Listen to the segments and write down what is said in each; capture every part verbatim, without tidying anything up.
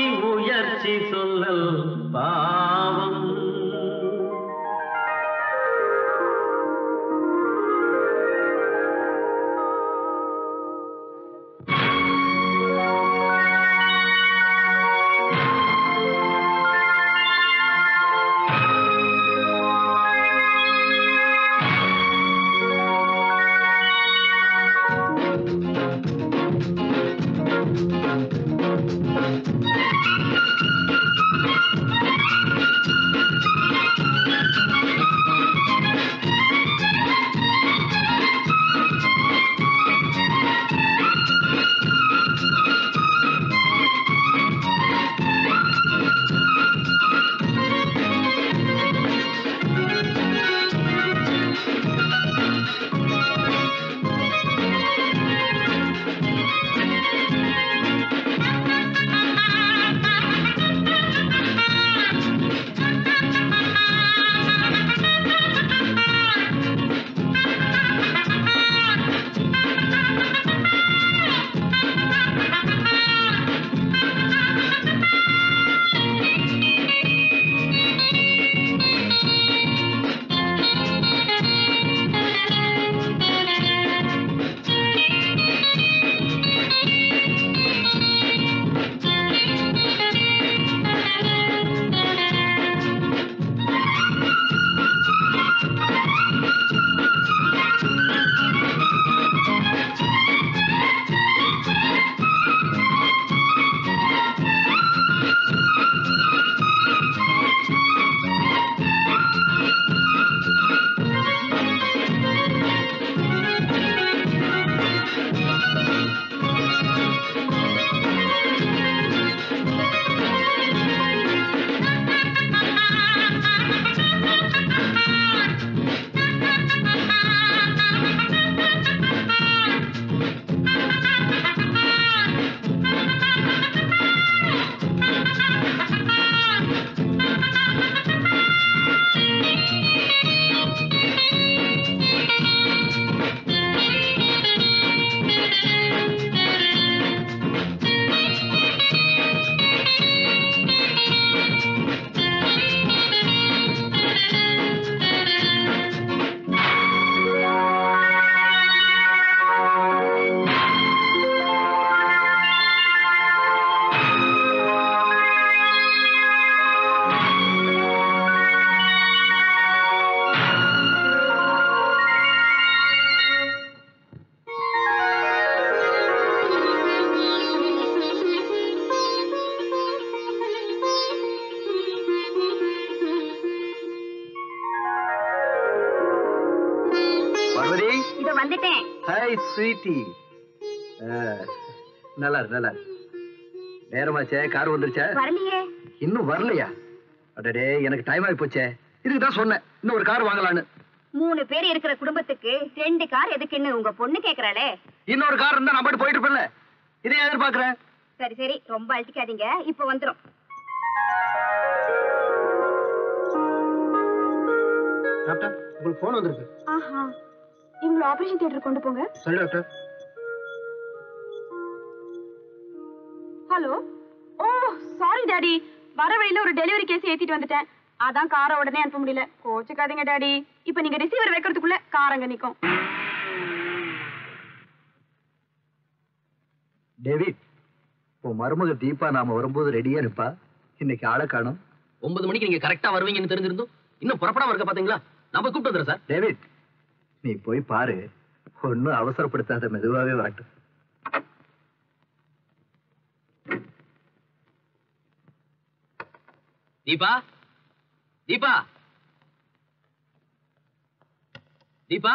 முயற்சி சொல்லல் பாவம். ஸ்வீட்டி நல்லா நல்லா நேரமாச்சே கார் வந்துருச்சா? வரலையே. இன்னும் வரலையா? அடடே எனக்கு டைம் ஆகி போச்சே. இதுக்கு தான் சொன்னேன் இன்னும் ஒரு கார் வாங்கலான்னு. மூணு பேர் இருக்கிற குடும்பத்துக்கு ரெண்டு கார் எதுக்குன்னு உங்க பொண்ணு கேக்குறாளே. இன்னொரு கார் இருந்தா நான் பாட்டு போயிட்டு இருப்பேன்ல. இதே எதிர்பார்க்கிறேன். சரி சரி ரொம்ப அழட்டிக்காதீங்க, இப்ப வந்துரும். டாக்டர் உங்களுக்கு போன் வந்திருக்கு. ஆஹா, இவங்களை ஆபரேஷன் தியேட்டர் கொண்டு போங்க. சரி doctor. Hello. Oh sorry daddy, வர வழியில ஒரு டெலிவரி கேஸ் ஏத்திட்டு வந்துட்டேன். அதான் காரை உடனே அனுப்ப முடியல. கோச்சுக்காதீங்க டாடி. இப்ப நீங்க ரிசீவர் வைக்கிறதுக்குள்ள கார் அங்க நிக்கும். டேவிட், உன் மருமக தீபா நாம வரும்போது ரெடியா இருப்பா. இன்னைக்கு ஆளை காணும். ஒன்பது மணிக்கு நீங்க கரெக்டா வருவீங்கன்னு தெரிஞ்சிருந்தோம். இன்னும் புறப்படாம இருக்க பாத்தீங்களா? நம்ம கூப்பிட்டு வந்துடுறேன் சார். டேவிட், நீ போய் பாரு. ஒன்னும் அவசரப்படுத்தாத, மெதுவாவே வாட்டு. தீபா, தீபா, தீபா,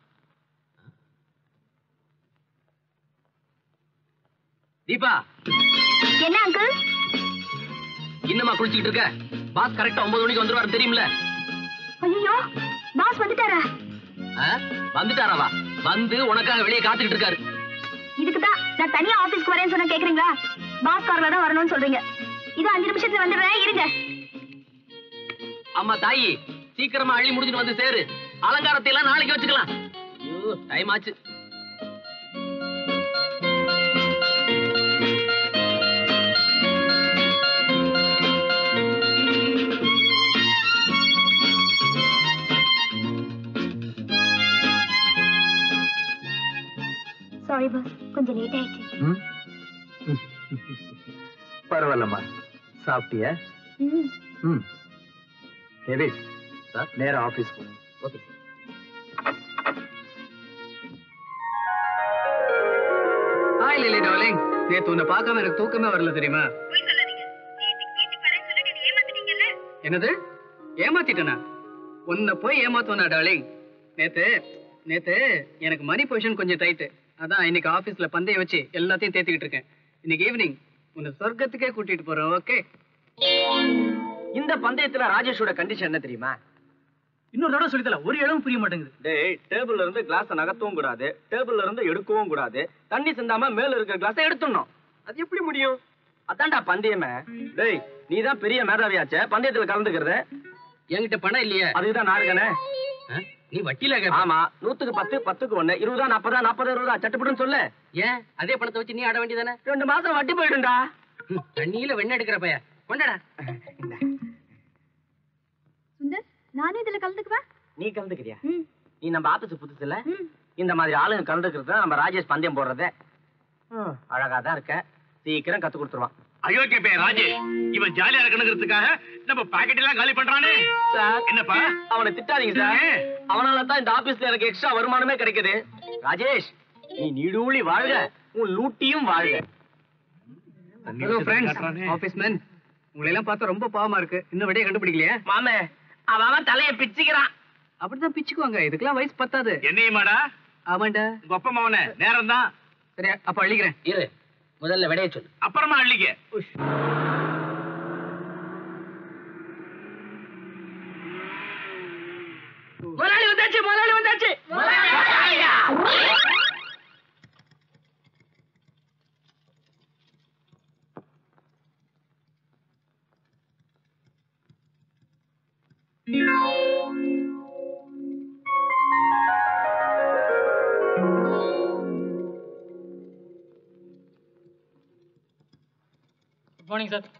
தீபா. என்ன அங்கிள்? இன்னமா குளிச்சுக்கிட்டு இருக்க? பாஸ் கரெக்டா ஒன்பது மணிக்கு வந்துருவாரு தெரியுமில்ல? ஐயோ, பாஸ் வந்துட்டாரா? வந்துட்டாராவா? வந்து உனக்காக வெளியே காத்துக்கிட்டு இருக்காரு. இதுக்குதான் நான் தனியா ஆபீஸ்க்கு வரேன்னு சொன்ன கேக்குறீங்களா? பாஸ் கார்ல தான் வரணும்னு சொல்றீங்க. இது அஞ்சு நிமிஷத்துல வந்துடுறேன், இருங்க. அம்மா தாயி, சீக்கிரமா அள்ளி முடிஞ்சிட்டு வந்து சேரு. அலங்காரத்தை எல்லாம் நாளைக்கு வச்சுக்கலாம். ஐயோ டைம் ஆச்சு. கொஞ்சம் லேட் ஆயிடுச்சு. ம்? பரவாயில்லம்மா. சாப்பிட்டியா? ம். ம். டேவிட், சார் நேரா ஆபீஸ் போகணும். Okay hi Lily darling. நேத்து உன்னை பார்க்காம எனக்கு தூக்கமே வரல தெரியுமா? என்னது? ஏமாத்திட்டனா? உன்னை போய் ஏமாத்துவனா டார்லிங்? நேத்து நேத்து எனக்கு மணி பொசிஷன் கொஞ்சம் டைட்டு. அதான் இன்னைக்கு ஆபீஸ்ல பந்தயம் வச்சு எல்லாத்தையும் தேத்திக்கிட்டு இருக்கேன். இன்னைக்கு ஈவினிங் உன்னை சொர்க்கத்துக்கே கூட்டிட்டு போறேன். ஓகே? இந்த பந்தயத்துல ராஜேஷோட கண்டிஷன் என்ன தெரியுமா? இன்னொரு தடவை சொல்லித்தல. ஒரு இடமும் புரிய மாட்டேங்குது. டேய், டேபிள்ல இருந்து கிளாஸ் நகர்த்தவும் கூடாது, டேபிள்ல இருந்து எடுக்கவும் கூடாது, தண்ணி சிந்தாம மேல இருக்கிற கிளாஸை எடுத்துடணும். அது எப்படி முடியும்? அதான்டா பந்தயமே. டேய், நீ தான் பெரிய மேதாவியாச்சே, பந்தயத்துல கலந்துக்கிறது. என்கிட்ட பணம் இல்லையே. அதுதான் நான் இருக்கனே. நீ வட்டியில ஆமா, நூத்துக்கு பத்து, பத்துக்கு ஒண்ணு, இருபதா நாற்பதா நாற்பது இருபதா சட்டுப்பட்டுன்னு சொல்லு. ஏன் அதே பணத்தை வச்சு நீ ஆட வேண்டியதானே? ரெண்டு மாசம் வட்டி போயிடும்டா. தண்ணியில வெண்ணெய் எடுக்கிற பைய கொண்டடா. சுந்தர், நானும் இதுல கலந்துக்குவா? நீ கலந்துக்கிறியா? ம். நீ நம்ம ஆபீஸ் புதுசு இல்ல? ம். இந்த மாதிரி ஆளுங்க கலந்துக்கிறது தான் நம்ம ராஜேஷ் பந்தயம் போடுறது. அழகா தான் இருக்க, சீக்கிரம் கத்து கொடுத்துருவான். அயோக்கிய பையன் ராஜேஷ், இவன் ஜாலியா இருக்கணுங்கிறதுக்காக நம்ம பாக்கெட் எல்லாம் காலி பண்றானே. சார், என்னப்பா? அவனை திட்டாதீங்க சார். அவனால தான் இந்த ஆபீஸ்ல எனக்கு எக்ஸ்ட்ரா வருமானமே கிடைக்குது. ராஜேஷ், நீ நீடூழி வாழ்க, உன் லூட்டியும் வாழ்க. Hello friends, office man. உங்களை எல்லாம் பார்த்தா ரொம்ப பாவமா இருக்கு. இன்னும் விடைய கண்டுபிடிக்கலையே? மாமே, அவன் தலைய பிச்சுக்கிறான். அப்படிதான் பிச்சுக்குவாங்க. இதுக்கெல்லாம் வயசு பத்தாது. என்னையுமாடா? ஆமாண்டா. உங்க அப்பா மாவன நேரம் தான். சரியா, அப்ப அழிக்கிறேன். இரு, முதல்ல விடைய சொல்லு. அப்புறமா அள்ளிக்க. முதலாளி வந்தாச்சு, முதலாளி வந்தாச்சு. Good morning sir.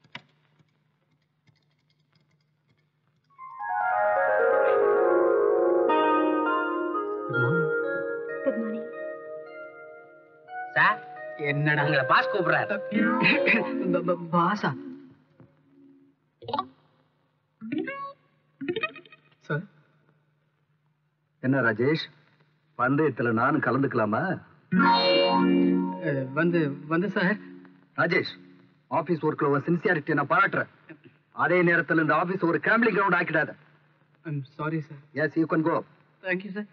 Good morning. Sir, என்னடா உங்களை பாஸ் கூப்பிடுறாரு. ப- ப- பாசா சார்? என்ன ராஜேஷ், பந்தயத்துல நானும் கலந்துக்கலாமா? அஹ், வந்து வந்து சார். ராஜேஷ், ஆபீஸ் ஒர்க்ல உன் சின்சியாரிட்டி நான் பாராட்டுறேன். அதே நேரத்துல இந்த ஆபீஸ் ஒரு கேம்பிளிங் கிரவுண்ட் ஆக்கிடாத. I'm sorry sir. Yes, you can go. Thank you sir.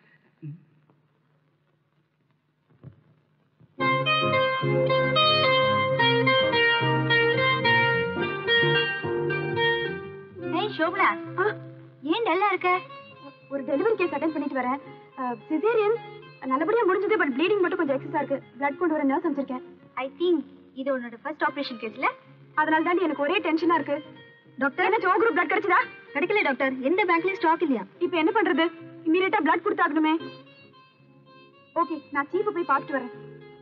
ஏய் சோபனா, ஏன் டல்லா இருக்க? ஒரு டெலிவரி கேஸ் அட்டென்ட் பண்ணிட்டு வரேன். சிசேரியன் நல்லபடியா முடிஞ்சது, பட் ப்ளீடிங் மட்டும் கொஞ்சம் எக்ஸஸா இருக்கு. பிளட் கொண்டு வர நர்ஸ் அமைச்சிருக்கேன். ஐ திங்க் இது உன்னோட ஃபர்ஸ்ட் ஆபரேஷன் கேஸ்ல. அதனால தான் எனக்கு ஒரே டென்ஷனா இருக்கு. டாக்டர், என்ன ஓ குரூப் பிளட் கிடைச்சதா? கிடைக்கல டாக்டர். எந்த பேங்க்லயும் ஸ்டாக் இல்லையா? இப்போ என்ன பண்றது? இமீடியட்டா பிளட் கொடுத்தாகணுமே. ஓகே, நான் சீஃப் போய் பார்த்துட்டு வரேன்.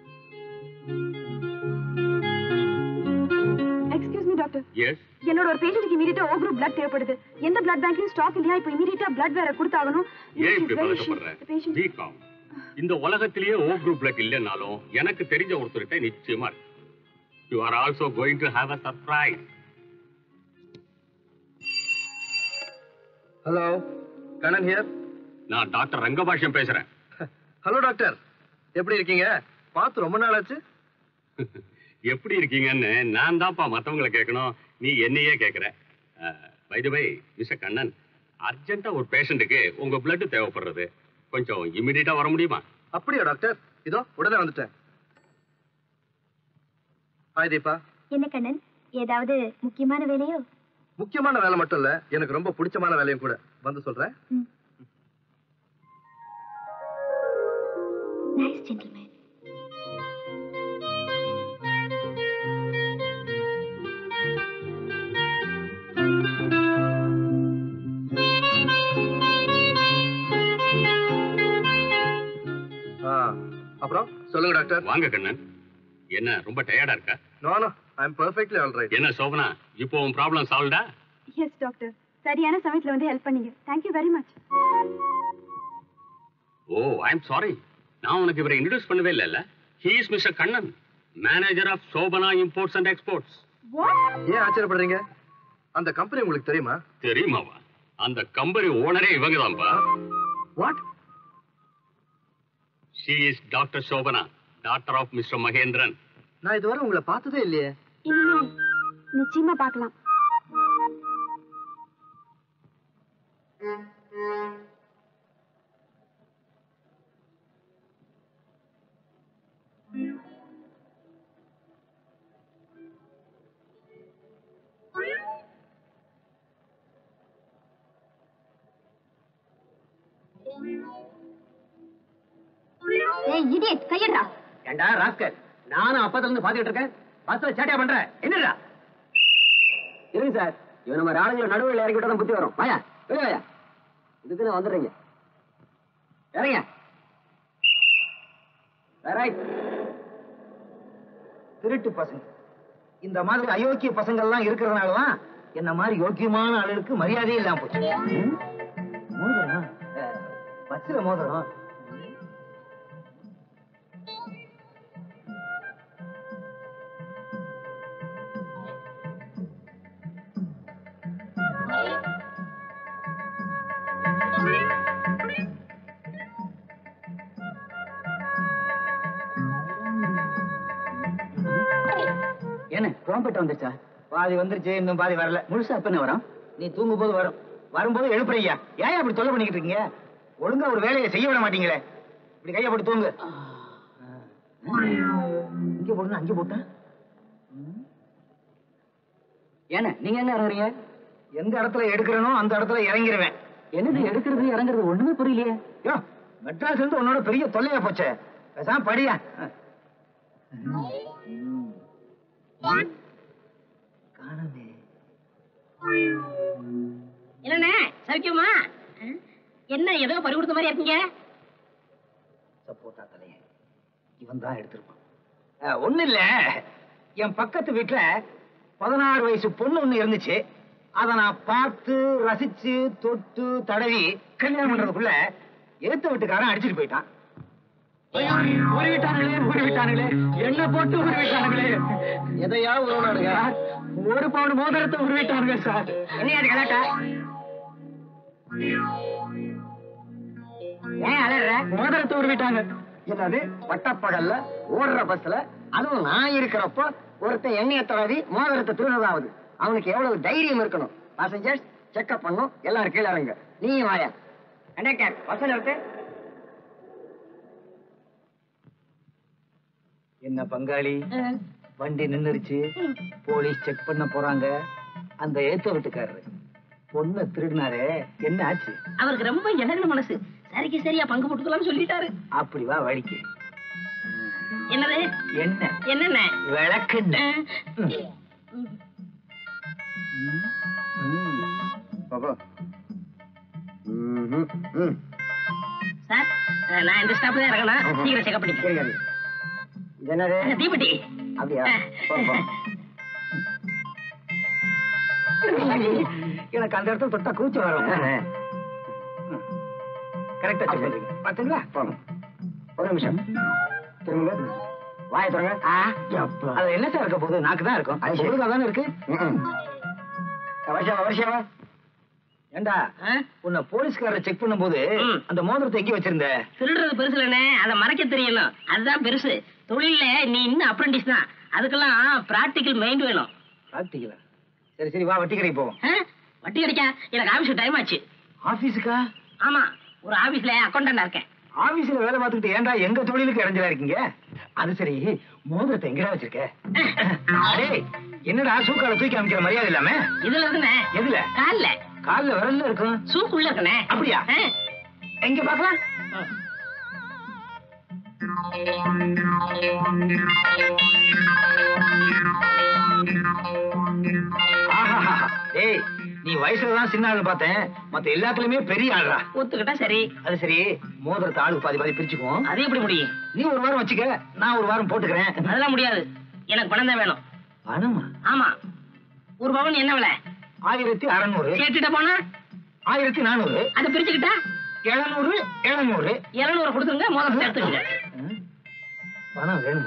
Excuse me doctor. எஸ். என்னோட ஒரு பேஷண்ட்க்கு இமீடியட்டா ஓ குரூப் பிளட் தேவைப்படுது. எந்த பிளட் பேங்க்லயும் ஸ்டாக் இல்லையா? இப்போ இமீடியட்டா பிளட் வேற கொடுத்தாகணும். ஏன் இப்படி பதட்டப்படுற? B com. இந்த உலகத்திலேயே ஓ குரூப் பிளட் இல்லைனாலும் எனக்கு தெரிஞ்ச ஒருத்தர்கிட்ட நிச்சயமா இருக்கு. You are also going to have a surprise. Hello, Kannan here. நான் டாக்டர் ரங்கபாஷ்யம் பேசுறேன். ஹலோ டாக்டர், எப்படி இருக்கீங்க? பார்த்து ரொம்ப நாள் ஆச்சு. எப்படி இருக்கீங்கன்னு நான் தான்ப்பா மத்தவங்களை கேட்கணும், நீ என்னையே கேட்கிற. By the way, mister Kannan, அர்ஜென்ட்டா ஒரு பேஷண்ட்டுக்கு உங்க பிளட் தேவைப்படுறது. கொஞ்சம் இமிடியேட்டா வர முடியுமா? அப்படியா டாக்டர்? இதோ உடனே வந்துட்டேன். ஹாய் தீபா. என்ன கண்ணன், ஏதாவது முக்கியமான வேலையோ? முக்கியமான வேலை மட்டும் இல்ல, எனக்கு ரொம்ப பிடிச்சமான வேலையும் கூட. வந்து சொல்றேன். Nice gentleman. அப்புறம் சொல்லுங்க டாக்டர். வாங்க கண்ணன். என்ன ரொம்ப டயர்டா இருக்கா? No no, I am perfectly all right. என்ன சோபனா, இப்போ உன் ப்ராப்ளம் சால்வ்டா? எஸ் டாக்டர், சரியான சமயத்துல வந்து ஹெல்ப் பண்ணீங்க. Thank you very much. Oh, I am sorry. நான் உனக்கு இவரை இன்ட்ரோடியூஸ் பண்ணவே இல்லைல்ல. He is Mister Kannan, manager of Sobana Imports and Exports. ஏன் ஆச்சரியப்படுறீங்க? அந்த கம்பெனி உங்களுக்கு தெரியுமா? தெரியுமாவா? அந்த கம்பெனி ஓனரே இவங்கதான்பா. What? She is Doctor Sobana, daughter of Mister Mahendran. நான் இதுவரை உங்களை பார்த்ததே இல்லையே. இனிமே நிச்சயமா பார்க்கலாம். ஏய் இடியட் கையடா. ஏண்டா ராஸ்கல், நானும் அப்பத்துல இருந்து பாத்துக்கிட்டு இருக்கேன். பஸ்ல சேட்டையா பண்ற என்னடா? இருங்க சார், இவன் நம்ம ஆளுங்களை நடுவில் இறக்கி விட்டா தான் புத்தி வரும். வாயா வெளியே வாயா, இதுக்கு நான் வந்துடுறீங்க. இறங்க. ரைட். திருட்டு பசங்க, இந்த மாதிரி அயோக்கிய பசங்கள்லாம் இருக்கிறதுனாலதான் என்ன மாதிரி யோக்கியமான ஆளுக்கு மரியாதையே இல்லாம போச்சு. மோதிரம் பஸ்ல மோதிரம். என்ன ட்ராம்பெட் வந்துச்சா? பாதி வந்துருச்சு, இன்னும் பாதி வரல. முழுசா எப்ப வரும்? நீ தூங்கும் போது வரும். வரும்போது எழுப்புறீங்க. ஏன் அப்படி தொல்லை பண்ணிக்கிட்டு இருக்கீங்க? ஒழுங்கா ஒரு வேலையை செய்ய விட மாட்டீங்களே. இப்படி கையை போட்டு தூங்கு. இங்க போட்டு அங்க போட்டேன். ஏன்னா நீங்க என்ன இறங்குறீங்க? எந்த இடத்துல எடுக்கிறனோ அந்த இடத்துல இறங்கிருவேன். என்னது எடுக்கிறது இறங்குறது ஒண்ணுமே புரியலையே. யோ, மெட்ராஸ் இருந்து உன்னோட பெரிய தொல்லையா போச்சே. பேசாம படியா. காணமே. என்னண்ணே சௌக்கியமா? என்ன ஏதோ பறி கொடுத்த மாதிரி இருக்கீங்க? சப்போட்டா தலையே, இவன் தான் எடுத்திருப்பான். ஒண்ணு இல்ல, என் பக்கத்து வீட்டுல பதினாறு வயசு பொண்ணு ஒண்ணு இருந்துச்சு. அதை நான் பார்த்து ரசிச்சு தொட்டு தடவி கல்யாணம் பண்றதுக்குள்ள ஏத்த வீட்டுக்காரன் அடிச்சுட்டு போயிட்டான். உருவிட்டானுங்களே உருவிட்டானுங்களே, என்ன போட்டு உருவிட்டானுங்களே. எதையா உருவானுங்க? ஒரு பவுன் மோதிரத்தை உருவிட்டானுங்க சார். என்ன அது கலாட்டா? ஏன் அலற? மோதிரத்தை உருவிட்டாங்க. என்னது பட்டப்பகல்ல ஓடுற பஸ்ல, அதுவும் நான் இருக்கிறப்போ ஒருத்தன் எண்ணெய தடவி மோதிரத்தை திருடுறதாவது அவனுக்கு எவ்வளவு தைரியம் இருக்கணும்? பாசஞ்சர்ஸ் செக்அப் பண்ணும், எல்லாரும் கீழே இறங்க. நீ வாயா. கண்டக்டர் பஸ் நிறுத்து. என்ன பங்காளி, வண்டி நின்னுருச்சு, போலீஸ் செக் பண்ண போறாங்க. அந்த ஏத்த வீட்டுக்காரரு பொண்ணை திருடினாரே, என்ன ஆச்சு? அவருக்கு ரொம்ப இழந்த மனசு, சரிக்கு சரியா பங்கு போட்டுக்கலாம்னு சொல்லிட்டாரு. அப்படி வா வழிக்கு. என்னது? என்ன? என்னென்ன? விளக்குன்ன. சார், நான் இந்த ஸ்டாப்ல தான் இறங்கணும். சீக்கிரம் செக்அப் பண்ணிக்கிறேன். என்னது? தீப்பெட்டி. அப்படியா? எனக்கு அந்த இடத்துல தொட்டா கூச்சம் வரும். கரெக்டா சொல்றீங்க. பாத்தீங்களா? போகணும். ஒரு நிமிஷம் திரும்ப வாய தொடங்க. அது என்ன சார் இருக்க போகுது? நாக்கு தான் இருக்கும். ஒழுங்கா தானே இருக்கு. வருஷம் வருஷம் ஏண்டா, உன்னை போலீஸ்காரரை செக் பண்ணும் போது அந்த மோதிரத்தை எங்க வச்சிருந்த? திருடுறது பெருசு இல்லைண்ணே, அதை மறைக்க தெரியணும், அதுதான் பெருசு. தொழில நீ இன்னும் அப்ரண்டிஸ் தான், அதுக்கெல்லாம் பிராக்டிக்கல் மைண்ட் வேணும். பிராக்டிக்கலா? சரி சரி வா, வட்டி கடைக்கு போவோம். வட்டி கிடைக்கா? எனக்கு ஆபீஸ் டைம் ஆச்சு. ஆபீஸுக்கா? ஆமா, ஒரு ஆபீஸ்ல அக்கௌண்டண்டா இருக்கேன். ஆபீஸ்ல வேலை பார்த்துக்கிட்டு ஏன்டா எங்க தொழிலுக்கு இறஞ்சலா இருக்கீங்க? அது சரி, மோதிரத்தை எங்கடா வச்சிருக்க? அடே, என்னடா சூக்கால தூக்கி அமைக்கிற மரியாதை இல்லாம? இதுல இருக்குண்ணே. எதுல? கால்ல. கால்ல விரல்ல இருக்கும். சூக்குள்ள இருக்குண்ணே. அப்படியா? எங்க பாக்கலாம். ஏய், நீ வயசுலதான் சின்ன ஆளு பார்த்தேன், மத்த எல்லாத்துலயுமே பெரிய ஆளுடா. ஒத்துக்கிட்டா சரி. அது சரி, மோதிரத்தை ஆளுக்கு பாதி பாதி பிரிச்சுக்குவோம். அது எப்படி முடியும்? நீ ஒரு வாரம் வச்சுக்க, நான் ஒரு வாரம் போட்டுக்கிறேன். அதெல்லாம் முடியாது, எனக்கு பணம் தான் வேணும். பணமா? ஆமா. ஒரு பவன் என்ன விலை? ஆயிரத்தி அறுநூறு. கேட்டுட்ட போனா ஆயிரத்தி நானூறு. அதை பிரிச்சுக்கிட்டா எழுநூறு எழுநூறு. இருநூறு கொடுத்துருங்க, மோதிரத்தை எடுத்துக்கங்க. பணம் வேணுமா?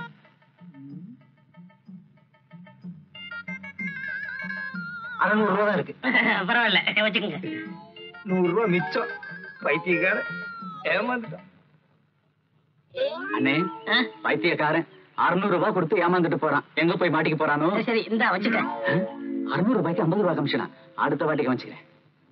அறுநூறு ரூபா தான் இருக்கு. பரவாயில்ல வச்சுக்கோங்க. நூறு ரூபா மிச்சம். பைத்தியக்கார ஏமாந்துட்டான். அண்ணே, பைத்தியக்காரன் அறுநூறு ரூபாய் கொடுத்து ஏமாந்துட்டு போறான். எங்க போய் மாட்டிக்க போறானோ? சரி இந்தா வச்சுக்க. அறுநூறு ரூபாய்க்கு ஐம்பது ரூபாய் கமிஷனா? அடுத்த வாட்டிக்கு வச்சுக்கிறேன்.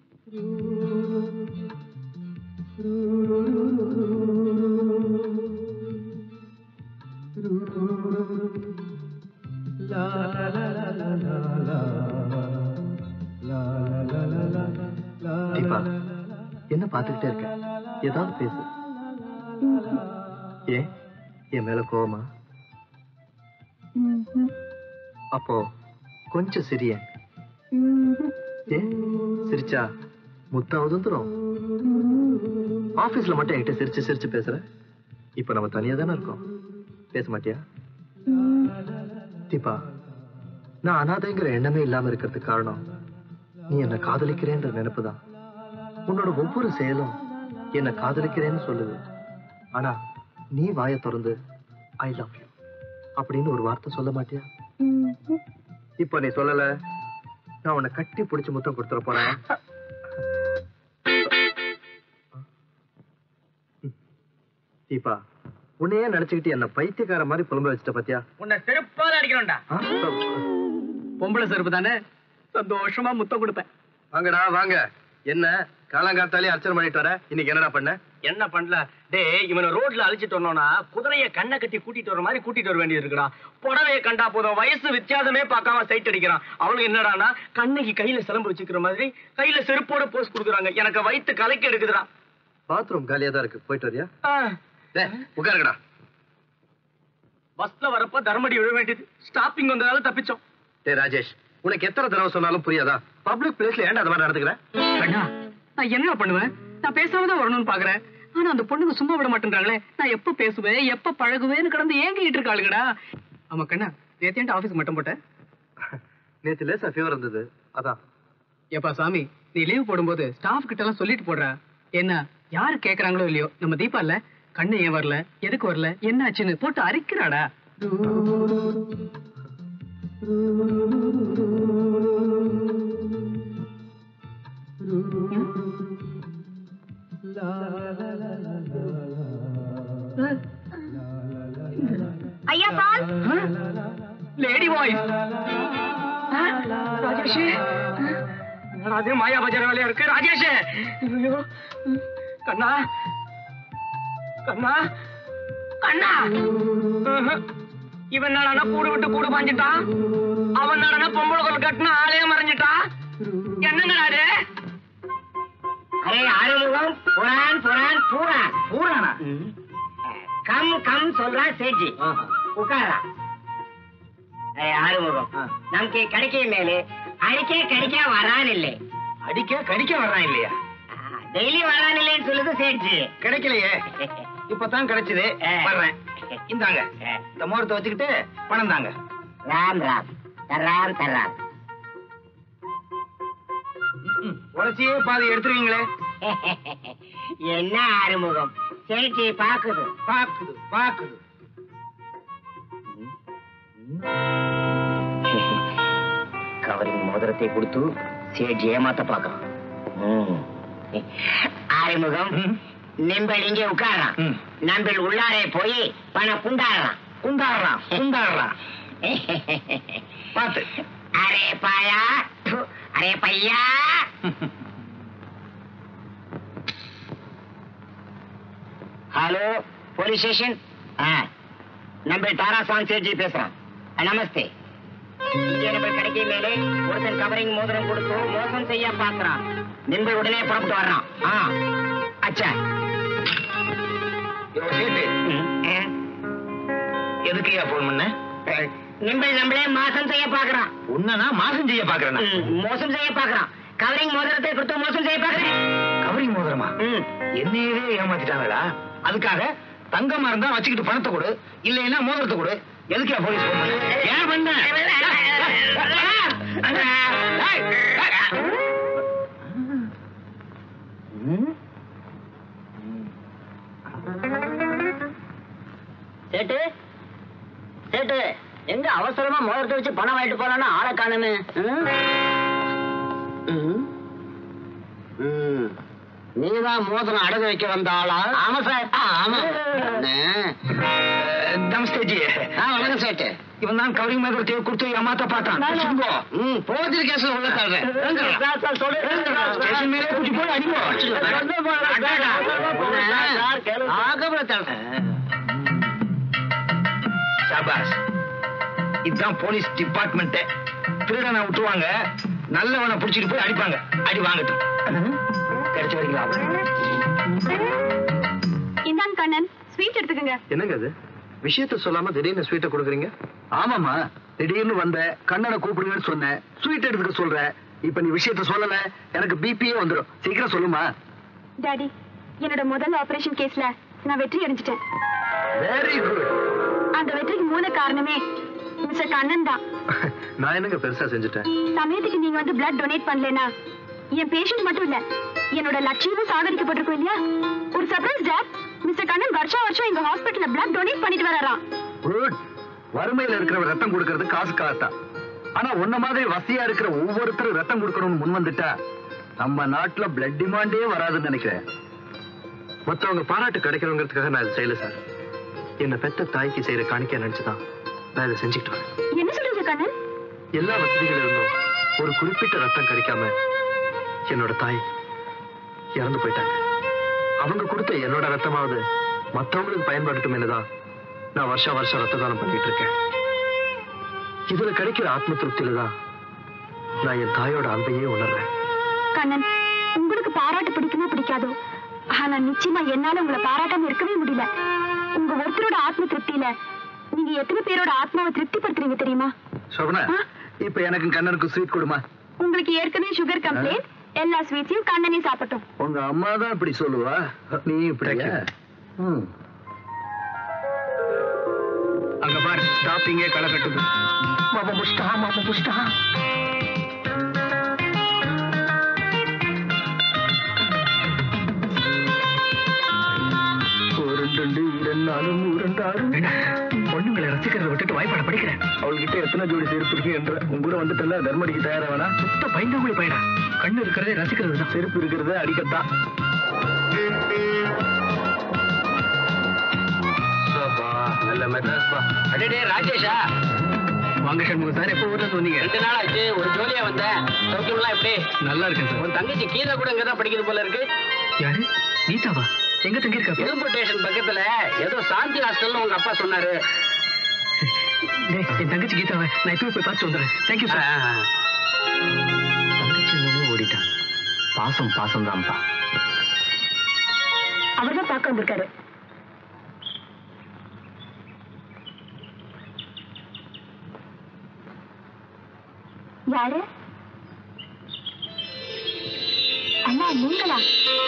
தீபா, என்ன பாத்துக்கிட்டே இருக்க? ஏதாவது பேசு. ஏன் என் மேல கோவமா? அப்போ கொஞ்சம் சிரிய. ஏன் சிரிச்சா முத்தா உதுந்துரும்? ஆபீஸ்ல மட்டும் என்கிட்ட சிரிச்சு சிரிச்சு பேசுற. இப்ப நம்ம தனியா தானே இருக்கோம். பேச மாட்டியா? தீபா, நான் அனாதைங்கிற எண்ணமே இல்லாம இருக்கிறதுக்கு காரணம் நீ என்ன காதலிக்கிறேன்ற நினைப்புதான். உன்னோட ஒவ்வொரு செயலும் என்ன காதலிக்கிறேன்னு சொல்லுது. ஆனா நீ வாயை திறந்து ஐ லவ் யூ அப்படின்னு ஒரு வார்த்தை சொல்ல மாட்டியா? இப்ப நீ சொல்லல, நான் உன்னை கட்டி பிடிச்சு முத்தம் கொடுத்துட போறேன். தீபா, உன்னையே நினைச்சுக்கிட்டு என்ன பைத்தியக்கார மாதிரி புலம்ப வச்சுட்ட பாத்தியா? உன்னை செருப்பால அடிக்கணும்டா. பொம்பளை செருப்பு தானே, சந்தோஷமா முத்தம் கொடுப்பேன். வாங்கடா வாங்க. என்ன காலங்காத்தாலே அர்ச்சனை பண்ணிட்டு வர? இன்னைக்கு என்னடா பண்ண? என்ன பண்ணல டேய், இவனை ரோட்ல அழிச்சிட்டு வந்தோம்னா குதிரைய கண்ணை கட்டி கூட்டிட்டு வர மாதிரி கூட்டிட்டு வர வேண்டியது இருக்குடா. புடவைய கண்டா போதும், வயசு வித்தியாசமே பார்க்காம சைட் அடிக்கிறான். அவளுக்கு என்னடானா கண்ணைக்கு கையில சிலம்பு வச்சுக்கிற மாதிரி கையில செருப்போட போஸ் கொடுக்குறாங்க. எனக்கு வயித்து கலக்கி எடுக்குதுடா. பாத்ரூம் காலியா தான் இருக்கு, போயிட்டு வரியா? உட்காருங்கடா. பஸ்ல வரப்ப தர்மடி விழ வேண்டியது, ஸ்டாப்பிங் வந்ததால தப்பிச்சோம். டேய் ராஜேஷ், உனக்கு எத்தனை தடவை சொன்னாலும் புரியாதா? பப்ளிக் பிளேஸ்ல ஏன்டா அந்த மாதிரி நடந்துக்கிறேன்? அண்ணா, நான் என்ன பண்ணுவேன்? நான் பேசாம தான் வரணும்னு பாக்குறேன். ஆனா அந்த பொண்ணுங்க சும்மா விட மாட்டேன்றாங்களே. நான் எப்ப பேசுவேன் எப்ப பழகுவேன்னு கடந்து ஏங்கிட்டு இருக்காளுங்கடா. ஆமா கண்ணா, நேத்து ஆபீஸ்க்கு மட்டும் போட்டேன். நேத்து லேசா ஃபீவர் இருந்தது, அதான். ஏப்பா சாமி, நீ லீவ் போடும்போது ஸ்டாஃப் கிட்ட எல்லாம் சொல்லிட்டு போடுறா. என்ன யாரு கேக்குறாங்களோ இல்லையோ, நம்ம தீபா இல்ல, கண்ணு ஏன் வரல, எதுக்கு வரல, என்ன ஆச்சுன்னு போட்டு அரிக்கிறாடா. ஐயா பால். Lady voice. ராஜேஷ், அதே மாயா பஜார் வேலையா இருக்கு. ராஜேஷ், ஐயோ கண்ணா கண்ணா கண்ணா, இவன் நாடா கூடு விட்டு கூடு பாஞ்சிட்டான். அவன் நாடா பொம்பளை கொல் கட்டின ஆளே மறைஞ்சிட்டான். என்னங்கடா அது? அரே ஆறுமுகம், புறான் புறான் பூரான் பூரானா? கம் கம் சொல்றான் சேஜி. உட்காரா. அரே ஆறுமுகம், நமக்கு கிடைக்க மேலே அடிக்க கடிக்க வரான் இல்லை. அடிக்க கடிக்க வர்றான் இல்லையா? டெய்லி வரான் இல்லைன்னு சொல்லுது சேஜி. கிடைக்கலையே, இப்பதான் கிடைச்சது. வர்றேன். இந்தாங்க, இந்த முகூர்த்தை வச்சுக்கிட்டு பணம் தாங்க. ராம் ராம் தராம் தராம். உடச்சியே பாதி எடுத்துருவீங்களே. என்ன ஆறுமுகம், சேஜி பாக்குது பாக்குது பாக்குது. கவரிங் மோதிரத்தை கொடுத்து சேஜி ஏமாத்த பாக்குறான். ஆறுமுகம், நிம்பல் இங்கே உட்காரான். நம்பில் உள்ளாரே போய் பணம் குண்டாடுறான். குண்டாடுறான் குண்டாடுறான். பாத்து. அரே பாயா, அரே பையா. Hello, police station. நம்ம தாராசாமி சேட்ஜி பேசுறான். நமஸ்தே. இங்கே நம்ம கடைக்கு மேலே ஒருத்தன் கவரிங் மோதிரம் கொடுத்து மோசம் செய்ய பாக்குறான். நிம்பல் உடனே புறப்பட்டு வர்றான். ஆ அச்சா. எதுக்குயா போன் பண்ண? நிம்பல் நம்மளே மோசம் செய்ய பாக்குறான். உன்னா மாசம் செய்ய பாக்குறேன். மோசம் செய்ய பாக்குறான். கவரிங் மோதிரத்தை கொடுத்து மோசம் செய்ய பாக்குறேன். கவரிங் மோதிரமா? என்னையவே ஏமாத்திட்டாங்களா? அதுக்காக தங்கமா இருந்தா வச்சுக்கிட்டு பணத்தை கொடு, இல்லைன்னா மோதிரத்தை கொடு. எதுக்குயா போலீஸ் போன் பண்ண? ஏன் பண்ண? சேட்டு, வச்சு பணம் வாங்கிட்டு போலான்னு ஆளை காணுமே. நீதான் மோதிரம் அடகு வைக்க வந்த ஆளா? ஆமா சார். ஆமா. நமஸ்தே ஜி. வணக்கம் சேட்டு. இவன் தான் கவரிங் மேகத்தையோ கொடுத்து ஏமாத்த பார்த்தான். போதிரு கேஸ்ல உள்ள தர்றேன். ஸ்டேஷன் மேலே கூட்டி போய் அடிப்போம். ஷாபாஸ். இதுதான் போலீஸ் டிபார்ட்மெண்ட். திருடனை விட்டுருவாங்க, நல்லவனை புடிச்சிட்டு போய் அடிப்பாங்க. அடி வாங்கட்டும். கிடைச்ச வரீங்களா? இந்தாங்க கண்ணன், ஸ்வீட் எடுத்துக்கங்க. என்னங்க அது விஷயத்த சொல்லாம திடீர்னு ஸ்வீட்டை கொடுக்குறீங்க? ஆமாமா, திடீர்னு வந்த கண்ணனை கூப்பிடுங்கன்னு சொன்னேன், ஸ்வீட் எடுத்துக்க சொல்ற. இப்ப நீ விஷயத்த சொல்லல, எனக்கு பிபியே வந்துடும். சீக்கிரம் சொல்லுமா. டாடி, என்னோட முதல் ஆபரேஷன் கேஸ்ல நான் வெற்றி அடைஞ்சிட்டேன். Very good. அந்த வெற்றிக்கு மூல காரணமே மிஸ்டர் கண்ணன் தான். நான் என்னங்க பெருசா செஞ்சுட்டேன்? சமயத்துக்கு நீங்க வந்து பிளட் டொனேட் பண்ணலனா என் பேஷண்ட் மட்டும் இல்ல, என்னோட லட்சியமும் சாகடிக்கப்பட்டிருக்கும் இல்லையா? ஒரு சர்ப்ரைஸ் டாட், மிஸ்டர் கண்ணன் வருஷம் வருஷம் எங்க ஹாஸ்பிட்டல்ல பிளட் டொனேட் பண்ணிட்டு வராராம். குட். வறுமையில இருக்கிறவங்க ரத்தம் கொடுக்கறது காசு காசா. ஆனா உன்ன மாதிரி வசதியா இருக்கிற ஒவ்வொருத்தரும் ரத்தம் கொடுக்கணும்னு முன் வந்துட்டா நம்ம நாட்டுல பிளட் டிமாண்டே வராதுன்னு நினைக்கிறேன். மத்தவங்க பாராட்டு கிடைக்கணுங்கிறதுக்காக நான் இதை செய்யல சார். என்ன பெத்த தாய்க்கு செய்யற காணிக்க நினைச்சுதான் நான் இதை செஞ்சுக்கிட்டு வரேன். என்ன சொல்றீங்க கண்ணன்? எல்லா வசதிகள் இருந்தும் ஒரு குறிப்பிட்ட ரத்தம் கிடைக்காம என்னோட தாய் இறந்து போயிட்டாங்க. அவங்க கொடுத்த என்னோட ரத்தமாவது மற்றவங்களுக்கு பயன்படுத்துமேனுதான் நான் வருஷம் வருஷம் ரத்த தானம் பண்ணிட்டு இருக்கேன். இதுல கிடைக்கிற ஆத்ம திருப்தியில தான் நான் என் தாயோட அன்பையே உணர்றேன். கண்ணன், உங்களுக்கு பாராட்டு பிடிக்குமோ பிடிக்காதோ, ஆனா நிச்சயமா என்னால உங்களை பாராட்டாம இருக்கவே முடியல. உங்க ஒருத்தரோட ஆத்ம திருப்தியில நீங்க எத்தனை பேரோட ஆத்மாவை திருப்திப்படுத்துறீங்க தெரியுமா? சோபனா, இப்ப எனக்கு கண்ணனுக்கு ஸ்வீட் கொடுமா. உங்களுக்கு ஏற்கனவே சுகர் கம்ப்ளைண்ட், எல்லா ஸ்வீட்ஸையும் கண்ணனே சாப்பிட்டோம். உங்க அம்மா தான் இப்படி சொல்லுவா, நீ இப்படியா? அங்க பாரு, ஸ்டாப்பிங்கே களை கட்டுது. மாமா புஷ்டா, மாமா புஷ்டா. ரெண்டு இரண்டாலும் இரண்டாலும் பொண்ணுங்களை ரசிக்கிறத விட்டுட்டு வாய்ப்பாட படிக்கிறேன். அவள்கிட்ட எத்தனை ஜோடி செருப்பு இருக்கு என்ற உங்க கூட வந்துட்டல தர்மடிக்கு தயாரா வேணா? சுத்த பயந்தாங்குழி பையனா. கண்ணு இருக்கிறதே ரசிக்கிறது தான். செருப்பு இருக்கிறது அடிக்கத்தான். நல்ல மெட்ராஸ் பா. அடே ராஜேஷா, வாங்க சண்முக சார். எப்போ ஊர்ல இருந்து வந்தீங்க? ரெண்டு நாள் ஆச்சு. ஒரு ஜோலியா வந்தேன். சௌக்கியம்லாம் எப்படி? நல்லா இருக்கேன் சார். உன் தங்கச்சி கீதா கூட இங்கதான் படிக்கிறது போல இருக்கு. யாரு? கீதாவா? எங்க தங்கி இருக்கா? எலும்பு ஸ்டேஷன் பக்கத்துல ஏதோ சாந்தி ஹாஸ்டல்னு உங்க அப்பா சொன்னாரு. என் தங்கச்சி கீதாவை நான் இப்பவே போய் பார்த்து வந்துடுறேன். Thank you sir. தங்கச்சி என்னமோ ஓடிட்டான். பாசம் பாசம் தான்ப்பா. அவர்தான் பார்க்க வந்திருக்காரு. யாரு? அண்ணா நீங்களா?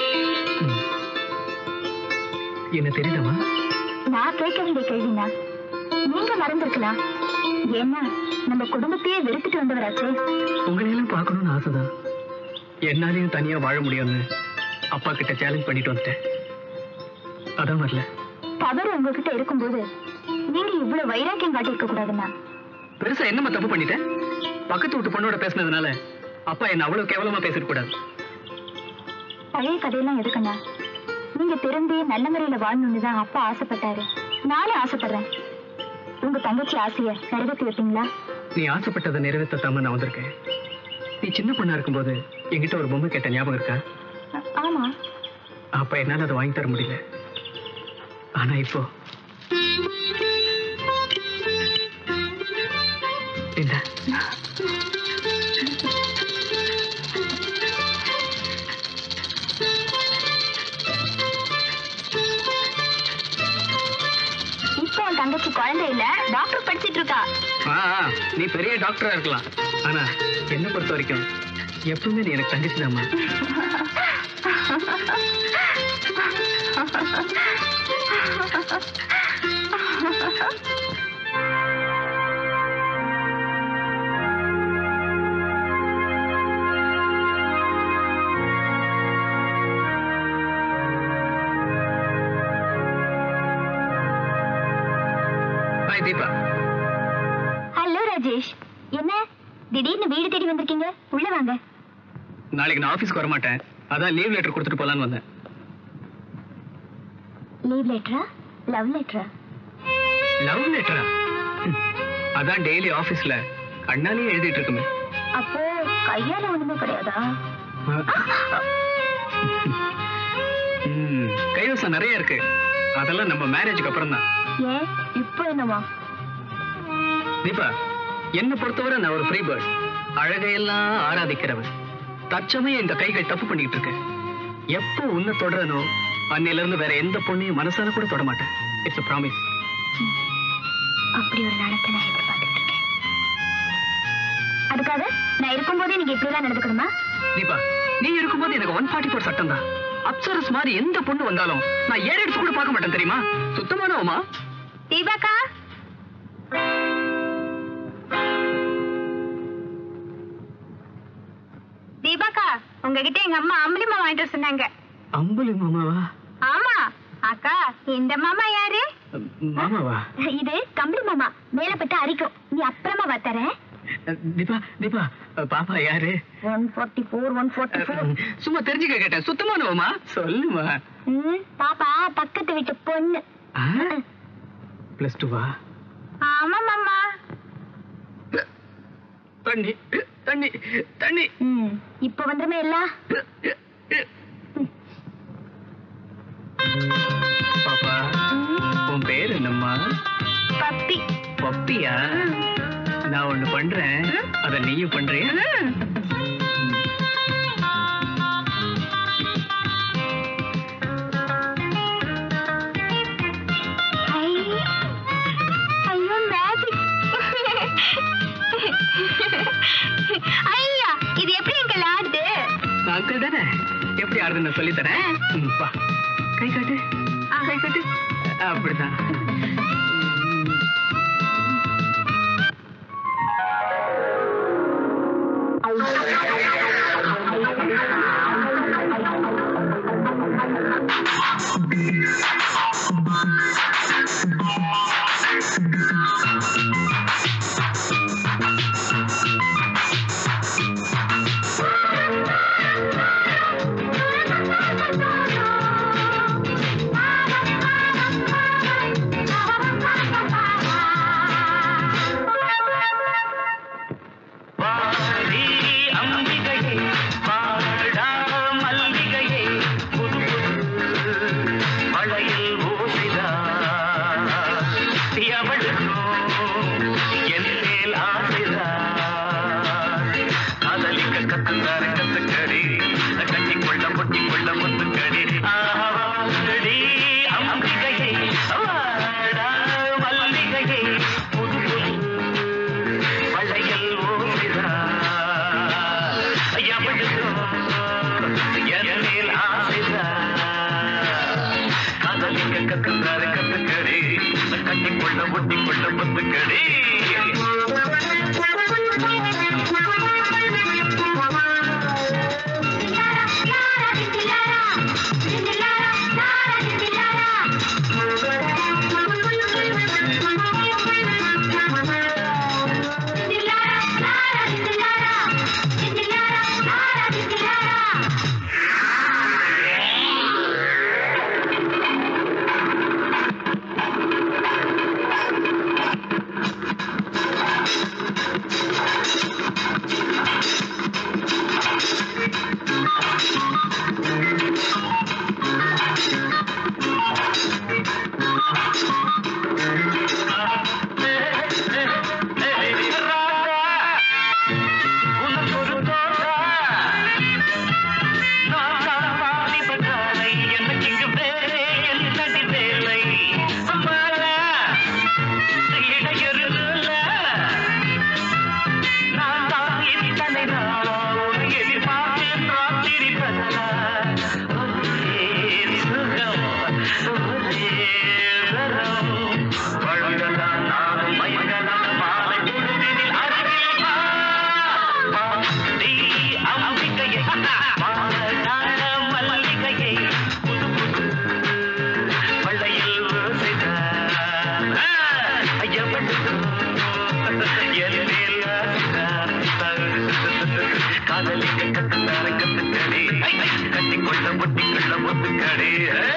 என்ன தெரியுதமா? நான் கேட்க வேண்டிய கேள்வினா நீங்க மறந்துருக்கலாம். ஏன்னா நம்ம குடும்பத்தையே வெறுத்துட்டு வந்தவராச்சு. உங்களையெல்லாம் பார்க்கணும்னு ஆசைதான். என்னாலையும் தனியா வாழ முடியும்னு அப்பா கிட்ட சேலஞ்ச் பண்ணிட்டு வந்துட்டேன். அதான் வரல. தவறு உங்ககிட்ட இருக்கும்போது நீங்க இவ்வளவு வைராக்கியம் காட்டியிருக்க கூடாதுன்னா. பெருசா என்னமா தப்பு பண்ணிட்டேன்? பக்கத்து வீட்டு பொண்ணோட பேசினதுனால அப்பா என்ன அவ்வளவு கேவலமா பேசிட கூடாது. பழைய கதையெல்லாம் எதுக்குண்ணா? நீங்க திரும்பி நல்ல முறையில வாழணும்னு தான் அப்பா ஆசைப்பட்டாரு. நானும் ஆசைப்படுறேன். உங்க தங்கச்சி ஆசைய நிறைவேற்றி வைப்பீங்களா? நீ ஆசைப்பட்டதை நிறைவேற்றாம நான் வந்திருக்கேன். நீ சின்ன பொண்ணா இருக்கும்போது என்கிட்ட ஒரு பொம்மை கேட்ட ஞாபகம் இருக்கா? ஆமா. அப்ப என்னால அதை வாங்கி தர முடியல. ஆனா இப்போ இந்த இப்போ உன் தங்கச்சி குழந்தை இல்ல, டாக்டர் படிச்சிட்டு இருக்கா. நீ பெரிய டாக்டரா இருக்கலாம். ஆனா என்ன பொறுத்த வரைக்கும் எப்பவுமே நீ எனக்கு தங்கச்சி தாமா. ஹலோ ராஜேஷ். திடீர்னு வீடு தேடி வந்திருக்கீங்க? உள்ள வாங்க. நாளைக்கு நான் ஆபீஸ்க்கு வர மாட்டேன், அதான் லீவ் லெட்டர் கொடுத்துட்டு போலான்னு வந்தேன். லீவ் லெட்டரா? லவ் லெட்டரா? லவ் லெட்டரா? அதான் டெய்லி ஆபீஸ்ல கண்ணாலேயே எழுதிட்டு இருக்குமே. அப்போ கையால ஒண்ணுமே கிடையாதா? கைவசம் நிறைய இருக்கு, அதெல்லாம் நம்ம மேரேஜுக்கு அப்புறம் தான். ஏன் இப்போ என்னவா? தீபா, என்ன பொறுத்தவரை நான் ஒரு ஃப்ரீ பேர்ட், அழகையெல்லாம் ஆராதிக்கிறவன். தற்சமயம் இந்த கைகள் தப்பு பண்ணிட்டு இருக்கு. எப்போ உன்னை தொடரனோ அன்னையில இருந்து வேற எந்த பொண்ணையும் மனசால கூட தொட மாட்டேன். It's a promise. அப்படி ஒரு நடத்தை நான் எதிர்பார்த்துட்டு இருக்கேன். அதுக்காக நான் இருக்கும்போதே நீங்க இப்படிதான் நடந்துக்கணுமா? தீபா, நீ இருக்கும்போது எனக்கு ஒன் ஃபார்ட்டி ஃபோர் சட்டம் தான். அப்சரஸ் மாதிரி எந்த பொண்ணு வந்தாலும் நான் ஏற எடுத்து கூட பார்க்க மாட்டேன், தெரியுமா? சுத்தமானவமா? தீபாக்கா, தீபாக்கா, உங்ககிட்ட எங்க அம்மா அம்பளி மாமா வாங்கிட்டு சொன்னாங்க. அம்பளி மாமாவா? ஆமா அக்கா. இந்த மாமா யாரு? மாமாவா? இது கம்பளி மாமா. மேல பட்டு அரிக்கும். நீ அப்புறமா வத்தறேன். தீபா, தீபா, பாப்பா யாரு? One forty four one forty four. சும்மா தெரிஞ்சுக்க கேட்டேன். சுத்தமானவமா? சொல்லுமா. பாப்பா பக்கத்து வீட்டு பொண்ணு. பிளஸ் டூவா? ஆமா மாமா. தண்ணி தண்ணி தண்ணி. இப்ப வந்துருமே இல்ல? பாப்பா, உன் பேர் என்னம்மா? பப்பி. பப்பியா? நான் ஒண்ணு பண்றேன், அத நீயும் பண்றியா? ஐயோ மேஜிக். ஐயா, இது எப்படி அங்கிள் ஆடுது? அங்கிள் தானே, எப்படி ஆடுதுன்னு சொல்லி தரேன். வா, கை காட்டு, கை காட்டு. அப்படிதான். கட்டிக்கொள்ள ஒட்டிக்கொள்ள ஒத்துக்கடே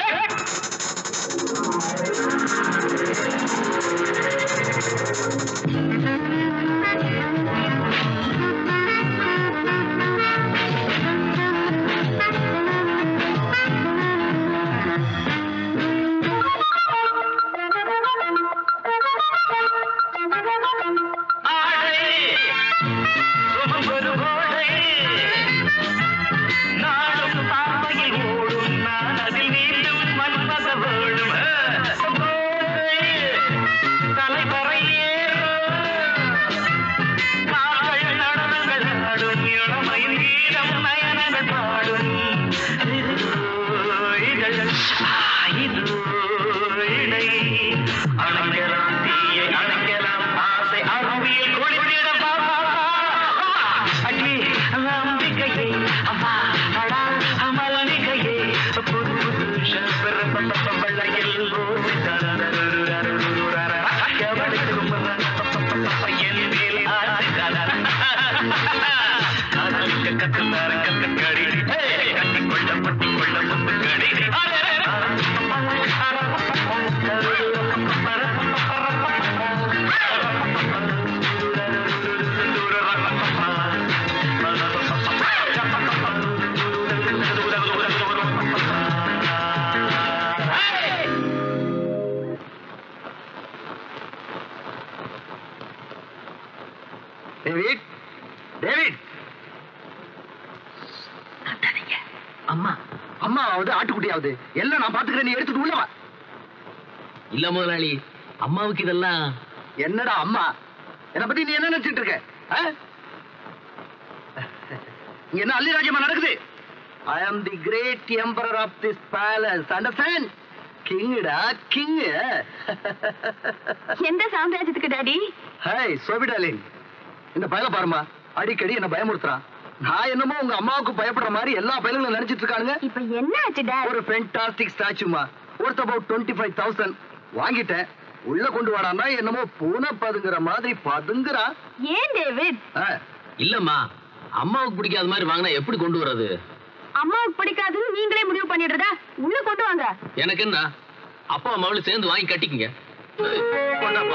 டேவிட் டேவிட் அம்மா அம்மாவது ஆட்டுக்குட்டியாவது எல்லாம் நான் பாத்துக்கிறேன் நீ எடுத்துட்டு உள்ளவா இல்ல முதலாளி அம்மாவுக்கு இதெல்லாம் என்னடா அம்மா என்ன பத்தி நீ என்ன நினைச்சிட்டு இருக்க இங்க என்ன அள்ளி ராஜ்யமா நடக்குது I am the great emperor of this palace understand கிங்கடா கிங் எந்த சாம்ராஜ்யத்துக்கு டாடி? ஹாய் சோபிடாலின் இந்த பயல பாருமா அடிக்கடி என்ன பயமுறுத்துறான் நான் என்னமோ உங்க அம்மாவுக்கு பயப்படுற மாதிரி எல்லா பயலுங்களும் நினைச்சிட்டு இருக்கானுங்க இப்ப என்ன ஆச்சு டாடி? ஒரு ஃபென்டாஸ்டிக் ஸ்டாச்சுமா worth about twenty five thousand வாங்கிட்டேன் உள்ள கொண்டு வாடான்னா என்னமோ பூனை பதுங்குற மாதிரி பதுங்குறா. ஏன் டேவிட்? இல்லம்மா அம்மாவுக்கு பிடிக்காத மாதிரி வாங்கினா எப்படி கொண்டு வர்றது? அம்மாவுக்கு பிடிக்காதுன்னு நீங்களே முடிவு பண்ணிடுறதா? உள்ள கொண்டு வாங்க. எனக்கு என்ன அப்பா அம்மாவும் சேர்ந்து வாங்கி கட்டிக்கங்க. கொண்டாப்பா.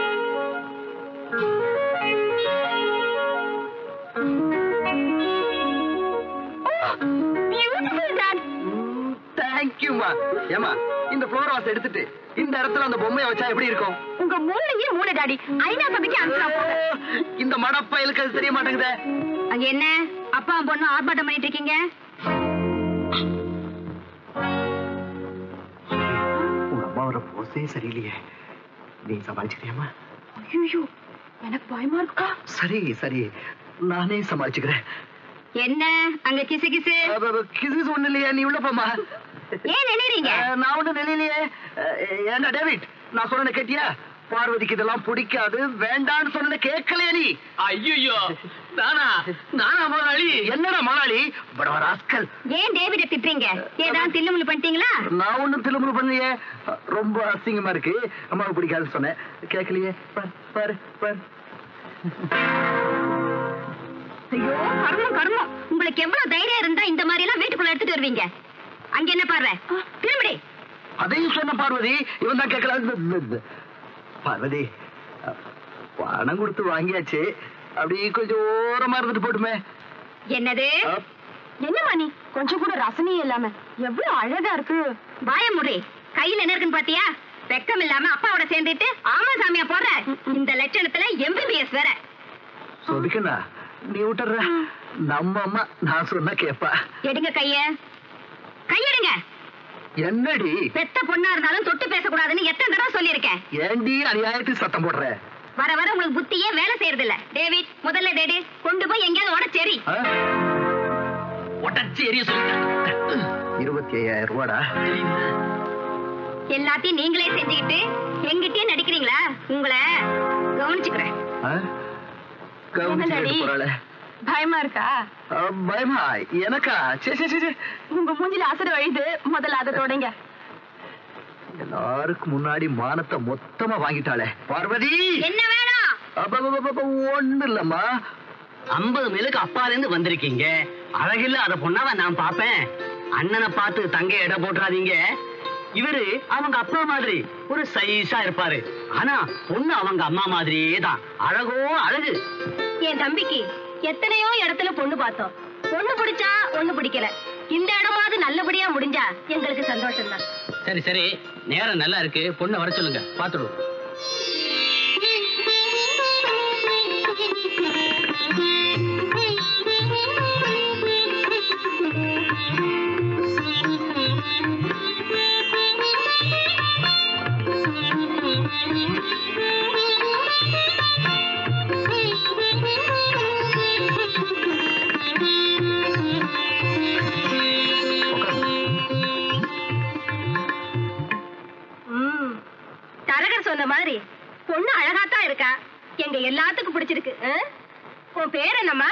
தேங்க்யூமா. ஏமா இந்த ஃப்ளோர் வாஸ் எடுத்துட்டு இந்த இடத்துல அந்த பொம்மையை வச்சா எப்படி இருக்கும்? உங்க மூளையே மூளை டாடி. ஐநா சபைக்கு அனுப்புறோம். இந்த மடப்பயலுக்கு அது தெரிய மாட்டேங்குதே. அங்க என்ன அப்பா பொண்ணு ஆர்ப்பாட்டம் பண்ணிட்டு இருக்கீங்க? உங்க அம்மாவோட போஸே சரியில்லையே, நீ சமாளிச்சுக்கிறியாமா? ஐயோ எனக்கு பயமா இருக்கா. சரி சரி நானே சமாளிச்சுக்கிறேன். என்ன அங்க கிசு கிசு? கிசு ஒண்ணு இல்லையா, நீ உள்ள போமா. ஏன் நினைறீங்க? நான் ஒண்ணு நிலையிலையே. ஏன்னா டேவிட் நான் சொன்ன கேட்டியா? பார்வதிக்கு இதெல்லாம் பிடிக்காது வேண்டான்னு சொன்ன கேட்கலையே நீ? ஐயோ நானா நானா முதலாளி? என்னடா முதலாளி ராஸ்கல்? ஏன் டேவிட திட்டுறீங்க? ஏதாவது தில்லுமுள்ளு பண்ணிட்டீங்களா? நான் ஒண்ணும் தில்லுமுள்ளு பண்ணலையே, ரொம்ப அசிங்கமா இருக்கு அம்மாவுக்கு பிடிக்காதுன்னு சொன்னேன் கேட்கலையே. பாரு பாரு. ஐயோ கர்மம் கர்மம். உங்களுக்கு எவ்வளவு தைரியம் இருந்தா இந்த மாதிரி எல்லாம் வீட்டுக்குள்ள எடுத்துட்டு வருவீங்க? அங்க என்ன பாரு திரும்பி. அதையும் சொன்ன பார்வதி, இவன் தான் கேட்கல. பார்வதி பணம் கொடுத்து வாங்கியாச்சு, அப்படி கொஞ்சம் ஓரமா இருந்துட்டு போட்டுமே. என்னது? என்னமா நீ கொஞ்சம் கூட ரசனையே இல்லாம எவ்வளவு அழகா இருக்கு. வாய முடி. கையில என்ன இருக்குன்னு பாத்தியா? வெக்கம் இல்லாம அப்பாவோட சேர்ந்துட்டு ஆமா சாமியா போடுற. இந்த லட்சணத்துல எம்பிபிஎஸ் வேற. சொல்லிக்கண்ணா நீ விட்டுற, நம்ம அம்மா நான் சொன்னா கேப்பா. எடுங்க கைய, கையெடுங்க. என்னடி பெத்த பொண்ணா இருந்தாலும் தொட்டு பேசக்கூடாதுன்னு எத்தனை தடவை சொல்லியிருக்கேன். ஏண்டி அநியாயத்துக்கு சத்தம் போடுற? வர வர உங்களுக்கு புத்தியே வேலை செய்யறது இல்ல. டேவிட் முதல்ல டேடி கொண்டு போய் எங்கேயாவது உடச்சேரி. உடச்சி எரிய சொல்லிட்டேன். இருபத்தி ஐயாயிரம் ரூபாடா. எல்லாத்தையும் நீங்களே செஞ்சுக்கிட்டு எங்கிட்டே நடிக்கிறீங்களா? உங்களை கவனிச்சுக்கிறேன். கவனிச்சு பயமா இருக்கா? பயமா எனக்கா? சரி சரி உங்க மூஞ்சில அசர வழிது. முதல்ல அதை தொடங்க. எல்லாருக்கும் முன்னாடி மானத்தை மொத்தமா வாங்கிட்டாளே பார்வதி. என்ன வேணும்? ஒண்ணு இல்லம்மா, ஐம்பது மேலுக்கு அப்பால இருந்து வந்திருக்கீங்க. அழகில்ல அத பொண்ணாவ நான் பாப்பேன். அண்ணனை பார்த்து தங்க எடை போட்டுறாதீங்க. இவரு அவங்க அப்பா மாதிரி ஒரு சைஸா இருப்பாரு. ஆனா பொண்ணு அவங்க அம்மா மாதிரியே தான். அழகோ அழகு. என் தம்பிக்கு எத்தனையோ இடத்துல பொண்ணு பார்த்தோம். பொண்ணு பிடிச்சா ஒண்ணு பிடிக்கல. இந்த இடமாவது நல்லபடியா முடிஞ்சா எங்களுக்கு சந்தோஷம் தான். சரி சரி, நேரம் நல்லா இருக்கு, பொண்ணை வர சொல்லுங்க, பாத்துடுவோம். சொன்ன மாதிரி பொண்ணு அழகாத்தான் இருக்கா. எங்க எல்லாத்துக்கும் பிடிச்சிருக்கு. உன் பேர் என்னம்மா?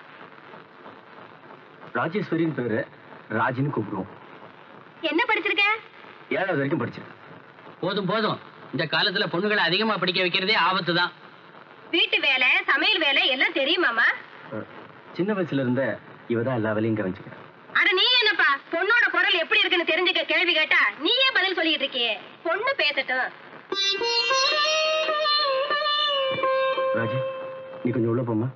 ராஜேஸ்வரின்னு பேரு. ராஜின்னு கூப்பிடுவோம். என்ன படிச்சிருக்க? ஏழாவது வரைக்கும் படிச்சிருக்கேன். போதும் போதும், இந்த காலத்துல பொண்ணுகளை அதிகமா படிக்க வைக்கிறதே ஆபத்து தான். வீட்டு வேலை, சமையல் வேலை எல்லாம் தெரியுமாமா? சின்ன வயசுல இருந்த இவதான் எல்லா வேலையும் கவனிச்சுக்கிறேன். அட நீ என்னப்பா பொண்ணோட குரல் எப்படி இருக்குன்னு தெரிஞ்சுக்க கேள்வி கேட்டா நீயே பதில் சொல்லிட்டு இருக்கியே. பொண்ணு பேசட்டும். ராஜி, நீ கொஞ்சம் உள்ள போமா.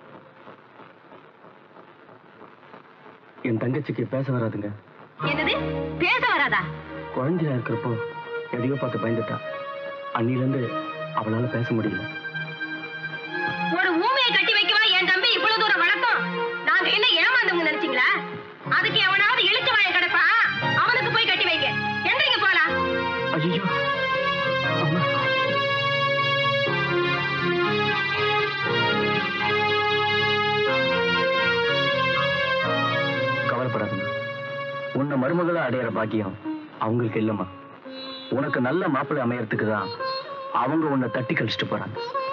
என் தங்கச்சிக்கு பேச வராதுங்க. என்னது பேச வராதா? குழந்தையா இருக்கிறப்போ எதையோ பார்த்து பயந்துட்டா. அன்னில இருந்து அவளால பேச முடியல. ஒரு ஊமையை கட்டி வைக்கவா என் தம்பி இவ்வளவு தூரம் வளர்த்தோம்? நாங்க என்ன ஏமாந்தவங்க நினைச்சீங்களா? அதுக்கு எவனாவது இழுச்சு வாய கிடப்பா, அவனுக்கு போய் கட்டி வைக்க. எந்திரிங்க போலாம். ஐயோ, கவலைப்படாதீங்க. உன்னை மருமகளை அடையிற பாக்கியம் அவங்களுக்கு இல்லம்மா. உனக்கு நல்ல மாப்பிள்ளை அமையறதுக்கு தான் அவங்க உன்னை தட்டி கழிச்சிட்டு போறாங்க.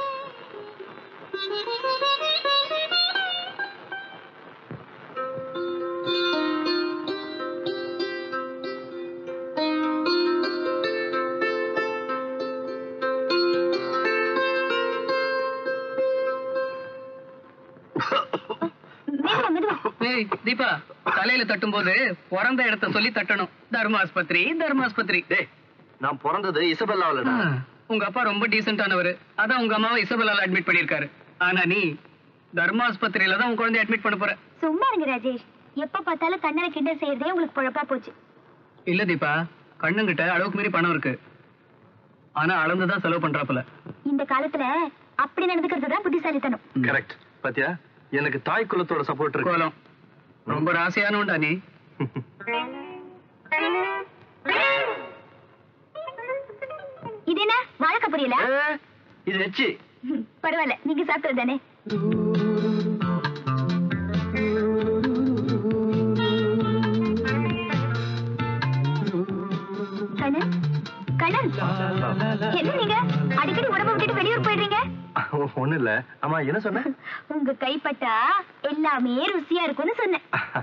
தீபா, தலையில தட்டும் போது பிறந்த இடத்த சொல்லி தட்டணும். தர்மாஸ்பத்திரி தர்மாஸ்பத்திரி. நான் பிறந்தது இசபெல்லாவில. உங்க அப்பா ரொம்ப டீசென்டானவரு, அதான் உங்க அம்மாவை இசபெல்லால அட்மிட் பண்ணிருக்காரு. ஆனா நீ தர்மாஸ்பத்திரியில தான் உங்க குழந்தைய அட்மிட் பண்ண போற. சும்மா இருங்க ராஜேஷ், எப்ப பார்த்தாலும் கண்ணனை கிண்டல் செய்யறதே உங்களுக்கு பொழப்பா போச்சு. இல்ல தீபா, கண்ணுங்கிட்ட அளவுக்கு மீறி பணம் இருக்கு. ஆனா அளந்துதான் செலவு பண்றாப்புல. இந்த காலத்துல அப்படி நடந்துக்கிறது தான் புத்திசாலித்தனம். கரெக்ட். பாத்தியா, எனக்கு தாய் குலத்தோட சப்போர்ட் இருக்கு. கோலம் ரொம்ப ராசியானவன்டா நீ. இது என்ன வாழைக்க புரியல? இது எச்சி. பரவாயில்ல, நீங்க சாப்பிட்டது தானே. கண்ணன், கண்ணன், என்ன நீங்க அடிக்கடி உடம்பு விட்டுட்டு வெளியூர் போயிடுறீங்க? ஒண்ணு இல்ல. ஆமா, என்ன சொன்ன? உங்க கைப்பட்டா எல்லாமே ருசியா இருக்கும்னு சொன்னேன்.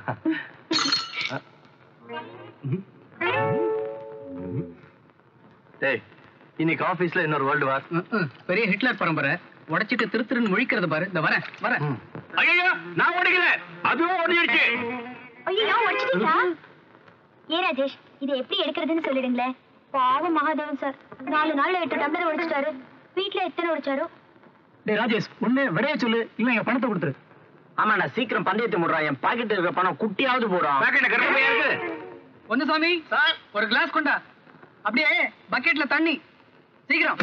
டேய், இன்னைக்கு ஆபீஸ்ல இன்னொரு வேர்ல்டு வார். பெரிய ஹிட்லர் பரம்பரை உடைச்சிட்டு திரு திருன்னு முழிக்கிறது பாரு. இந்த வரேன் வரேன். ஐயோ, நான் ஓடிக்கல, அதுவும் ஓடிடுச்சு. ஐயோ, உடைச்சிட்டீங்களா? ஏ ராஜேஷ், இதை எப்படி எடுக்கிறதுன்னு சொல்லிடுங்களேன். பாவம் மகாதேவன் சார், நாலு நாள்ல எட்டு டம்ளர் உடைச்சிட்டாரு. வீட்டுல எத்தனை உடைச்சாரோ? டேய் ராஜேஷ், ஒண்ணு விடைய சொல்லு, இல்ல எங்க பணத்தை கொடுத்துரு. ஆமா, நான் சீக்கிரம் பந்தயத்தை முடுறான். என் பாக்கெட் இருக்க பணம் குட்டியாவது போடும். ஒண்ணு சாமி சார், ஒரு கிளாஸ் கொண்டா. அப்படியே பக்கெட்ல தண்ணி சீக்கிரம்.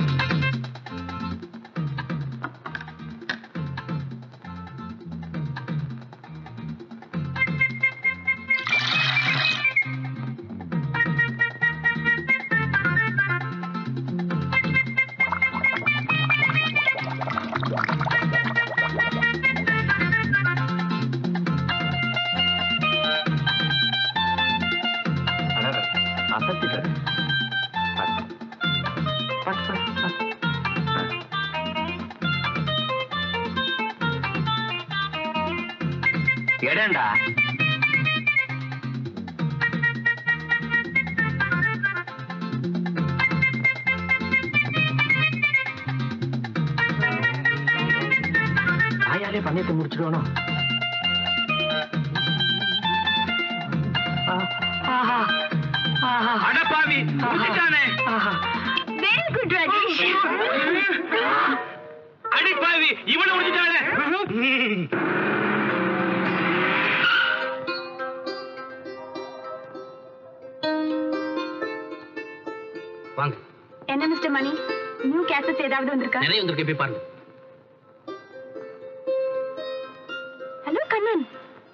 எடண்டா தாயாலே பந்தயத்தை முடிச்சிடுவானோ? அடப்பாவி முடிச்சிட்டானே. Very good Rajesh. அடிப்பாவி இவனை முடிச்சிட்டானே. வாங்க. என்ன மிஸ்டர் மணி, நியூ கேசட்ஸ் ஏதாவது வந்திருக்கா? நிறைய வந்திருக்கு, போய் பாருங்க. Hello Kannan.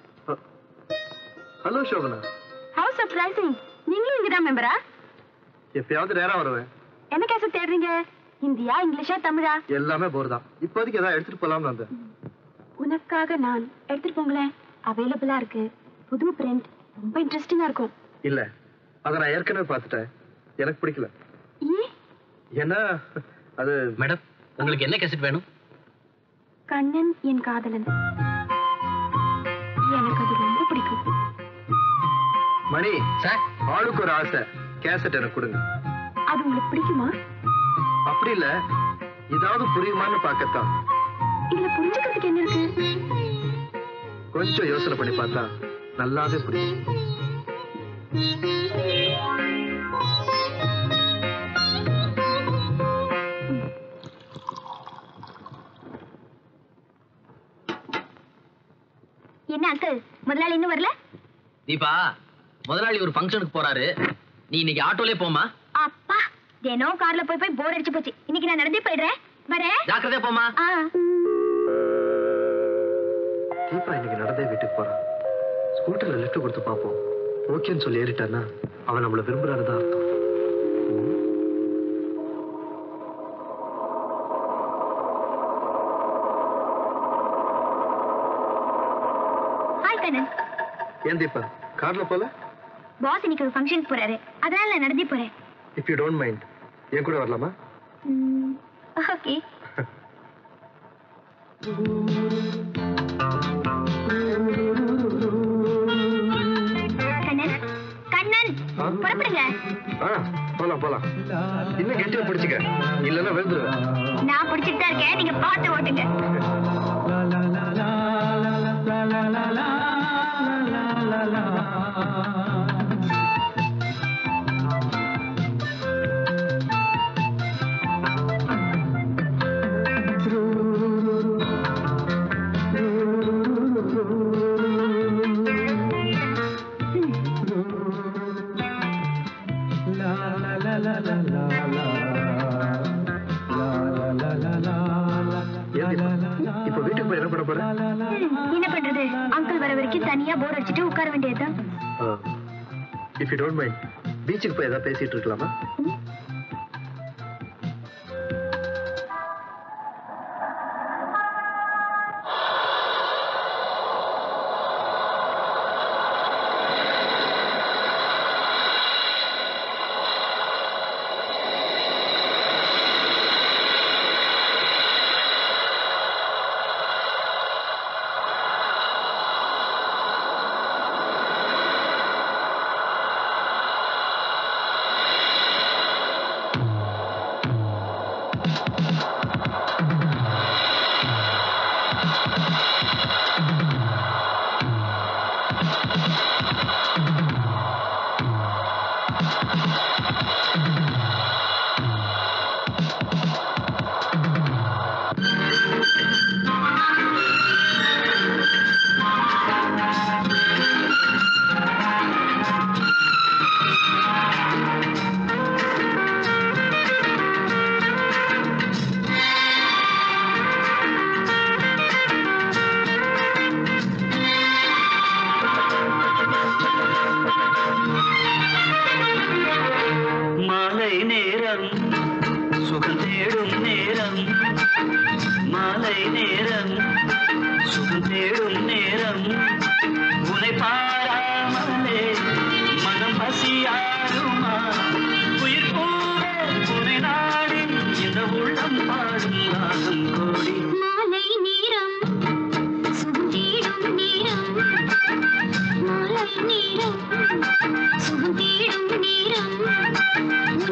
Hello Shobana. How surprising. நீங்களும் இங்கதான் மெம்பரா? எப்பயாவது நேரம் வருவேன். என்ன கேசட் தேடுறீங்க? இந்தியா, இங்கிலீஷா, தமிழா? எல்லாமே போர் தான். இப்போதைக்கு ஏதாவது எடுத்துட்டு போலாம்னு வந்தேன். உனக்காக நான் எடுத்துட்டு போங்களேன். அவைலபிளா இருக்கு. புது பிரிண்ட், ரொம்ப இன்ட்ரெஸ்டிங்கா இருக்கும். இல்ல, அதை நான் ஏற்கனவே பார்த்துட்டேன். எனக்கு பிடிக்கல. ஏன்னா அது மேடம், உங்களுக்கு என்ன கேசட் வேணும்? கண்ணன் என் காதலன். எனக்கு அது ரொம்ப பிடிக்கும். மணி சார், ஆளுக்கு ஒரு ஆசை. கேசட் எனக்கு கொடுங்க. அது உங்களுக்கு பிடிக்குமா? அப்படி இல்ல, ஏதாவது புரியுமான்னு பார்க்கத்தான். இதுல புரிஞ்சுக்கிறதுக்கு என்ன இருக்கு? கொஞ்சம் யோசனை பண்ணி பார்த்தா நல்லாவே புரியும். என்ன அங்கிள், முதலாளி இன்னும் வரல? தீபா, முதலாளி ஒரு ஃபங்க்ஷனுக்கு போறாரு. நீ இன்னைக்கு ஆட்டோலே போமா. அப்பா, தினம் கார்ல போய் போய் போர் அடிச்சு போச்சு. இன்னைக்கு நான் நடந்தே போயிடுறேன். வரேன். ஜாக்கிரதையா போமா. தீபா இன்னைக்கு நடந்தே வீட்டுக்கு போறான். ஸ்கூட்டர்ல லிஃப்ட் கொடுத்து பார்ப்போம். ஓகேன்னு சொல்லி ஏறிட்டான்னா அவன் நம்மள விரும்புறாருதான் அர்த்தம். ஹாய் கண்ணன். ஏன் தீபா கார்ல போல? பாஸ் இன்னைக்கு ஒரு ஃபங்க்ஷனுக்கு போறாரு, அதனால நான் நடந்தே போறேன். இஃப் யூ டோன்ட் மைண்ட், என் கூட வரலாமா? ஓகே. கண்ணன், கண்ணன், புறப்படுங்க. ஆ, போலாம் போலாம். இன்னும் கெட்டியா பிடிச்சுக்க, இல்லைன்னா விழுந்துருவேன். நான் பிடிச்சிட்டு தான் இருக்கேன், நீங்க பார்த்து ஓட்டுங்க. இப்ப வீட்டுக்கு போய் என்ன பண்ண போற? என்ன பண்றது, அங்கிள் வர வரைக்கும் தனியா போர் அடிச்சுட்டு உட்கார வேண்டியதுதான். இஃப் யூ டோன்ட் மைண்ட், பீச்சுக்கு போய் ஏதாவது பேசிட்டு இருக்கலாமா?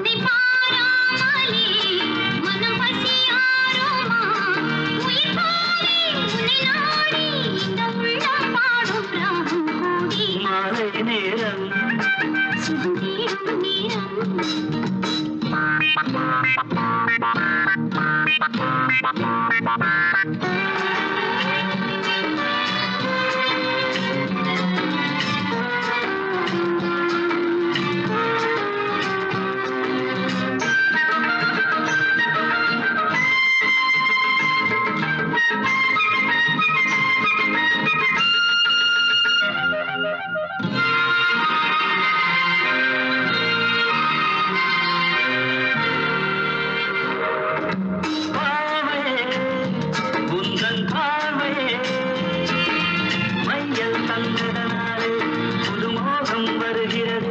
உன்னை பாராமலே மனம் பசியாருமா, உயிர் தந்ததனாலே புதுமோகம் வருகிறது.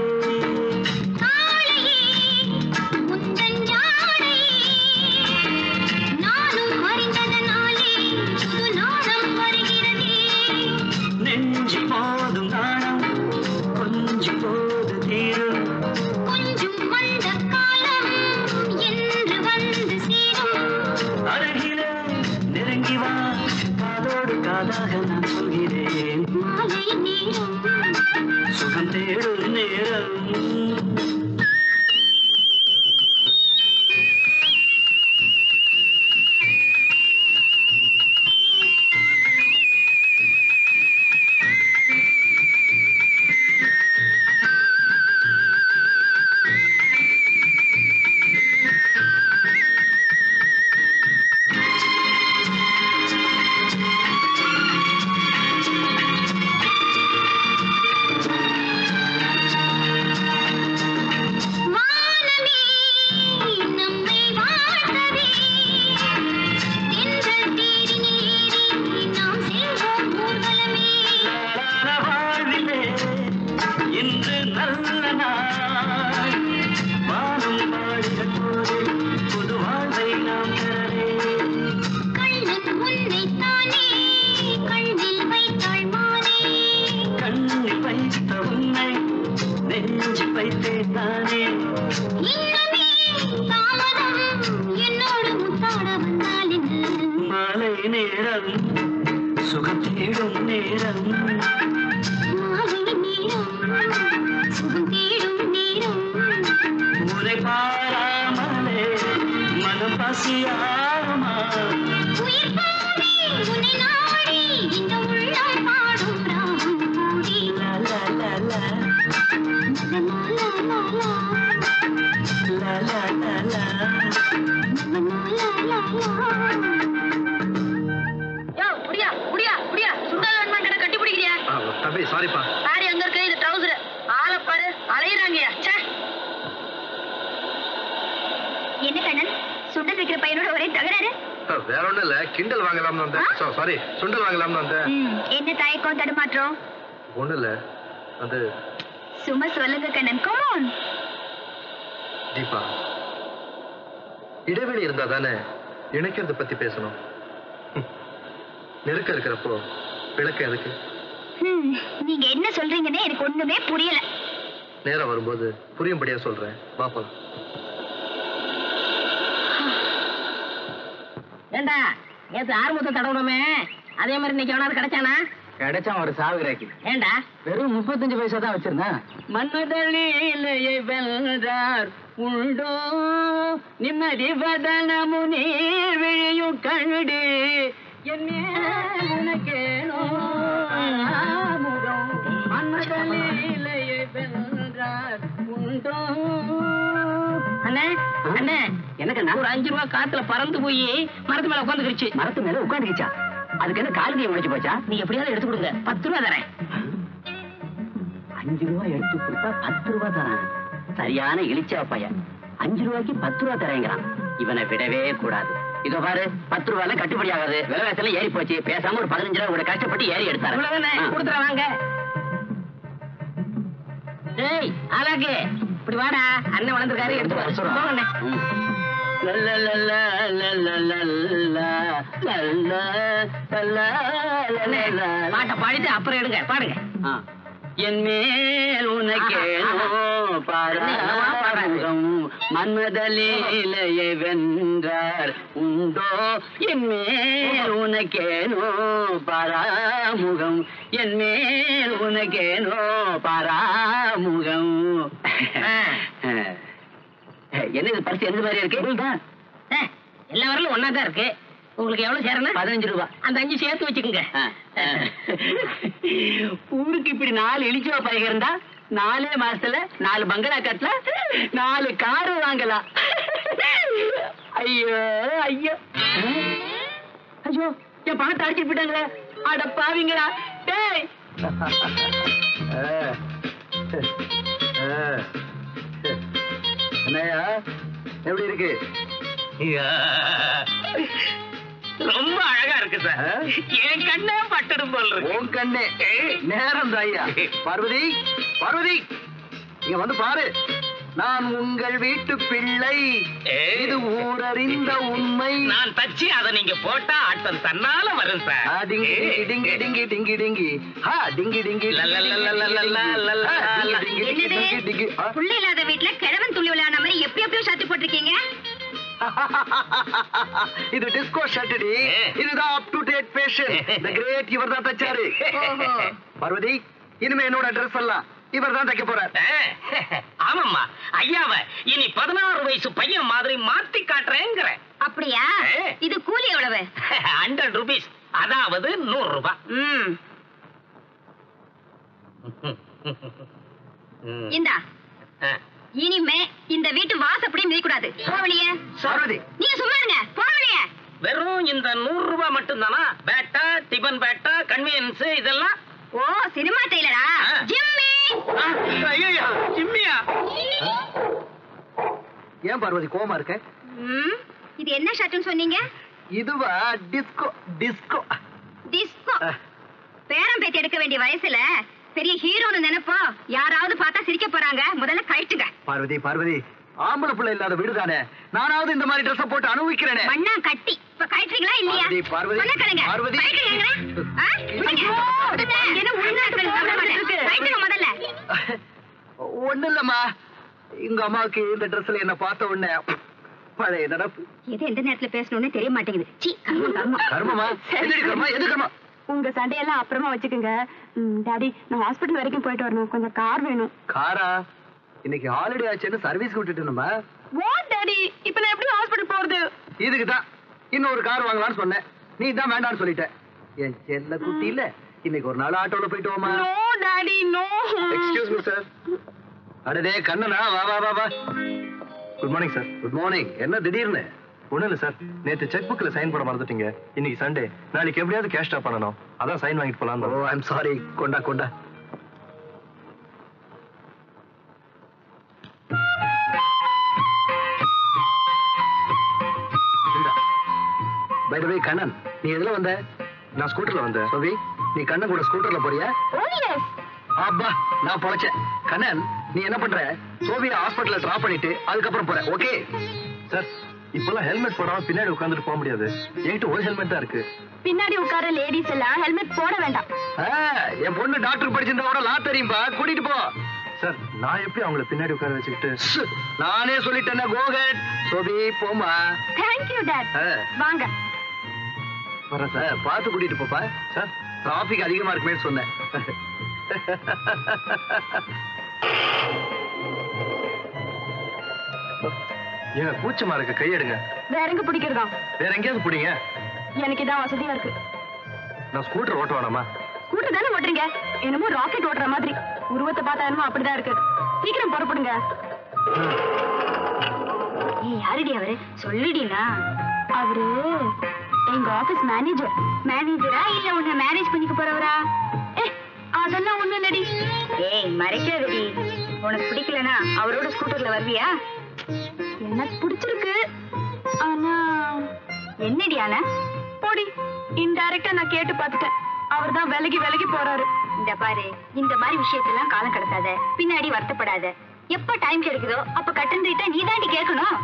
நெஞ்சி போதும் நாணம் கொஞ்சி போது தீரும். கொஞ்சம் வந்த காலம் என்று வந்து சேரும். அருகிலே நெருங்கி வா காதோடு காதாக நான் சொல்கிறேன். மாலை நேரம் சுகம் தேடும் நேரம். இடைவெளி இருந்தா தானே இணைக்கிறத பத்தி பேசணும். நெருக்க இருக்கிறப்போ விளக்க எதுக்கு? நீங்க என்ன சொல்றீங்கன்னு எனக்கு ஒண்ணுமே புரியல. நேரம் வரும்போது புரியும்படியா சொல்றேன். பாப்பா ஏண்டா நேத்து ஆறுமுகத்தை தடவணுமே அதே மாதிரி இன்னைக்கு எவனாவது கிடைச்சானா? கிடைச்சான் ஒரு சாவுகிறாக்கி. ஏண்டா வெறும் முப்பத்தஞ்சு பைசா தான் வச்சிருந்தேன். மன்மதலீலையை வென்றார் உண்டோ நிம்மதி வதனமு நீர் விழியும் கண்டு என்ன உனக்கேனோ முகம். மன்மதலீலையை வென்றார் உண்டோ. அண்ணே அண்ணே எனக்கு ஒரு அஞ்சு ரூபா காத்துல பறந்து போய் மரத்து மேல உட்காந்துக்கிடுச்சு. மரத்து மேல உட்காந்துக்கிச்சா? அதுக்கு என்ன காலுக்கு உழைச்சு போச்சா? நீங்க எப்படியாவது எடுத்து கொடுங்க, பத்து ரூபா தரேன். அஞ்சு ரூபாய் எடுத்து கொடுத்தா பத்து ரூபாய் தரான். சரியான இழிச்சா பையன். அஞ்சு ரூபாய்க்கு பத்து ரூபாய் தரேங்கிறான். இவனை விடவே கூடாது. இதோ பாரு, பத்து ரூபாய்ல கட்டுப்படி ஆகாது. விலைவாசல ஏறி போச்சு. பேசாம ஒரு பதினஞ்சு ரூபாய் கூட கஷ்டப்பட்டு ஏறி எடுத்தாரு. கொடுத்துற வாங்க. டேய் அழகு இப்படி வாடா, அண்ணன் வளர்ந்துருக்காரு, எடுத்து போங்க. பாட்டை பாடிட்டு அப்புறம் எடுங்க, பாடுங்க. என் மேல் உனக்கேனோ பாராமுகம் மன்மதலீலையை வென்றார் உண்டோ. என் மேல் உனக்கேனோ பாராமுகம் என் மேல் உனக்கேனோ பாராமுகம். என்ன இது பரிசு எந்த மாதிரி இருக்கு? எல்லா வரலும் ஒன்னா தான் இருக்கு. உங்களுக்கு எவ்வளவு சேரணும்? பதினஞ்சு ரூபா. அந்த அஞ்சு சேர்த்து வச்சுக்கோங்க. ஊருக்கு இப்படி நாலு இழிச்சுவா பைக இருந்தா நாலே மாசத்துல நாலு பங்களா கட்டல, நாலு காரு வாங்கலாம். ஐயோ ஐயோ ஐயோ, என் பணத்தை அடிச்சுட்டு போயிட்டாங்களே. அட பாவிங்களா. டேய் என்னையா எப்படி இருக்கு? ரொம்ப அழகா இருக்கு சார். என் கண்ணே பட்டுடும் போல் இருக்கு. உன் கண்ணே நேரம் ஐயா. பார்வதி, பார்வதி இங்க வந்து பாரு. நான் உங்கள் வீட்டு பிள்ளை, இது ஊரறிந்த உண்மை. நான் தச்சு அதை நீங்க போட்டா ஆட்டம் தன்னால வரும் சார். டிங்கி டிங்கி டிங்கி டிங்கி டிங்கி ஹா டிங்கி டிங்கி புள்ள இல்லாத வீட்டுல கிழவன் துள்ளி விளையாட மாதிரி எப்படி எப்படியோ சாத்தி போட்டிருக்கீங்க. இது டிஸ்கோ ஷர்ட்டடி. இதுதான் up to date fashion. The great இவர் தான் தச்சாரு. பார்வதி, இனிமே என்னோட ட்ரெஸ் எல்லாம் இவர் தான் தைக்க போறார். ஆமாம்மா, ஐயாவ இனி பதினாறு வயசு பையன் மாதிரி மாத்தி காட்டுறேங்கிற. அப்படியா? இது கூலி எவ்வளவு? ஹண்ட்ரட் ருபீஸ், அதாவது நூறு ரூபாய். இந்தா, இனிமே இந்த வீட்டு வாசப்படி மிதிக்கூடாது. போவலியே. பார்வதி, நீங்க சும்மா இருங்க. போவலியே. வெறும் இந்த நூறு ரூபாய் மட்டும் தானா? பேட்டா, டிபன் பேட்டா, கன்வீனியன்ஸ் இதெல்லாம்? ஓ, சினிமா டெய்லரா? ஜிம்மி. ஐயா, ஜிம்மியா? ஏன் பார்வதி கோவமா இருக்க? இது என்ன ஷர்ட்னு சொன்னீங்க? இதுவா டிஸ்கோ. Disco disco. பேரம் பேத்தி எடுக்க வேண்டிய வயசுல பெரிய ஹீரோன்னு நினைப்போ யாராவது பார்த்தா சிரிக்க போறாங்க. முதல்ல கழிச்சுங்க. பார்வதி, பார்வதி ஆம்பளை பிள்ளை இல்லாத வீடுதானே, நானாவது இந்த மாதிரி ட்ரெஸ் போட்டு அனுபவிக்கிறேனே. மண்ணா கட்டி இப்ப கழிச்சுங்களா இல்லையா? பார்வதி, பார்வதி முதல்ல ஒண்ணு இல்லம்மா, எங்க அம்மாவுக்கு இந்த ட்ரெஸ்ல என்ன பார்த்த உடனே பழைய நடப்பு. எது எந்த நேரத்துல பேசணும்னு தெரிய மாட்டேங்குது. கர்மமா? எது கர்மா? எது கர்மா? உங்க சண்டையெல்லாம் அப்புறமா வச்சுக்கோங்க. டாடி, நான் ஹாஸ்பிட்டல் வரைக்கும் போயிட்டு வரணும். கொஞ்சம் கார் வேணும். காரா? இன்னைக்கு ஹாலிடே ஆச்சுன்னு சர்வீஸ் விட்டுட்டு நம்ம. வாட் டாடி, இப்போ நான் எப்படி ஹாஸ்பிட்டல் போறது? இதுக்கு தான் இன்னொரு கார் வாங்கலாம்னு சொன்னேன். நீ தான் வேண்டாம்னு சொல்லிட்ட. என் செல்ல குட்டி இல்ல, இன்னைக்கு ஒரு நாள் ஆட்டோல போயிட்டு வாமா. No daddy, no. Excuse me sir. அடடே கண்ணனா, வா வா வா வா. Good morning sir. Good morning. என்ன திடீர்னு? ஒண்ணும் இல்ல சார், நேத்து செக் புக்ல சைன் போட மறந்துட்டீங்க. இன்னைக்கு சண்டே, நாளைக்கு எப்படியாவது கேஷ் ட்ராப் பண்ணணும். அதான் சைன் வாங்கிட்டு போலாம். Oh, I am sorry. கொண்டா கொண்டா. பை தி வே கண்ணன், நீ எதுல வந்த? நான் ஸ்கூட்டர்ல வந்தேன். சோபி, நீ கண்ணன் கூட ஸ்கூட்டர்ல போறியா? Oh yes. அப்பா, நான் பொழைச்சேன். கண்ணன், நீ என்ன பண்ற? சோபியா ஹாஸ்பிடல்ல டிராப் பண்ணிட்டு அதுக்கப்புறம் போற. ஓகே சார், இப்பெல்லாம் ஹெல்மெட் போடாம பின்னாடி உட்கார்ந்துட்டு போக முடியாது. என்கிட்ட ஒரு ஹெல்மெட் தான் இருக்கு. பின்னாடி உட்கார லேடிஸ் எல்லாம் ஹெல்மெட் போட வேண்டாம். என் பொண்ணு டாக்டர் படிச்சிருந்தா கூட லா தெரியும்பா, கூட்டிட்டு போ. சார், நான் எப்படி அவங்கள பின்னாடி உட்கார வச்சுக்கிட்டு? நானே சொல்லிட்டேன்னா கோகட். சோபி போமா. Thank you dad. வாங்க. வரேன் சார். பார்த்து கூட்டிட்டு போப்பா. சார், டிராபிக் அதிகமா இருக்குமே சொன்னேன். ஏங்க கூச்சமா இருக்கு, கையெடுங்க. வேற எங்க பிடிக்கிறதா? வேற எங்கேயாவது பிடிங்க. எனக்கு இதான் வசதியா இருக்கு. நான் ஸ்கூட்டர் ஓட்ட வேணாமா? ஸ்கூட்டர் தானே ஓட்டுறீங்க, என்னமோ ராக்கெட் ஓட்டுற மாதிரி. உருவத்தை பார்த்தா என்னமோ அப்படிதான் இருக்கு. சீக்கிரம் புறப்படுங்க. ஏய், யாருடி அவரு? சொல்லுடினா. அவரு எங்க ஆபீஸ் மேனேஜர். மேனேஜரா இல்ல உன்னை மேரேஜ் பண்ணிக்க போறவரா? ஏ, அதெல்லாம் ஒண்ணும் இல்லடி. ஏய், மறைக்காதடி. உனக்கு பிடிக்கலனா அவரோட ஸ்கூட்டர்ல வருவியா? எனக்கு பிடிச்சிருக்கு. ஆனா என்னடி ஆனா? போடி, இன்டைரக்டா நான் கேட்டு பார்த்துட்டேன். அவர் தான் விலகி விலகி போறாரு. இந்த பாரு, இந்த மாதிரி விஷயத்தெல்லாம் காலம் கடத்தாத, பின்னாடி வருத்தப்படாத. எப்ப டைம் கிடைக்குதோ அப்ப கட்டன் ரீட்டா நீ தாண்டி கேட்கணும்.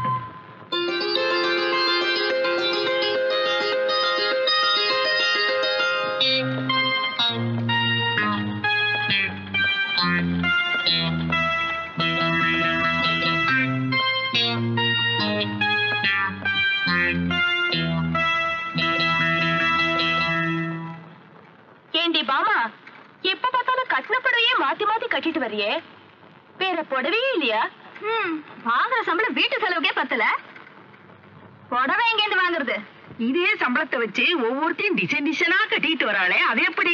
ஏண்டி பாமா, எப்ப பார்த்தாலும் கட்டின புடவையே மாத்தி மாத்தி கட்டிட்டு வரியே, வேற புடவையே இல்லையா? வாங்குற சம்பளம் வீட்டு செலவுக்கே பத்தல, புடவை எங்க இருந்து வாங்குறது? இதே சம்பளத்தை வச்சு ஒவ்வொருத்தையும் டிசைன் டிசைனா கட்டிட்டு வராளே, அது எப்படி?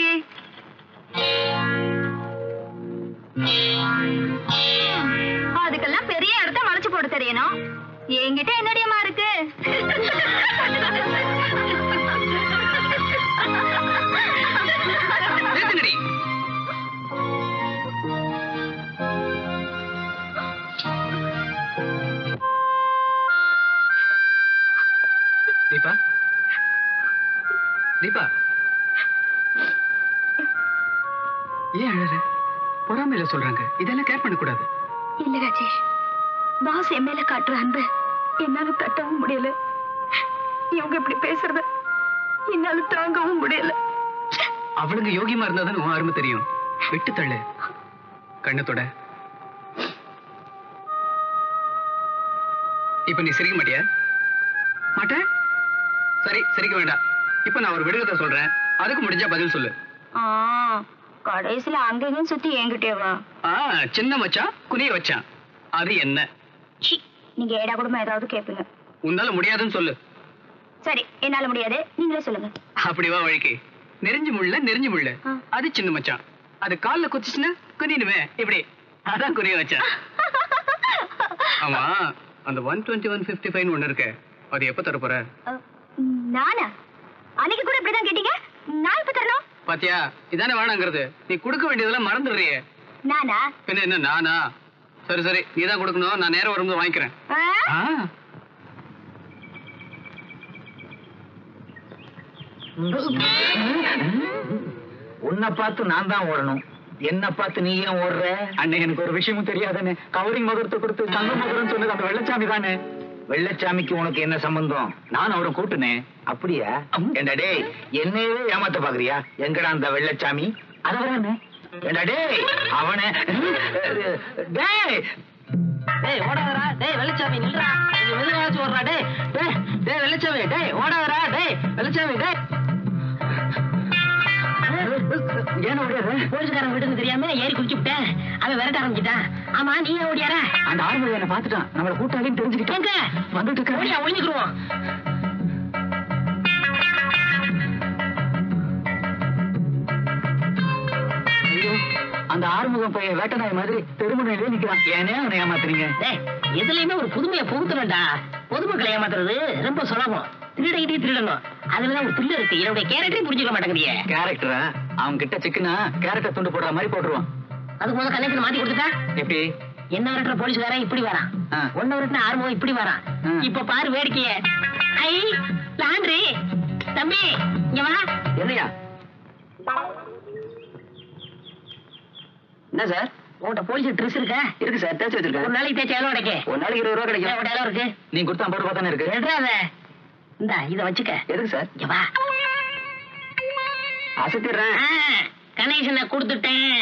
அதுக்கெல்லாம் பெரிய இடத்த மறைச்சு போட தெரியணும். என்கிட்ட என்னடியமா இருக்கு? தீபா, தீபா ஏன் அழற? பொறாமையில சொல்றாங்க, இதெல்லாம் கேர் பண்ண கூடாது. இல்ல ராஜேஷ், பாஸ் என் மேல காட்டுற அன்பு என்னால கட்டவும் முடியல. இவங்க இப்படி பேசுறத என்னால தாங்கவும் முடியல. அவளுங்க யோகியமா இருந்தாதான் உன் அருமை தெரியும். விட்டு தள்ளு. கண்ணத்தோட இப்ப நீ சிரிக்க மாட்டியா? மாட்ட? சரி, சிரிக்க வேண்டாம். இப்ப நான் ஒரு விடுகதை சொல்றேன், அதுக்கு முடிஞ்சா பதில் சொல்லு. கடைசியில அங்கேயும் சுத்தி என்கிட்டே வா. சின்ன மச்சான் குனிய வச்சான், அது என்ன? நீங்க ஏடா கூடமா ஏதாவது கேட்பீங்க. உன்னால முடியாதுன்னு சொல்லு. சரி, என்னால முடியாது, நீங்களே சொல்லுங்க. அப்படி வா வழிக்கு. நெறிஞ்சு முள்ள நெறிஞ்சு முள்ள, அது சின்ன மச்சான். அது கால்ல குத்திச்சுன்னா குனினுமே, இப்படி அதான் குனிய வச்சான். ஆமா, அந்த one twenty one fifty five ஒண்ணு இருக்கு, அது எப்ப தர போற? நானா? அன்னைக்கு கூட இப்படிதான் கேட்டீங்க, நான் இப்ப தரணும். பாத்தியா, இதானே வேணாங்கிறது. நீ கொடுக்க வேண்டியதெல்லாம் மறந்துடுறியே. நானா? பின்ன என்ன நானா? சரி சரி, நீதான் கொடுக்கணும், நான் நேரம் வரும்போது வாங்கிக்கிறேன். உன்னை பார்த்து நான் தான் ஓடணும், என்ன பார்த்து நீ ஏன் ஓடுற? அண்ணே, எனக்கு ஒரு விஷயமும் தெரியாதானே. கவரிங் மோதிரத்தை கொடுத்து தங்க மோதிரம் சொன்னது அந்த வெள்ளச்சாமி தானே. வெள்ளச்சாமிக்கு உனக்கு என்ன சம்பந்தம்? நான் அவரை கூட்டுனேன். அப்படியா? ஏண்டா டேய், என்னையே ஏமாத்த பாக்குறியா? எங்கடா அந்த வெள்ளச்சாமி? அதவரானே. ஏண்டா டேய், அவனை டேய் டேய் ஓடாதடா. டேய் வெள்ளச்சாமி நில்றா, நீ மெதுவாச்சு ஓடுறா. டேய் டேய் டேய் வெள்ளச்சாமி, டேய் ஓடாதடா. டேய் வெள்ளச்சாமி, டேய் ஏன் ஓடியாரு? போலீஸ்காரன் வீட்டுக்கு தெரியாம ஏறி குடிச்சு விட்டேன், அவன் விரட்ட ஆரம்பிச்சுட்டான். ஆமா, நீ ஏன் ஓடியார? அந்த ஆறுமொழி என்ன பாத்துட்டான், நம்மள கூட்டாளின்னு தெரிஞ்சுக்கிட்டாங்க. வந்துட்டு இருக்க ஓடியா, ஒளிஞ்சுக்குருவோம். அந்த ஆறுமுகம் பையன் வேட்ட நாய் மாதிரி தெருமுனையிலே நிக்கிறான். ஏனே அவனை ஏமாத்துறீங்க? எதுலயுமே ஒரு புதுமையை புகுத்தணும்டா. பொதுமக்களை ஏமாத்துறது ரொம்ப சுலபம். திருடகிட்டே திருடணும், அதுலதான் ஒரு தில்லு இருக்கு. என்னுடைய கேரக்டரையும் புரிஞ்சுக்க மாட்டேங்குறியே. கேரக்டரா? அவன் கிட்ட சிக்கனா கேரக்டர் துண்டு போடுற மாதிரி போட்டுருவான். அதுக்கு முதல்ல கல்யாணத்துல மாத்தி கொடுத்துட்டா எப்படி? என்ன விரட்டுற போலீஸ்காரன் இப்படி வரான், ஒன்ன விரட்டுன ஆறுமுகம் இப்படி வரான். இப்ப பாரு வேடிக்கைய. ஐ லாண்ட்ரி தம்பி, இங்க வா. என்னையா? என்ன சார், உன்கிட்ட போலீஸ் ட்ரெஸ் இருக்கா? இருக்கு சார், தேய்ச்சி வச்சிருக்கேன். ஒரு நாளைக்கு தேய்ச்சி எவ்வளவு கிடைக்கும்? ஒரு நாளைக்கு இருபது ரூபா கிடைக்கும். எவ்வளவு இருக்கு? நீ கொடுத்தா ஐம்பது ரூபா தானே இருக்கு. ரெண்டாவது இந்த இத வச்சுக்க. எதுக்கு சார்? இங்க வா. அசத்திடுறேன். கணேசனை கொடுத்துட்டேன்.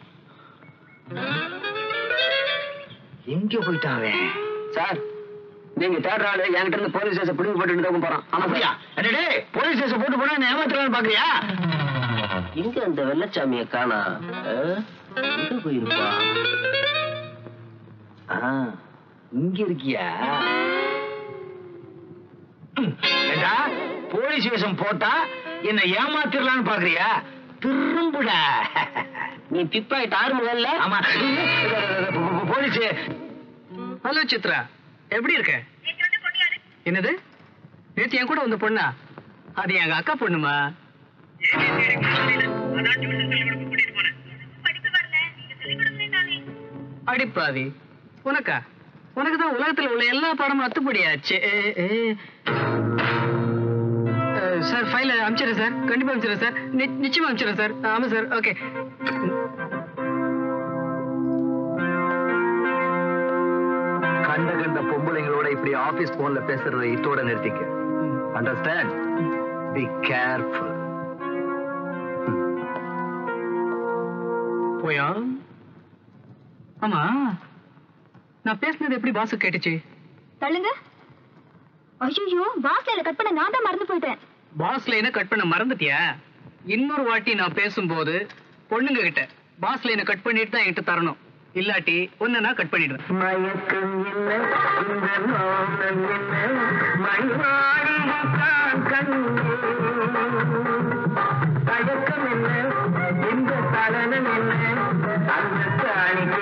எங்க போயிட்டாவே சார்? நீங்க தேடுற ஆளு என்கிட்ட இருந்து போலீஸ் ஸ்டேஷன் பிடிவு போட்டு தான் போறான். அப்படியா? என்னடே, போலீஸ் ஸ்டேஷன் போட்டு போனா என்ன ஏமாத்தலாம்னு பாக்குறியா? இங்க அந்த வெள்ளச்சாமிய காணா, எங்க போயிருப்பா? இங்க இருக்கியா? போலீஸ் ஸ்டேஷன் போட்டா என்ன ஏமாத்திரலான்னு பாக்குறியா? திரும்புட. நீ பிப்பாயிட்டு ஆறு முதல்ல. ஆமா, போலீஸ். ஹலோ சித்ரா, எப்படி இருக்க? என்னது, நேத்து என் கூட வந்த பொண்ணா? அது எங்க அக்கா பொண்ணுமா? அடிப்பாவி, உனக்கா? உனக்கு தான் உலகத்துல உள்ள எல்லா பாடமும் அத்துப்படியாச்சு. சார், ஃபைல அனுப்பிச்சிடுறேன் சார், கண்டிப்பா அனுப்பிச்சிடுறேன் சார், நிச்சயமா அனுப்பிச்சிடுறேன் சார். ஆமா சார், ஓகே. கண்ட கண்ட பொம்பளைங்களோட இப்படி ஆபீஸ் போன்ல பேசுறதை இதோட நிறுத்திக்க. அண்டர்ஸ்டாண்ட்? Be careful. போயா? ஆமா, நான் பேசுனது எப்படி பாசு கேட்டுச்சு? தள்ளுங்க. ஐயோ, பாஸ் லைனை கட் பண்ண நான் தான் மறந்து போயிட்டேன். பாஸ் லைனை கட் பண்ண மறந்துட்டியா? இன்னொரு வாட்டி நான் பேசும்போது பொண்ணுங்க கிட்ட பாஸ் லைனை கட் பண்ணிட்டு தான் என்கிட்ட தரணும், இல்லாட்டி ஒன்னு நான் கட் பண்ணிடுறேன். மயக்கம் என்ன, இந்த மௌனம் என்ன, மணிமாளிகை கண்ணே. தயக்கம் என்ன, இந்த சலனம் என்ன, அந்த தாளிக்கு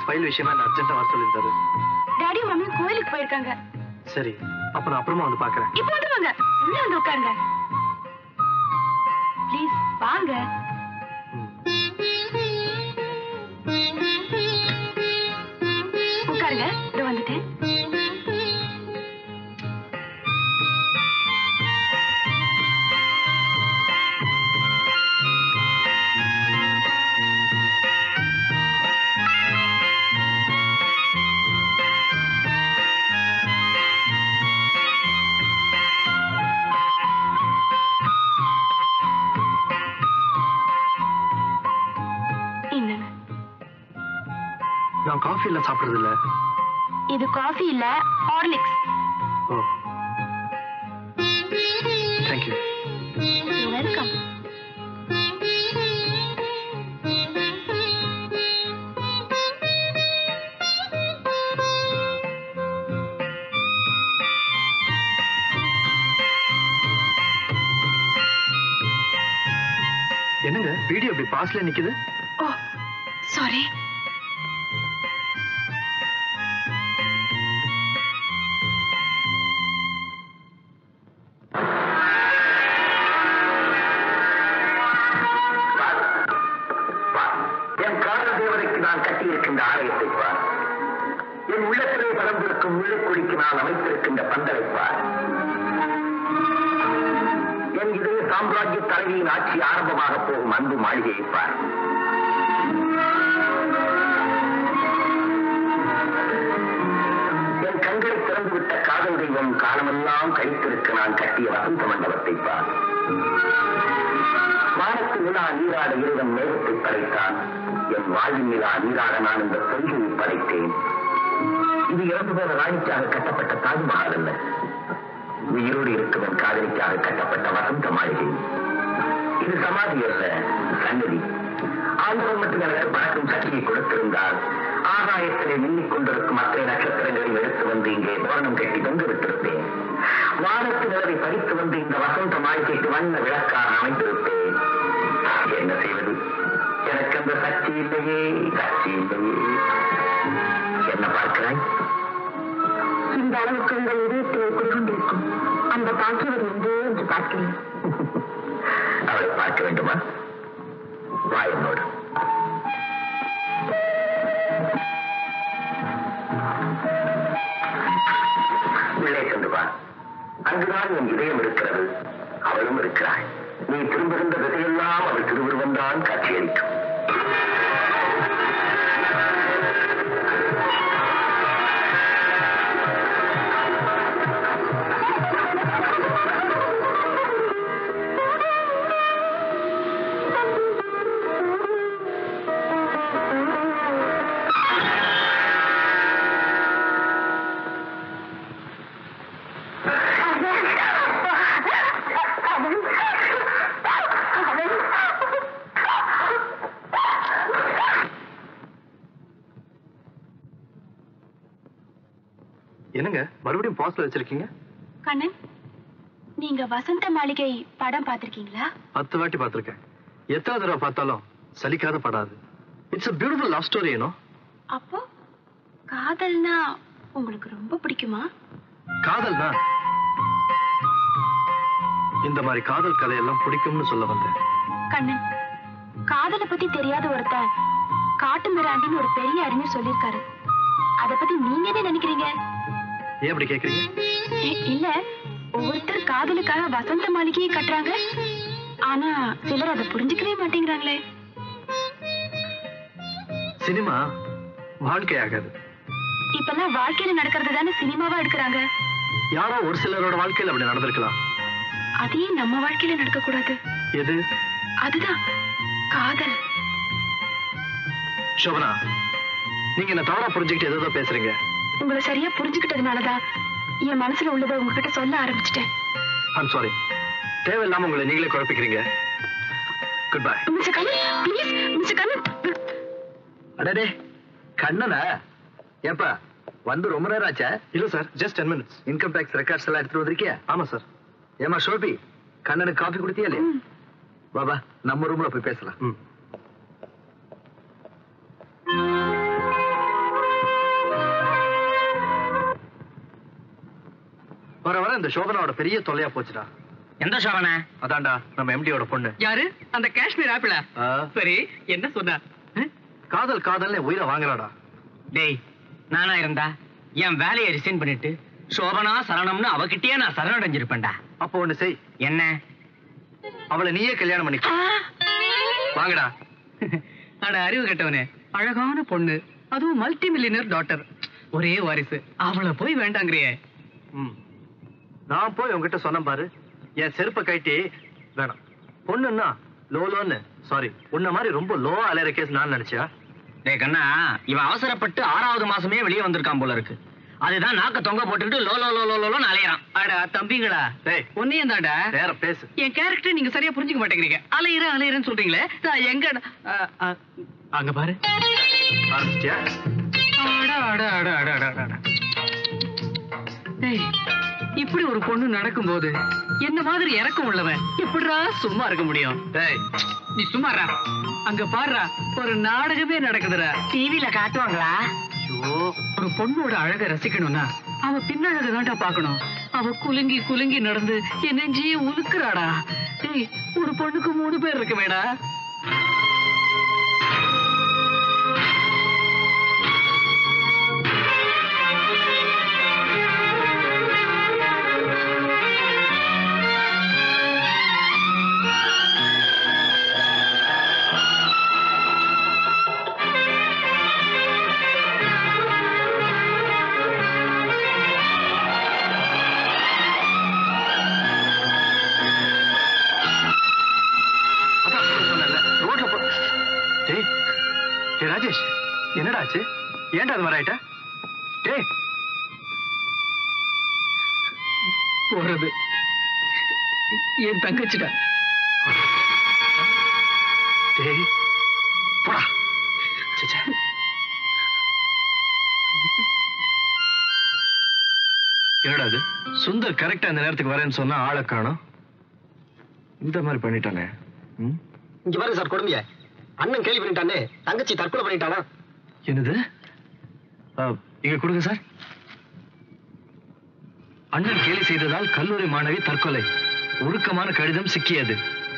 ஃபைல் விஷயமா என்ன அர்ஜென்ட்டா வர சொல்லியிருந்தாரு. டாடி மம்மி கோயிலுக்கு போயிருக்காங்க. சரி, அப்ப நான் அப்புறமா வந்து பாக்குறேன். இப்போ வந்துருவாங்க. உள்ள வந்து உட்காருங்க. ப்ளீஸ் வாங்க. உட்காருங்க. இதோ வந்துட்டேன். நான் காஃபி எல்லாம் சாப்பிடுறது இல்ல. இது காஃபி இல்ல, ஹார்லிக்ஸ். Oh, thank you. வெல்கம். என்னங்க வீடியோ இப்படி பாஸ்ல நிக்குது? ஓ சாரி. என் காதல் தேவதைக்கு நான் கட்டியிருக்கின்ற ஆலயத்தை பார். என் உள்ளத்திலே பறந்திருக்கும் முள்ளுக்குடிக்கு நான் அமைத்திருக்கின்ற பந்தலை பார். என் இதய சாம்ராஜ்ய தலைவியின் ஆட்சி ஆரம்பமாக போகும் அன்பு மாளிகையை பார். என் கண்களை திறந்துவிட்ட காதல் தெய்வம் காலமெல்லாம் கழித்திருக்க நான் கட்டிய வசந்த மண்டபத்தை பார். வானத்து நிலா நீராட இறைவன் மேகத்தை படைத்தான். என் வாழ்வின் நிலா நீராட நான் இந்த பொய்கையை படைத்தேன். இது இறந்து போன ராணிக்காக கட்டப்பட்ட தாஜ்மஹால் அல்ல, உயிரோடு இருக்கும் என் காதலிக்காக கட்டப்பட்ட வசந்த மாளிகை. இது சமாதி அல்ல, சன்னதி. ஆண்டவன் மட்டும் எனக்கு பறக்கும் சக்தியை கொடுத்திருந்தால் ஆகாயத்திலே மின்னிக் கொண்டிருக்கும் அத்தனை நட்சத்திரங்களையும் எடுத்து வந்து இங்கே தோரணம் கட்டி தொங்கு விட்டிருப்பேன். வானத்து நிலவை பறித்து வந்து இந்த வசந்த மாளிகைக்கு வண்ண விளக்காக அமைத்திருப்பேன். என்ன செய்வது? எனக்கு அந்த சக்தி இல்லையே, சக்தி இல்லையே. என்ன பார்க்கிறாய்? இந்த அளவுக்கு உங்கள் இதயத்தில் குடிகொண்டிருக்கும் அந்த பாக்கியவர் எங்கே என்று பார்க்கிறேன். அவளை பார்க்க வேண்டுமா? வாயனோடு உள்ளே சென்று வா. அங்குதான் என் இதயம் இருக்கிறது, அவளும் இருக்கிறாள். நீ திரும்புகின்ற திசையெல்லாம் அவள் திருவுருவம் தான் காட்சியளிக்கும். என்னங்க மறுபடியும் பாஸ்ல வச்சிருக்கீங்க? கண்ணன், நீங்க வசந்த மாளிகை படம் பார்த்திருக்கீங்களா? பத்து வாட்டி பார்த்திருக்கேன். எத்தனை தடவை பார்த்தாலும் சலிக்காத படாது. It's a beautiful love story, you know. அப்போ காதல்னா உங்களுக்கு ரொம்ப பிடிக்குமா? காதல்னா இந்த மாதிரி காதல் கதையெல்லாம் பிடிக்கும்னு சொல்ல வந்தேன். கண்ணன், காதலை பத்தி தெரியாத ஒருத்தன் காட்டு மிராண்டின்னு ஒரு பெரிய அறிஞர் சொல்லியிருக்காரு. அத பத்தி நீங்க என்ன நினைக்கிறீங்க? ஏன் அப்படி கேக்குறீங்க? இல்ல, ஒவ்வொருத்தர் காதலுக்காக வசந்த மாளிகையை கட்டுறாங்க. ஆனா சிலர் அதை புரிஞ்சுக்கவே மாட்டேங்கிறாங்களே. சினிமா வாழ்க்கை ஆகாது. இப்பெல்லாம் வாழ்க்கையில நடக்கிறது தானே சினிமாவா எடுக்கிறாங்க. யாரோ ஒரு சிலரோட வாழ்க்கையில அப்படி நடந்திருக்கலாம். அதையே நம்ம வாழ்க்கையில நடக்க கூடாது. எது? அதுதான் காதல். சோபனா, நீங்க என்ன தவறா புரிஞ்சுக்கிட்டு ஏதோ பேசுறீங்க. உங்களை சரியா புரிஞ்சுக்கிட்டதுனாலதான் என் மனசுல உள்ளதை உங்ககிட்ட சொல்ல ஆரம்பிச்சிட்டேன். I'm sorry. தேவையில்லாம உங்களை நீங்களே குழப்பிக்கிறீங்க. Good bye. Mister Kannan, please mister Kannan. அடடே கண்ணனா? ஏப்பா வந்து ரொம்ப நேரம் ஆச்சா? இல்ல sir, just ten minutes. Income tax records எல்லாம் எடுத்துட்டு வந்திருக்கியா? ஆமா சார். ஏமா ஷோபி, கண்ணனுக்கு காஃபி கொடுத்தியா இல்லையா? பாபா நம்ம ரூம்ல போய் பேசலாம். ம். இந்த சோபனாவோட பெரிய தொல்லையா போச்சுடா. எந்த சோபனா? அதான்டா நம்ம எம்டியோட பொண்ணு. யாரு? அந்த காஷ்மீர் ஆப்பிளா? சரி, என்ன சொன்னா? காதல் காதல்னு உயிரை வாங்குறாடா. டேய், நானா இருந்தா என் வேலையை ரிசைன் பண்ணிட்டு சோபனா சரணம்னு அவகிட்டயே நான் சரணடைஞ்சிருப்பேன்டா. அப்போ ஒண்ணு செய். என்ன? அவளை நீயே கல்யாணம் பண்ணிக்க. வாங்கடா. அட அறிவு கெட்டவனே, அழகான பொண்ணு, அதுவும் மல்டி மில்லியனர் டாட்டர், ஒரே வாரிசு, அவளை போய் வேண்டாங்கிறியே. நான் போய் உங்ககிட்ட சொன்ன பாரு, என் செருப்பை கைட்டி வேணாம். பொண்ணுன்னா லோலோன்னு, சாரி, உன்ன மாதிரி ரொம்ப லோவா அலையிற கேஸ் நான் நினைச்சா? டேய் கண்ணா, இவன் அவசரப்பட்டு ஆறாவது மாசமே வெளியே வந்திருக்கான் போல இருக்கு. அதுதான் நாக்க தொங்க போட்டுக்கிட்டு லோ லோ லோ லோ லோன்னு அலையறான். அட தம்பிங்களா, ஒன்னையும் தாண்டா வேற பேசு. என் கேரக்டர் நீங்க சரியா புரிஞ்சுக்க மாட்டேங்கிறீங்க. அலையிற அலையிறன்னு சொல்றீங்களே, நான் எங்க அங்க பாரு. ஆரம்பிச்சியா? அட அட அட அட அட அட. டேய், இப்படி ஒரு பொண்ணு நடக்கும்போது என்ன மாதிரி இறக்கம் உள்ளவன் எப்படிடா சும்மா இருக்க முடியும்? டேய், நீ சும்மாறா. அங்க பாருடா, ஒரு நாடகமே நடக்குதுடா. டிவில காட்டுவாங்களா? ஒரு பொண்ணோட அழக ரசிக்கணும்னா அவ பின்னழக தான்டா பாக்கணும். அவ குலுங்கி குலுங்கி நடந்து என் நெஞ்சியே உலுக்குறாடா. டேய், ஒரு பொண்ணுக்கு மூணு பேர் இருக்கு மேடா. ராஜேஷ், என்னடா ஆச்சு? ஏன்டா அது மாதிரி ஆயிட்ட? டேய், போறது என் தங்கச்சிடா. டேய் போடா. என்னடா அது? சுந்தர் கரெக்டா இந்த நேரத்துக்கு வரேன்னு சொன்னா ஆளை காணோம். இந்த மாதிரி பண்ணிட்டானே. இங்க பாருங்க சார், கொடுமைய அண்ணன் கேள்வி பண்ணிட்டானே, தங்கச்சி தற்கொலை பண்ணிட்டானா? என்னது? இங்க கொடுங்க சார். அண்ணன் கேலி செய்ததால் கல்லூரி மாணவி தற்கொலை, ஒழுக்கமான கடிதம் சிக்கியது.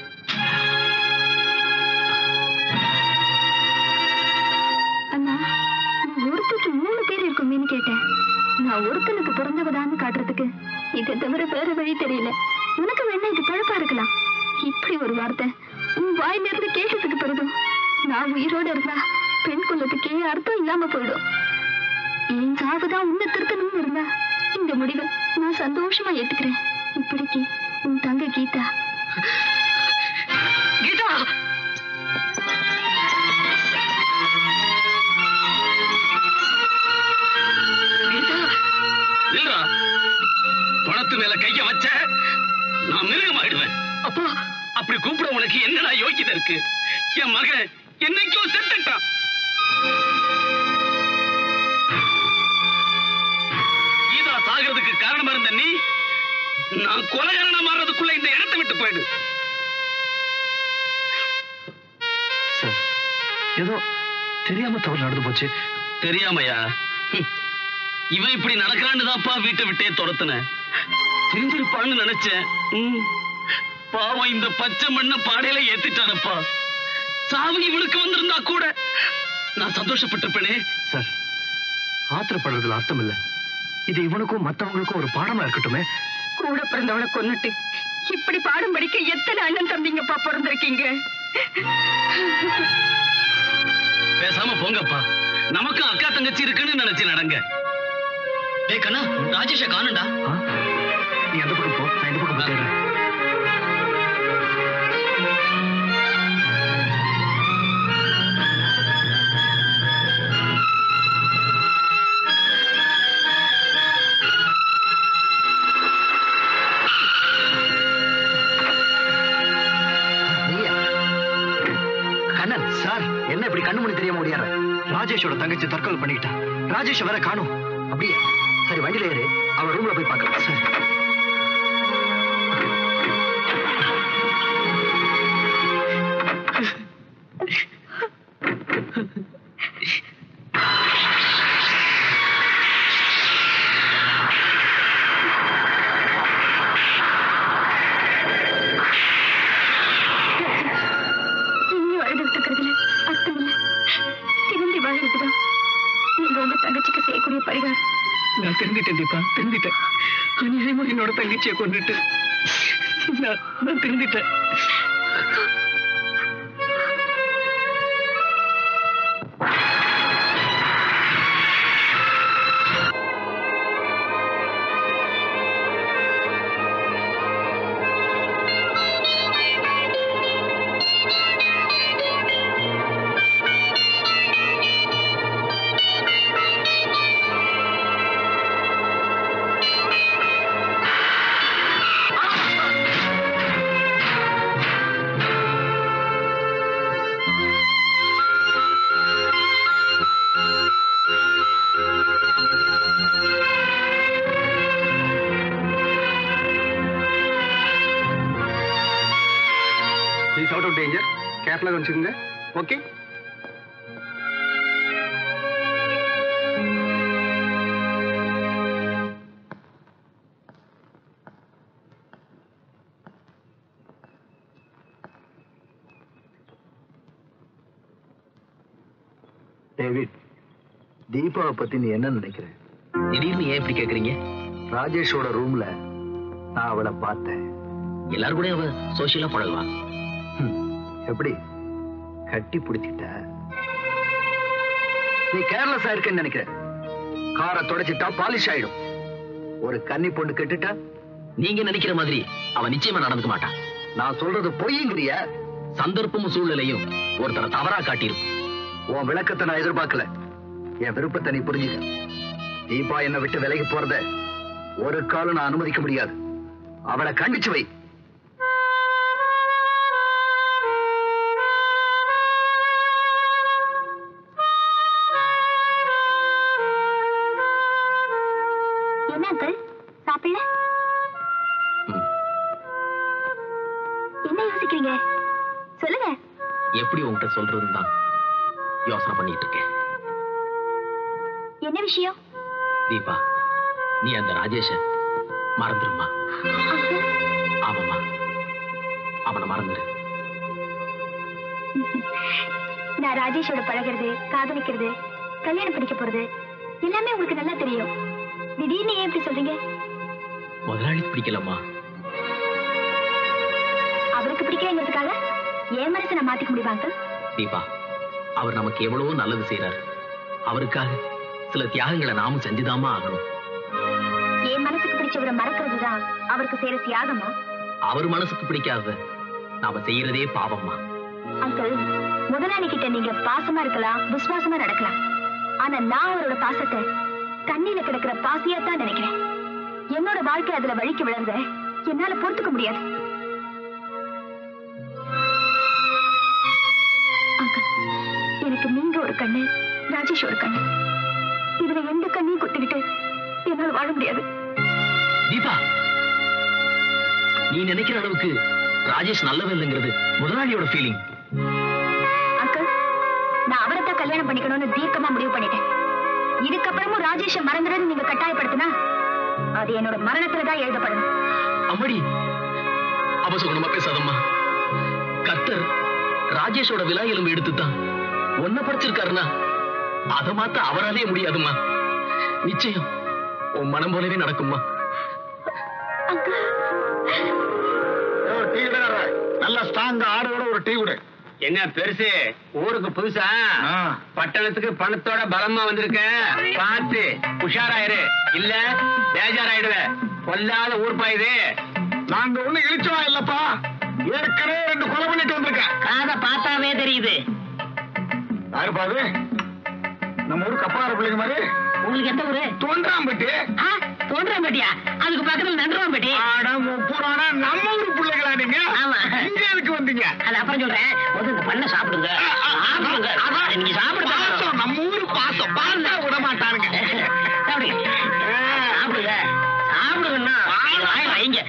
அண்ணா, ஒருத்தருக்கு மூணு பேர் இருக்குமேன்னு கேட்டேன். நான் ஒருத்தனுக்கு பிறந்தவதான்னு காட்டுறதுக்கு இதை தவிர வேற வழி தெரியல. உனக்கு வேணா இது பழப்பா இருக்கலாம். இப்படி ஒரு வார்த்தை உன் வாயிலிருந்து கேட்டதுக்கு பிறகும் நான் உயிரோட இருந்தா பெண் குலத்துக்கே அர்த்தம் இல்லாம போயிடும். என் சாவுதான் உன்னை திருத்தணும்னு இருந்தா இந்த முடிவை நான் சந்தோஷமா ஏத்துக்கிறேன். இப்படிக்கு உன் தங்க கீதா. கீதா, பணத்து மேல கைய வச்ச நான் மிருகமாயிடுவேன். அப்பா, அப்படி கூப்பிட உனக்கு என்னடா யோக்கியதை இருக்கு? என் மகன் என்னைக்கோ செத்துட்டான். கீதா சாகிறதுக்கு காரணமா இருந்த நீ, நான் கொலைகாரனா மாறதுக்குள்ள இந்த இடத்தை விட்டு போயிடு. சார், ஏதோ தெரியாம தவறு நடந்து போச்சு. தெரியாமையா? இவன் இப்படி நடக்கிறான்னு தான்ப்பா வீட்டை விட்டே துரத்துன. தெரிஞ்சிருப்பான்னு நினைச்சேன். பாவம், இந்த பச்சை மண்ண பாடையில ஏத்திட்டானப்பா. சாவு இவனுக்கு வந்திருந்தா கூட நான் சந்தோஷப்பட்டிருப்பேனே. சார், ஆத்திரப்படுறதுல அர்த்தம் இல்ல. இது இவனுக்கும் மத்தவங்களுக்கும் ஒரு பாடமா இருக்கட்டுமே. கூட பிறந்தவளை கொன்னுட்டு இப்படி பாடம் படிக்க எத்தனை அண்ணன் தம்பிங்கப்பா பிறந்திருக்கீங்க. பேசாம போங்கப்பா. நமக்கு அக்கா தங்கச்சி இருக்குன்னு நினைச்சு நடங்க. டேய் கண்ணா, ராஜேஷ காணும்டா. நீ அந்த பக்கம் போ, நான் இந்த பக்கம் போயிடுறேன். கண்ணன் சார், என்ன இப்படி கண்ணு மணி தெரியாம முடியாத? ராஜேஷோட தங்கச்சி தற்கொலை பண்ணிக்கிட்டா. ராஜேஷ் வேற காணும். அப்படியே சரி, வண்டியில ஏறு, அவன் ரூம்ல போய் பார்க்கலாம். சரி. நீங்க உங்க தங்கச்சிக்கு செய்யக்கூடிய பரிகாரம். நான் திருந்திட்டேன் தீபா, திருந்திட்டேன். அநியாயமா என்னோட தங்கச்சியை கொண்டுட்டு நான் நான் திருந்திட்டேன். Out of danger. Careful consider. Okay. David, தீபாவை பத்தி நீ என்ன நினைக்கிற? திடீர்னு ஏன் இப்படி கேக்குறீங்க? ராஜேஷோட ரூம்ல நான் அவளை பார்த்தேன். எல்லாரும் கூட அவ சோசியலா பழகுவா. எப்படி கட்டி பிடிச்சிட்ட? நீ கேர்லெஸ்ஸா இருக்கன்னு நினைக்கிற. காரை தொடச்சிட்டா பாலிஷ் ஆயிடும். ஒரு கன்னி பொண்ணு கெட்டுட்டா நீங்க நினைக்கிற மாதிரி அவ நிச்சயமா நடந்துக்க மாட்டான். நான் சொல்றது பொய்யுங்கிறிய? சந்தர்ப்பமும் சூழ்நிலையும் ஒருத்தரை தவறா காட்டியிருக்கும். உன் விளக்கத்தை நான் எதிர்பார்க்கல. என் விருப்பத்தை நீ புரிஞ்சுக்க. தீபா என்னை விட்டு விலகி போறத ஒரு காலம் நான் அனுமதிக்க முடியாது. அவளை கண்டிச்சு வை. என்ன அங்கிள் சாப்பிடல? என்ன யோசிக்கிறீங்க? சொல்லுங்க. எப்படி உங்ககிட்ட சொல்றதுன்னு தான் யோசனை பண்ணிட்டு இருக்கேன். என்ன விஷயம்? தீபா, நீ அந்த ராஜேஷ மறந்துருமா? ஆமாமா, அவனை மறந்துரு. நான் ராஜேஷோட பழகிறது, காதலிக்கிறது, கல்யாணம் படிக்க போறது எல்லாமே உங்களுக்கு நல்லா தெரியும். திடீர்னு ஏன் இப்படி சொல்றீங்க? முதலாளிக்கு பிடிக்கலம்மா. அவருக்கு பிடிக்கலங்கிறதுக்காக என் மனசை நான் மாத்திக்க முடியுமா? தீபா, அவர் நமக்கு எவ்வளவோ நல்லது செய்யறாரு. அவருக்காக சில தியாகங்களை நாமும் செஞ்சுதாமா ஆகணும். என் மனசுக்கு பிடிச்சவரை மறக்கிறதுதான் அவருக்கு செய்யற தியாகமா? அவர் மனசுக்கு பிடிக்காத நாம செய்யறதே பாவம்மா. அங்கிள், முதலாளி கிட்ட நீங்க பாசமா இருக்கலாம், விசுவாசமா நடக்கலாம். ஆனா நான் அவரோட பாசத்தை தண்ணியில கிடக்கிற பாசியா தான் நினைக்கிறேன். என்னோட வாழ்க்கை அதுல வழிக்கு விழுந்த என்னால பொறுத்துக்க முடியாது. அங்கிள், எனக்கு நீங்க ஒரு கண்ணு, ராஜேஷ் ஒரு கண்ணு. இதுல எந்த கண்ணையும் குத்திக்கிட்டு என்னால வாழ முடியாது. தீபா, நீ நினைக்கிற அளவுக்கு ராஜேஷ் நல்லவன் இல்லைங்கிறது முதலாளியோட ஃபீலிங். அங்கிள், நான் அவரை தான் கல்யாணம் பண்ணிக்கணும்னு தீர்க்கமா முடிவு பண்ணிட்டேன். இதுக்கப்புறமும் ராஜேஷ மறந்துடுன்னு நீங்க கட்டாயப்படுத்தினா அது என்னோட மரணத்துலதான் எழுதப்படும். அம்மடி, அபசகுணமா பேசாதம்மா. கர்த்தர் ராஜேஷோட விலா எலும்பு எடுத்துதான் ஒன்ன படைச்சிருக்காருன்னா அதை மாத்த அவராலே முடியாதும்மா. நிச்சயம் உன் மனம் போலவே நடக்கும்மா. நல்ல ஸ்ட்ராங் ஆடோட ஒரு டீ விடு. என்ன பெருசு, ஊருக்கு புதுசா? பட்டணத்துக்கு பணத்தோட பலமா வந்திருக்க. பார்த்து உஷாராயிரு, இல்ல பேஜாராயிடுவ. பொல்லாத ஊர் பாயுது. நாங்க ஒண்ணு இழிச்சவா இல்லப்பா. ஏற்கனவே ரெண்டு கொலை பண்ணிட்டு வந்திருக்கேன். காதை பார்த்தாவே தெரியுது. யாரு பாரு? நம்ம ஊரு கப்பார பிள்ளைங்க மாதிரி. உங்களுக்கு எந்த ஊரு? தோன்றாம்பட்டி. தோன்றாம்பட்டியா? அதுக்கு பக்கத்துல நன்றாம்பட்டி. புராணா நம்ம ஊரு பிள்ளைங்களா நீங்க? ஆமா. இங்க எதுக்கு வந்தீங்க? அது அப்புறம் சொல்றேன். முதல்ல இந்த பண்ண சாப்பிடுங்க. சாப்பிடுங்க. நீங்க சாப்பிடுங்க. நம்ம ஊரு பாசம் பாசா விட மாட்டாருங்க. சாப்பிடுங்க. சாப்பிடுங்க. சாப்பிடுங்கன்னா வைங்க.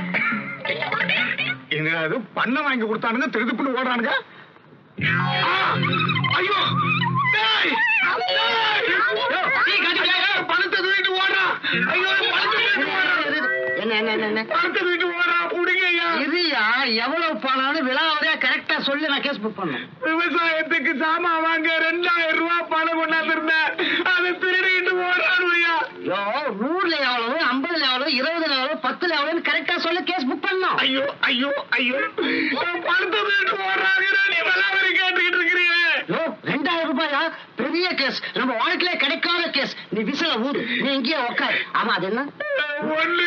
எங்க அது பண்ண வாங்கி கொடுத்தானுங்க, திருதுப்புன்னு ஓடுறானுங்க. ஐயோ, பணத்தை தூக்கிட்டு ஓடுறான். ஐயோ, பணத்தை தூக்கிட்டு ஓடுறான். என்ன என்ன என்ன பணத்தை தூக்கிட்டு ஓடுறான். புடிங்க இதுயா எவ்வளவு பணம்னு விலாவதா கரெக்டா சொல்லி நான் கேஸ் புக் பண்ணேன். விவசாயத்துக்கு சாமான் வாங்க ரெண்டாயிரம் ரூபாய் பணம் கொண்டாந்து இருந்தேன். அதை பணம். ஐயோ ஐயோ ஐயோ பணத்தை வீட்டு ஓடுறாங்க, நீ விளாவரி கேட்டுக்கிட்டு இருக்கிறீங்க. ரெண்டாயிரம் ரூபாயா? பெரிய கேஸ், நம்ம வாழ்க்கையில கிடைக்காத கேஸ். நீ விசில ஊடு, நீ இங்கேயே உட்காரு. ஆமா அது என்ன? ஒண்ணு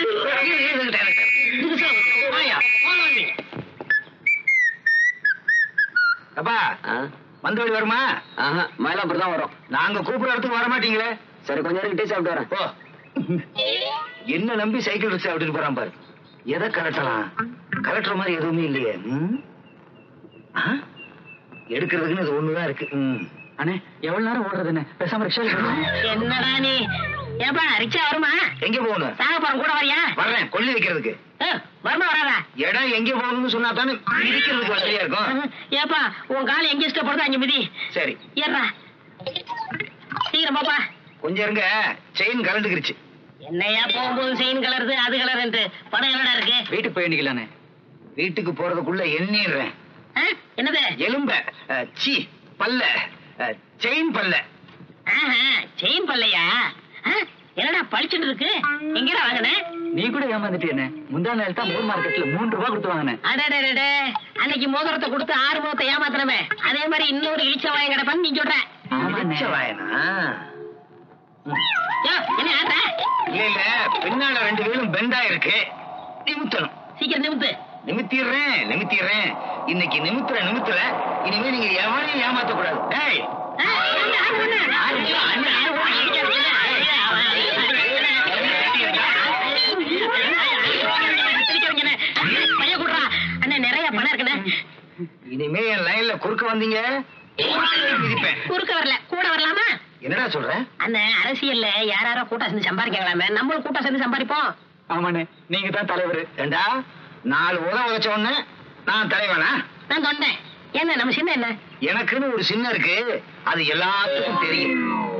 அப்பா வந்த வழி வருமா? மயிலாப்பூர் தான் வரும். நாங்க கூப்பிடுற இடத்துக்கு வர மாட்டீங்களே. சரி, கொஞ்ச நேரம் டீ சாப்பிட்டு வரேன். போ. என்ன நம்பி சைக்கிள் வச்சு அப்படின்னு போறான் பாரு. எதை கலட்டலாம்? கலட்டுற மாதிரி எதுவுமே இல்லையே. ம்? ஆ? எடுக்கிறதுக்குன்னு அது ஒண்ணுதான் இருக்கு. ம். அண்ணே எவ்வளவு நேரம் ஓடுறதுன்னு பேசாம ரிக்ஷா. என்னடா நீ? ஏப்பா ரிக்ஷா வருமா? எங்க போகணும்? சாகப்புறம் கூட வரியா? வர்றேன், கொல்லி வைக்கிறதுக்கு. வருமா வராதா? இடம் எங்க போகணும்னு சொன்னா தானே இருக்கிறதுக்கு வசதியா இருக்கும். ஏப்பா உன் கால எங்க இஷ்டப்படுதோ அஞ்சு மிதி. சரி ஏறா சீக்கிரம் பாப்பா. கொஞ்சம் இருங்க, செயின் கலந்துக்கிருச்சு. என்னையா போகும்போது செயின் கலருது அது கலருன்ட்டு படம் என்னடா இருக்கு? வீட்டுக்கு போய் வேண்டிக்கலானே. வீட்டுக்கு போறதுக்குள்ள எண்ணிடுறேன். என்னது? எலும்ப அஹ், சீ பல்ல அஹ், செயின் பல்ல. செயின் பல்லையா? என்னடா பழிச்சுட்டு இருக்கு? எங்கடா வாங்கின? நீ கூட ஏமாந்துட்டே. முந்தா நாள் தான் மூணு மார்க்கெட்ல மூணு ரூபாய் கொடுத்து வாங்கினேன். அடடே, அன்னைக்கு மோதிரத்தை கொடுத்து ஆறு முகத்தை ஏமாத்தினமே அதே மாதிரி இன்னொரு இழிச்ச வாயம் கிடப்பான்னு நீ சொல்ற. இழிச்ச வாயனா? என்ன ஆட்டா? இல்ல இல்ல, பின்னால ரெண்டு பேரும் பெண்டா இருக்கு, நிமித்தணும். சீக்கிரம் நிமித்து. நிமித்திடுறேன் நிமித்திடுறேன். இன்னைக்கு நிமித்துற நிமித்துல இனிமே நீங்க எவனையும் ஏமாத்த கூடாது. டேய் நிறைய பணம் இருக்குண்ணே. இனிமே என் லைன்ல குறுக்க வந்தீங்க மிதிப்பேன். குறுக்க வரல கூட வரலாமா? என்னடா சொல்ற? அந்த அரசியல்ல யாராரோ கூட்டா சேர்ந்து சம்பாதிக்கலாமே, நம்மளும் கூட்டா சேர்ந்து சம்பாதிப்போம். ஆமாண்ணே, நீங்க தான் தலைவர். ஏண்டா நாலு உத உதச்ச உடனே நான் தலைவனா? நான் சொன்னேன். என்ன நம்ம சின்ன என்ன? எனக்குன்னு ஒரு சின்ன இருக்கு, அது எல்லாத்துக்கும் தெரியும்.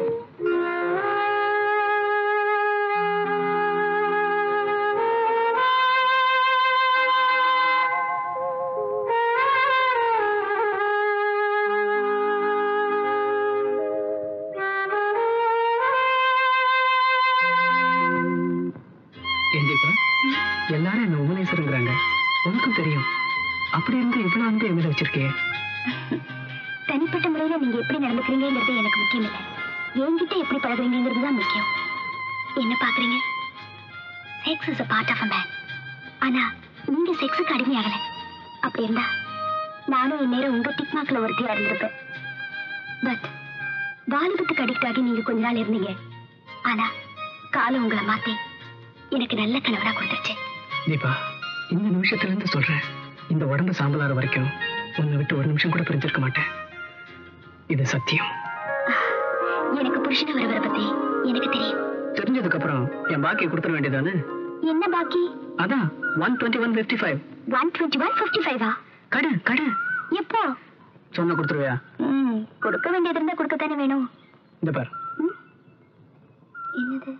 எல்லாரும் என்ன உபநேசருங்கிறாங்க, உனக்கும் தெரியும். அப்படி இருந்து இவ்வளவு வந்து என் மேல வச்சிருக்கே. தனிப்பட்ட முறையில நீங்க எப்படி நடந்துக்கிறீங்கிறது எனக்கு முக்கியம் இல்லை. என்கிட்ட எப்படி பழகுறீங்கிறது தான் முக்கியம். என்ன பாக்குறீங்க? Sex is a part of a man. ஆனா நீங்க செக்ஸுக்கு அடிமையாகல. அப்படி இருந்தா நானும் இந்நேரம் உங்க டிக்மாக்ல ஒருத்தியா இருந்திருப்பேன். பட் வாலிபத்துக்கு அடிக்ட் ஆகி நீங்க கொஞ்ச நாள் இருந்தீங்க. ஆனா காலம் உங்களை மாத்தி எனக்கு நல்ல கணவரா கொடுத்துருச்சு. தீபா, இந்த நிமிஷத்துல இருந்து சொல்றேன், இந்த உடம்பு சாம்பலாற வரைக்கும் உன்னை விட்டு ஒரு நிமிஷம் கூட பிரிஞ்சிருக்க மாட்டேன். இது சத்தியம். எனக்கு புருஷனை வரவரை பத்தி எனக்கு தெரியும். தெரிஞ்சதுக்கு அப்புறம் என் பாக்கி கொடுத்துட வேண்டியதானே? என்ன பாக்கி? அதான் one twenty one fifty five. One twenty one fifty ஃபைவா? கடு கடு. எப்போ சொன்ன கொடுத்துருவியா? ம், கொடுக்க வேண்டியது இருந்தா கொடுக்கத்தானே வேணும். இந்த பார். என்னது?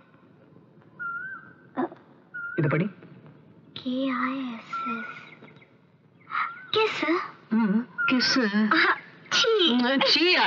இது படி. K I S S. Kiss. ம், கிஸ். சீ. சீயா?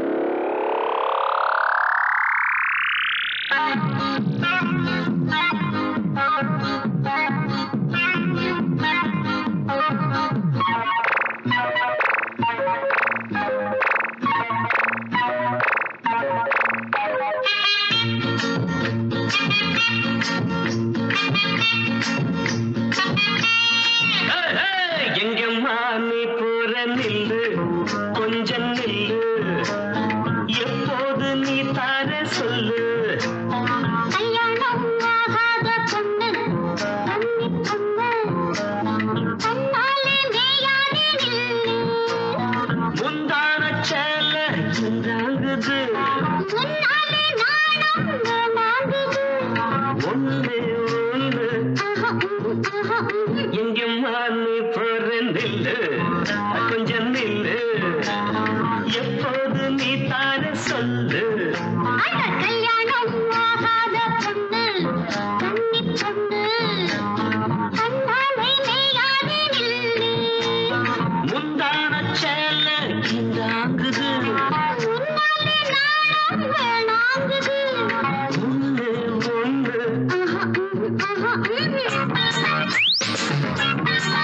எங்கம்மா நீ போற நில்லு, கொஞ்சம் நில்லு, எப்போது நீ தார சொல்லு. கல்யாணம் ஆகாத பொண்ணு, கன்னி பொண்ணு, கண்ணாலே மேயாதே நில்லு. முந்தான சேல சென்றாங்குது, முன்னாலே நாணம் வேணாங்குது. ஒண்ணு ஒண்ணு. எங்கம்மா நீ போற நில்லு, கொஞ்சம் நில்லு, எப்போது நீ தார சொல்லு. அந்த கல்யாணம் ஆகாத பொண்ணு, கன்னி பொண்ணு, கண்ணாலே மேயாதே நில்லு. முந்தான சேல கிண்டாங்குது, முன்னாலே நாணம் வேணாங்குது. ஒண்ணு ஒண்ணு. ஆஹா, ஆஹா,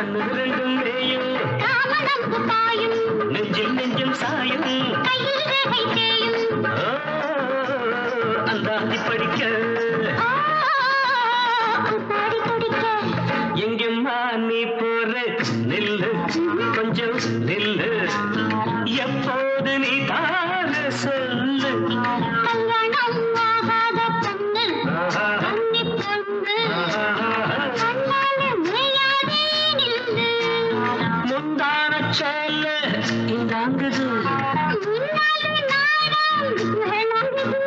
கண்ணு ரெண்டும் மேயும் காமனம்பு பாயும் நெஞ்சில் நெஞ்சும் சாயும் கையில் ரேகை தேயும் அந்தாதி படிக்க பாடி துடிக்க எங்கம்மா நீ போற நில்லு கொஞ்சம் நில்லு எப்போது நீ தார சொல்லு கல்யாணம் ஆகாத பொண்ணு கன்னி பொண்ணு கண்ணால மேயாதே நில்லு முந்தான சொல்ல இந்தாங்குது முன்னாலே நாடம் வேணாங்குது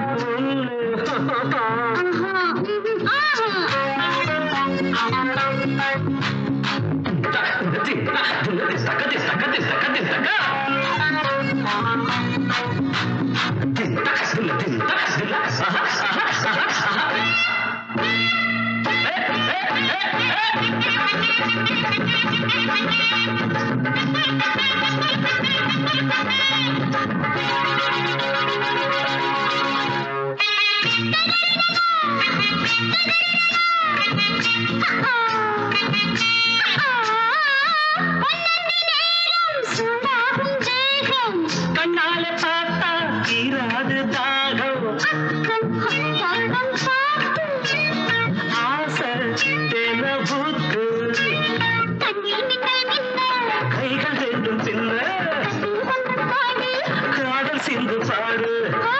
கண்ணால பார்த்தா தீராது தாகம் ஆசை தேன பூத்து கைகள் ரெண்டும் பின்ன காதல் சிந்து பாடு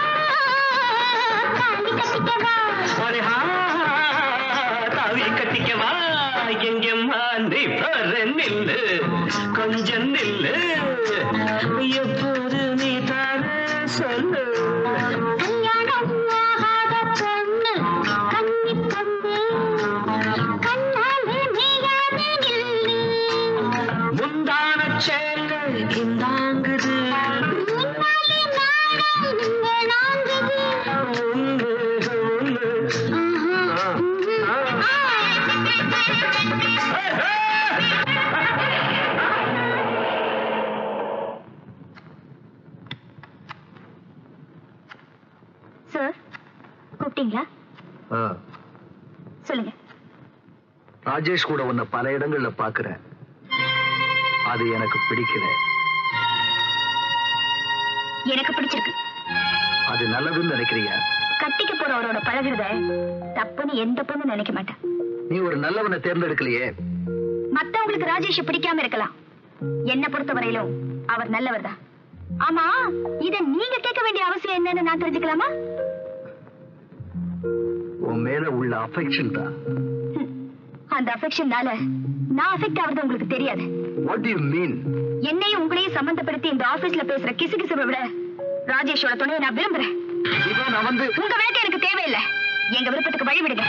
தாவி கட்டிக்கவா எங்கம்மா நீ பாரு நில்லு கொஞ்சம் நில்லு எப்போது நீ தார சொல்லு கல்யாணம் ஆகாத பொண்ணு கன்னி பொண்ணு கண்ணாலே மேயாதே நில்லு முந்தான சேல இந்தாங்குது முன்னாலே நாடம் வேணாங்குது ஒண்ணு சார் கூப்பிட்டீங்களா ஆ, சொல்லுங்க ராஜேஷ் கூட உன்னை பல இடங்கள்ல பாக்குறேன். அது எனக்கு பிடிக்கல. எனக்கு பிடிச்சிருக்கு. அது நல்லதுன்னு நினைக்கிறியா? கட்டிக்க போறவரோட பழகுறத தப்புன்னு எந்த பொண்ணு நினைக்க மாட்டேன். நீ ஒரு நல்லவனை தேர்ந்தெடுக்கலையே. மத்தவங்களுக்கு ராஜேஷ் பிடிக்காம இருக்கலாம். என்ன பொறுத்தவரையிலும் அவர் நல்லவர் தான். ஆமா, இத நீங்க கேட்க வேண்டிய அவசியம் என்னன்னு நான் தெரிஞ்சுக்கலாமா? உன் மேல உள்ள அஃபெக்ஷன் தான். அந்த அஃபெக்ஷன்னால நான் அஃபெக்ட் ஆகுறது உங்களுக்கு தெரியாது. What do you mean? என்னையும் உங்களையும் சம்பந்தப்படுத்தி இந்த ஆபீஸ்ல பேசுற கிசு கிசுவை விட ராஜேஷோட துணையை நான் விரும்புறேன். நான் வந்து உங்க விளக்கு எனக்கு தேவையில்லை. எங்க விருப்பத்துக்கு வழி விடுங்க.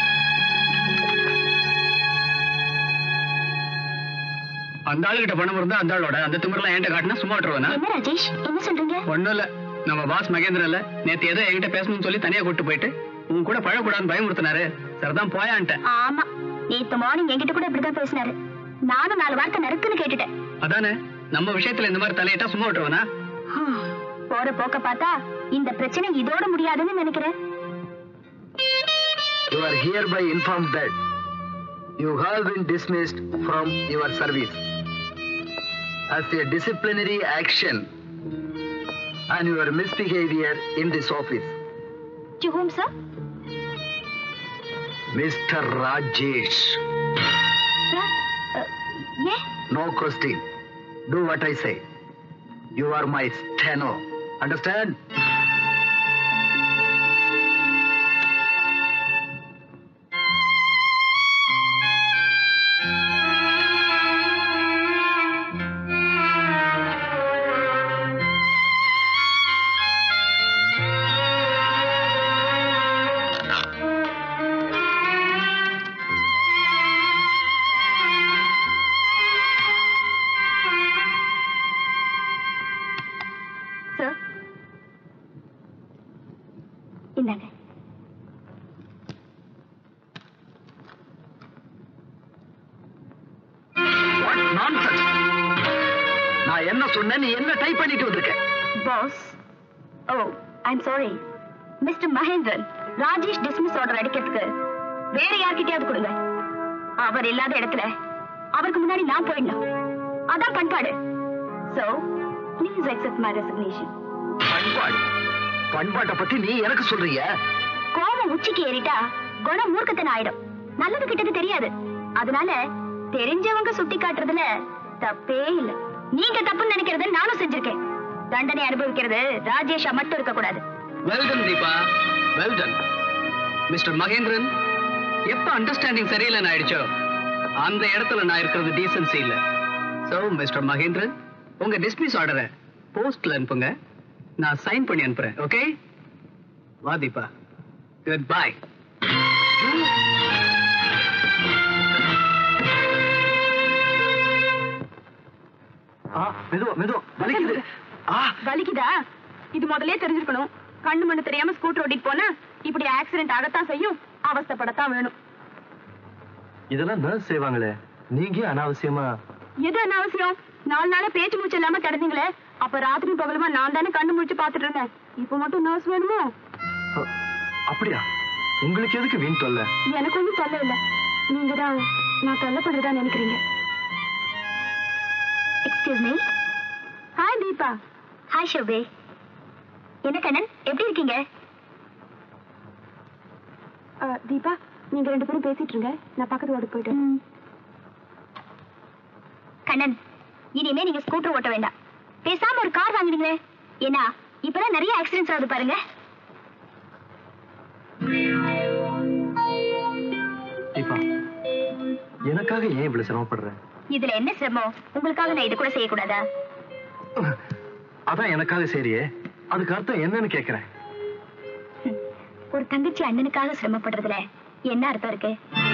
அந்த ஆளுகிட்ட பணம் இருந்தா அந்த ஆளோட அந்த திமிரெல்லாம் என்கிட்ட காட்டினா சும்மா விட்டுருவேனா? என்ன ராஜேஷ் என்ன சொல்றீங்க? ஒண்ணும் இல்ல, நம்ம பாஸ் மகேந்திர இல்ல நேத்து ஏதோ என்கிட்ட பேசணும்னு சொல்லி தனியா கூட்டு போயிட்டு உன் கூட பழக்கூடாதுன்னு பயமுறுத்தினாரு. சரிதான் போயான்ட்டேன். ஆமா, நேத்து மார்னிங் என்கிட்ட கூட இப்படிதான் பேசினாரு. நானும் நாலு வார்த்தை நறுக்குன்னு கேட்டுட்டேன். அதானே, நம்ம விஷயத்துல இந்த மாதிரி தலையிட்டா சும்மா விட்டுருவேனா? போற போக்க பார்த்தா இந்த பிரச்சனை இதோட முடியாதுன்னு நினைக்கிறேன். You are hereby informed that you have been dismissed from your service as a disciplinary action and your misbehavior in this office. To whom, sir? Mister Rajesh. Sir? Uh, yeah? No question. Do what I say. You are my steno. Understand? இந்தாங்க. What nonsense! நான் என்ன சொன்னேன், நீ என்ன type பண்ணிட்டு வந்திருக்க? Boss, oh I'm sorry. Mister Mahendran, Rajesh dismiss order அடிக்கிறதுக்கு வேற யார்கிட்டயாவது கொடுங்க. அவர் இல்லாத இடத்துல அவருக்கு முன்னாடி நான் போயிடணும். அதான் பண்பாடு. So, please accept my resignation. பண்பாடு பண்பாட்டை பத்தி நீ எனக்கு சொல்றிய? கோபம் உச்சிக்கு ஏறிட்டா குணம் மூர்க்கத்தன ஆயிடும். நல்லது கிட்டது தெரியாது. அதனால தெரிஞ்சவங்க சுட்டி காட்டுறதுல தப்பே இல்ல. நீங்க தப்புன்னு நினைக்கிறது நானும் செஞ்சிருக்கேன். தண்டனை அனுபவிக்கிறது ராஜேஷா மட்டும் இருக்க கூடாது. Well done Deepa, well done. Mister Mahendran, எப்ப அண்டர்ஸ்டாண்டிங் சரியில்லைன்னு ஆயிடுச்சோ அந்த இடத்துல நான் இருக்கிறது டீசன்சி இல்ல. சோ மிஸ்டர் மகேந்திரன், உங்க டிஸ்மிஸ் ஆர்டரை போஸ்ட்ல அனுப்புங்க. நான் சைன் பண்ணி அனுப்புறேன். ஓகே? வா தீபா. Good bye. மெதுவா மெதுவா வலிக்குது. வலிக்குதா? இது முதல்ல தெரிஞ்சிருக்கணும். கண்ணு மண்ணு தெரியாம ஸ்கூட்டர் ஓட்டிட்டு போனா இப்படி ஆக்சிடென்ட் ஆகத்தான் செய்யும். அவஸ்தைப்படத்தான் வேணும். இதெல்லாம் நர்ஸ் செய்வாங்களே, நீங்க அனாவசியமா. எது அனாவசியம்? நாலு நாள பேச்சு மூச்சு இல்லாம கிடந்தீங்களே, அப்ப ராத்திரி பகலுமா நான் தானே கண்ணு முடிச்சு பாத்துட்டு இருந்தேன். இப்ப மட்டும் நர்ஸ் வேணுமோ? அப்படியா? உங்களுக்கு எதுக்கு வீண் தொல்லை? எனக்கு ஒன்றும் தொல்லை இல்லை. நீங்க தான் நான் தொல்லைப்படுறதா நினைக்கிறீங்க. Excuse me. Hi Deepa. Hi Shobe. என்ன கண்ணன், எப்படி இருக்கீங்க? தீபா, நீங்க ரெண்டு பேரும் பேசிட்டு இருங்க, நான் பக்கத்து வார்டுக்கு போயிட்டு. கண்ணன், இனிமே நீங்க ஸ்கூட்டர் ஓட்ட வேண்டாம். பேசாம ஒரு கார் வாங்கிடுங்களே. ஏன்னா இப்பதான் நிறைய ஆக்சிடென்ட்ஸ் ஆகுது பாருங்க. தீபா, எனக்காக ஏன் இவ்வளவு சிரமப்படுற? இதுல என்ன சிரமம்? உங்களுக்காக நான் இது கூட செய்யக்கூடாதா? அதான் எனக்காக சரியே, அதுக்கு அர்த்தம் என்னன்னு கேக்குறேன். ஒரு தங்கச்சி அண்ணனுக்காக சிரமப்படுறதுல என்ன அர்த்தம் இருக்கு?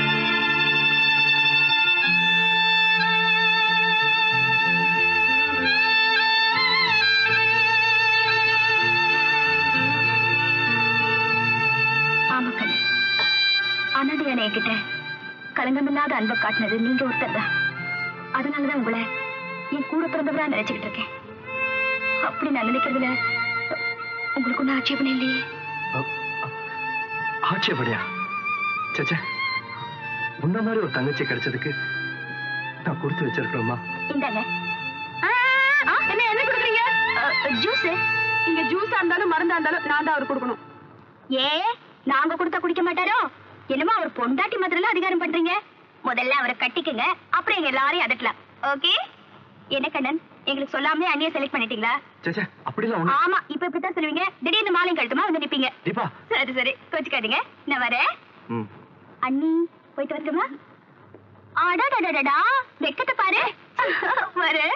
ஆமா கண்ணன், அனாதையான என்கிட்ட களங்கமில்லாத அன்பை காட்டினது நீங்க ஒருத்தர் தான். அதனாலதான் உங்களை என் கூட பிறந்தவரா நினைச்சுக்கிட்டு இருக்கேன். அப்படி நான் நினைக்கிறதுல உங்களுக்கு ஒன்னும் ஆட்சேபனை இல்லையே? ஆட்சேபடியா? சேச்சே, உன்ன மாதிரி ஒரு தங்கச்சி கிடைச்சதுக்கு நான் கொடுத்து வச்சிருக்கோமா? இந்தாங்க. என்ன என்ன கொடுக்குறீங்க? ஜூஸ். இங்க ஜூஸா இருந்தாலும் மருந்தா இருந்தாலும் நான் தான் அவர் கொடுக்கணும். ஏ, நாங்க கொடுத்தா குடிக்க மாட்டாரோ? என்னமோ அவர் பொண்டாட்டி மாதிரிலாம் அதிகாரம் பண்றீங்க. முதல்ல அவரை கட்டிக்குங்க, அப்புறம் எங்க எல்லாரையும் அதட்டலாம். ஓகே? என்ன கண்ணன், எங்களுக்கு சொல்லாமலே அண்ணியை செலக்ட் பண்ணிட்டீங்களா? சேச்சே, அப்படிலாம் ஒண்ணு. ஆமா, இப்ப இப்படித்தான் சொல்லுவீங்க. திடீர்னு மாலை கழுத்துமா வந்து நிப்பீங்க. தீபா. சரி சரி, கோச்சுக்காதீங்க, நான் வரேன். ம். அண்ணி, போயிட்டு வரட்டுமா? அடாடாடாடா, வெக்கத்தை பாரு. வரேன்.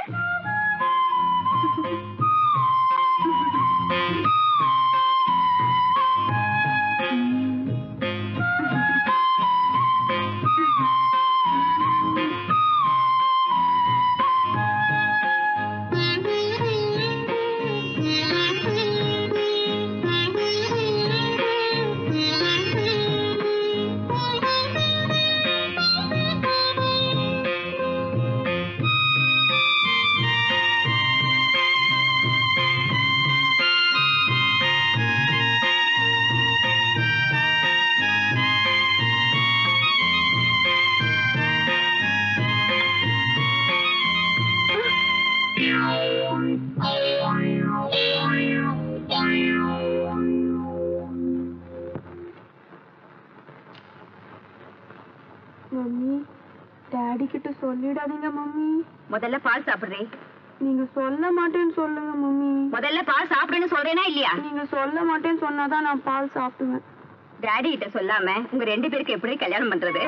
மம்மி, டாடி கிட்ட சொல்லிடாதீங்க மம்மி. முதல்ல பால் சாப்பிடுறேன். நீங்க சொல்ல மாட்டேன்னு சொல்லுங்க மம்மி. முதல்ல பால் சாப்பிடுன்னு சொல்றேனா இல்லையா? நீங்க சொல்ல மாட்டேன்னு சொன்னாதான் நான் பால் சாப்பிடுவேன். டாடி கிட்ட சொல்லாம உங்க ரெண்டு பேருக்கு எப்படி கல்யாணம் பண்றது?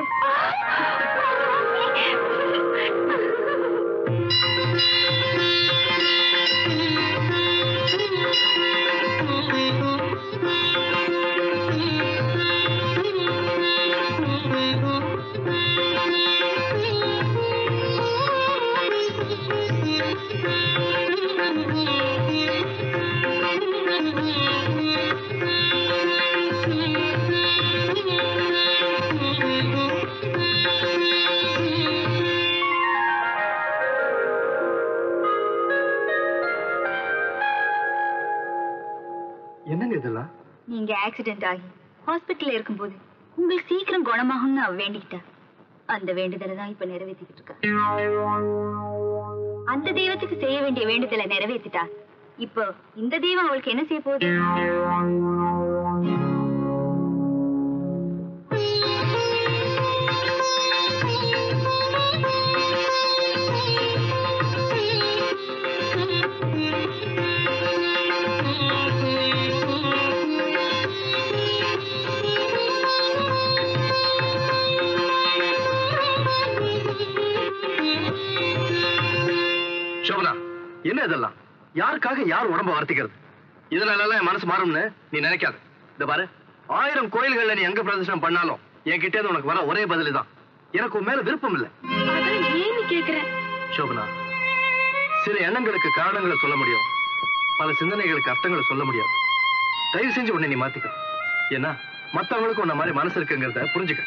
என்னங்க இதெல்லாம்? நீங்க ஆக்சிடென்ட் ஆகி ஹாஸ்பிட்டல்ல இருக்கும்போது உங்களுக்கு சீக்கிரம் குணமாகும்னு அவ வேண்டிக்கிட்டா. அந்த வேண்டுதலை தான் இப்ப நிறைவேற்றிக்கிட்டு இருக்க. அந்த தெய்வத்துக்கு செய்ய வேண்டிய வேண்டுதலை நிறைவேற்றிட்டா இப்போ இந்த தெய்வம் அவளுக்கு என்ன செய்ய போகுது? சோபனா, என்ன இதெல்லாம்? யாருக்காக யார் உடம்ப வர்த்திக்கிறது? இதனால எல்லாம் என் மனசு மாறும்னு நீ நினைக்காத. இந்த பாரு, ஆயிரம் கோயில்கள்ல நீ எங்க பிரதர்ஷனம் பண்ணாலும் என்கிட்ட உனக்கு வர ஒரே பதில் தான், எனக்கு உன் மேல விருப்பம் இல்லை. ஏன்னு கேக்குறேன் சோபனா, சில எண்ணங்களுக்கு காரணங்களை சொல்ல முடியும், பல சிந்தனைகளுக்கு அர்த்தங்களை சொல்ல முடியாது. தயவு செஞ்சு உன்னை நீ மாத்திக்க. ஏன்னா மத்தவங்களுக்கு உன்ன மாதிரி மனசு இருக்குங்கிறத புரிஞ்சுக்க.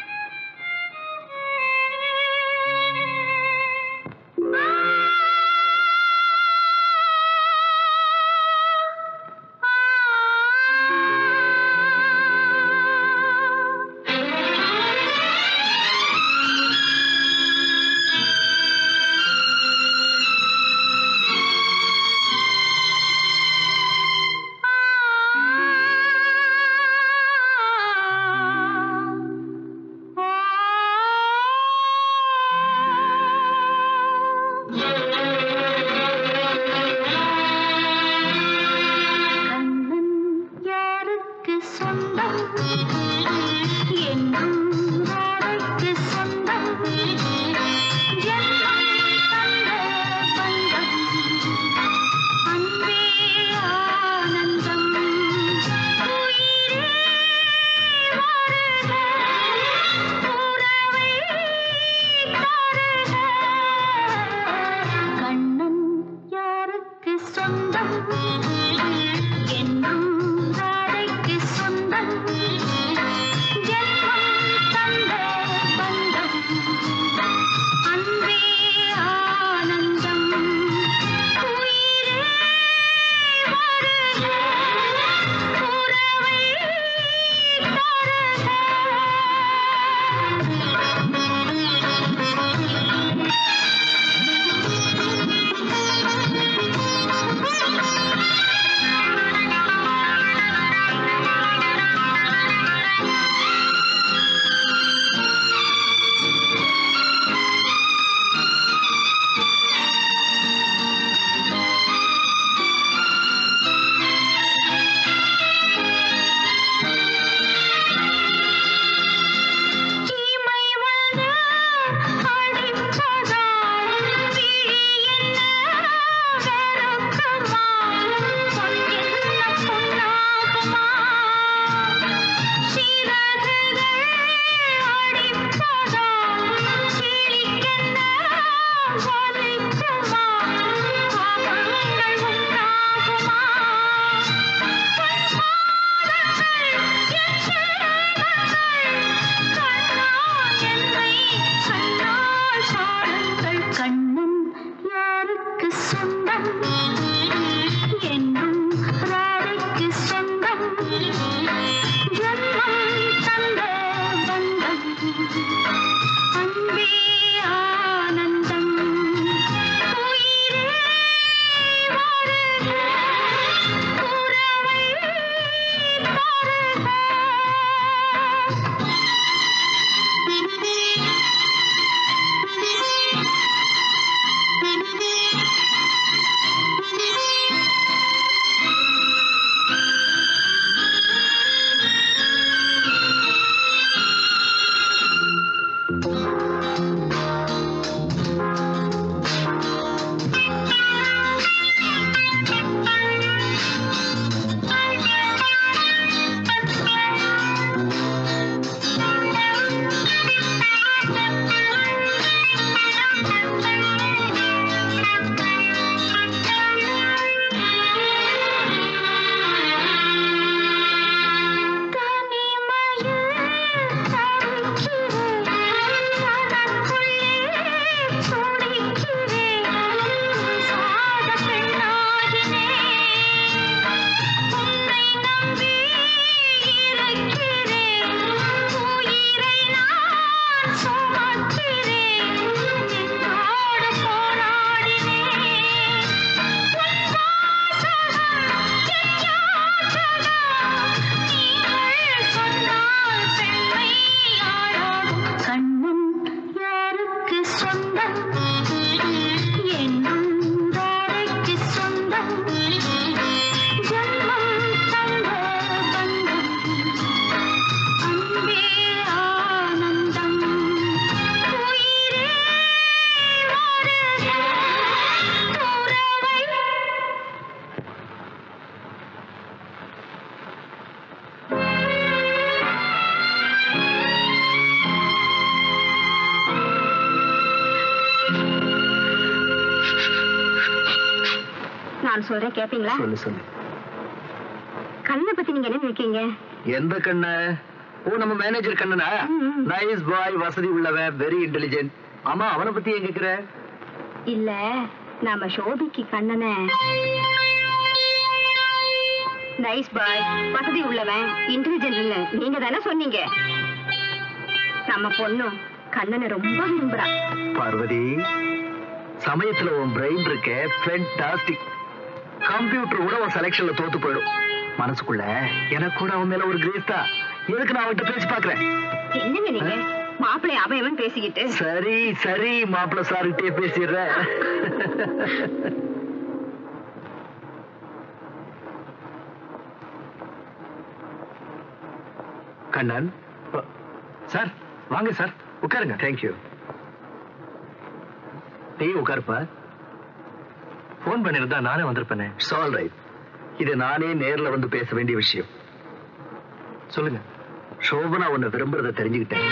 நான் சொல்றேன் கேப்பீங்களா? சொல்லு சொல்லு. கண்ணை பத்தி நீங்க என்ன நினைக்கீங்க? எந்த கண்ண? ஓ, நம்ம மேனேஜர் கண்ணனா? நைஸ் பாய், வசதி உள்ளவன், வெரி இன்டெலிஜென்ட். ஆமா, அவனை பத்தி ஏன் கேக்குற? இல்ல, நாம சோபிக்கு கண்ணனை நைஸ் பாய், வசதி உள்ளவன், இன்டெலிஜென்ட் நீங்க தானே சொன்னீங்க. நம்ம பொண்ணும் கண்ணனை ரொம்ப விரும்புறா. பார்வதி, சமயத்துல உன் பிரெயின் இருக்க ஃபேண்டாஸ்டிக். கம்ப்யூட்டர் கூட ஒரு செலக்ஷன்ல தோத்து போயிடும். மனசுக்குள்ள எனக்கு கூட அவன் மேல ஒரு கிரேஸ் தான். எதுக்கு நான் அவன்கிட்ட பேசி பாக்குறேன்? என்னங்க நீங்க மாப்பிள்ளை அவன் பேசிக்கிட்டு? சரி சரி, மாப்பிள்ளை சார்கிட்டே பேசிடுறேன். கண்ணன் சார், வாங்க சார், உட்காருங்க. தேங்க்யூ. நீ உட்காருப்பா. போன் பண்ணிருந்தா நானே வந்திருப்பேனே. All right. இது நானே நேர்ல வந்து பேச வேண்டிய விஷயம். சொல்லுங்க. சோபனா உன்னை விரும்புறத தெரிஞ்சுக்கிட்டேன்.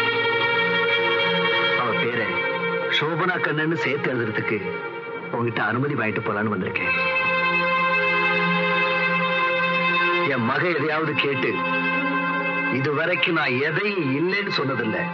அவ பேரை சோபனா கண்ணன்னு சேர்த்து எழுதுறதுக்கு உங்ககிட்ட அனுமதி வாங்கிட்டு போலான்னு வந்திருக்கேன். என் மக எதையாவது கேட்டு இதுவரைக்கும் நான் எதையும் இல்லைன்னு சொன்னதில்லை.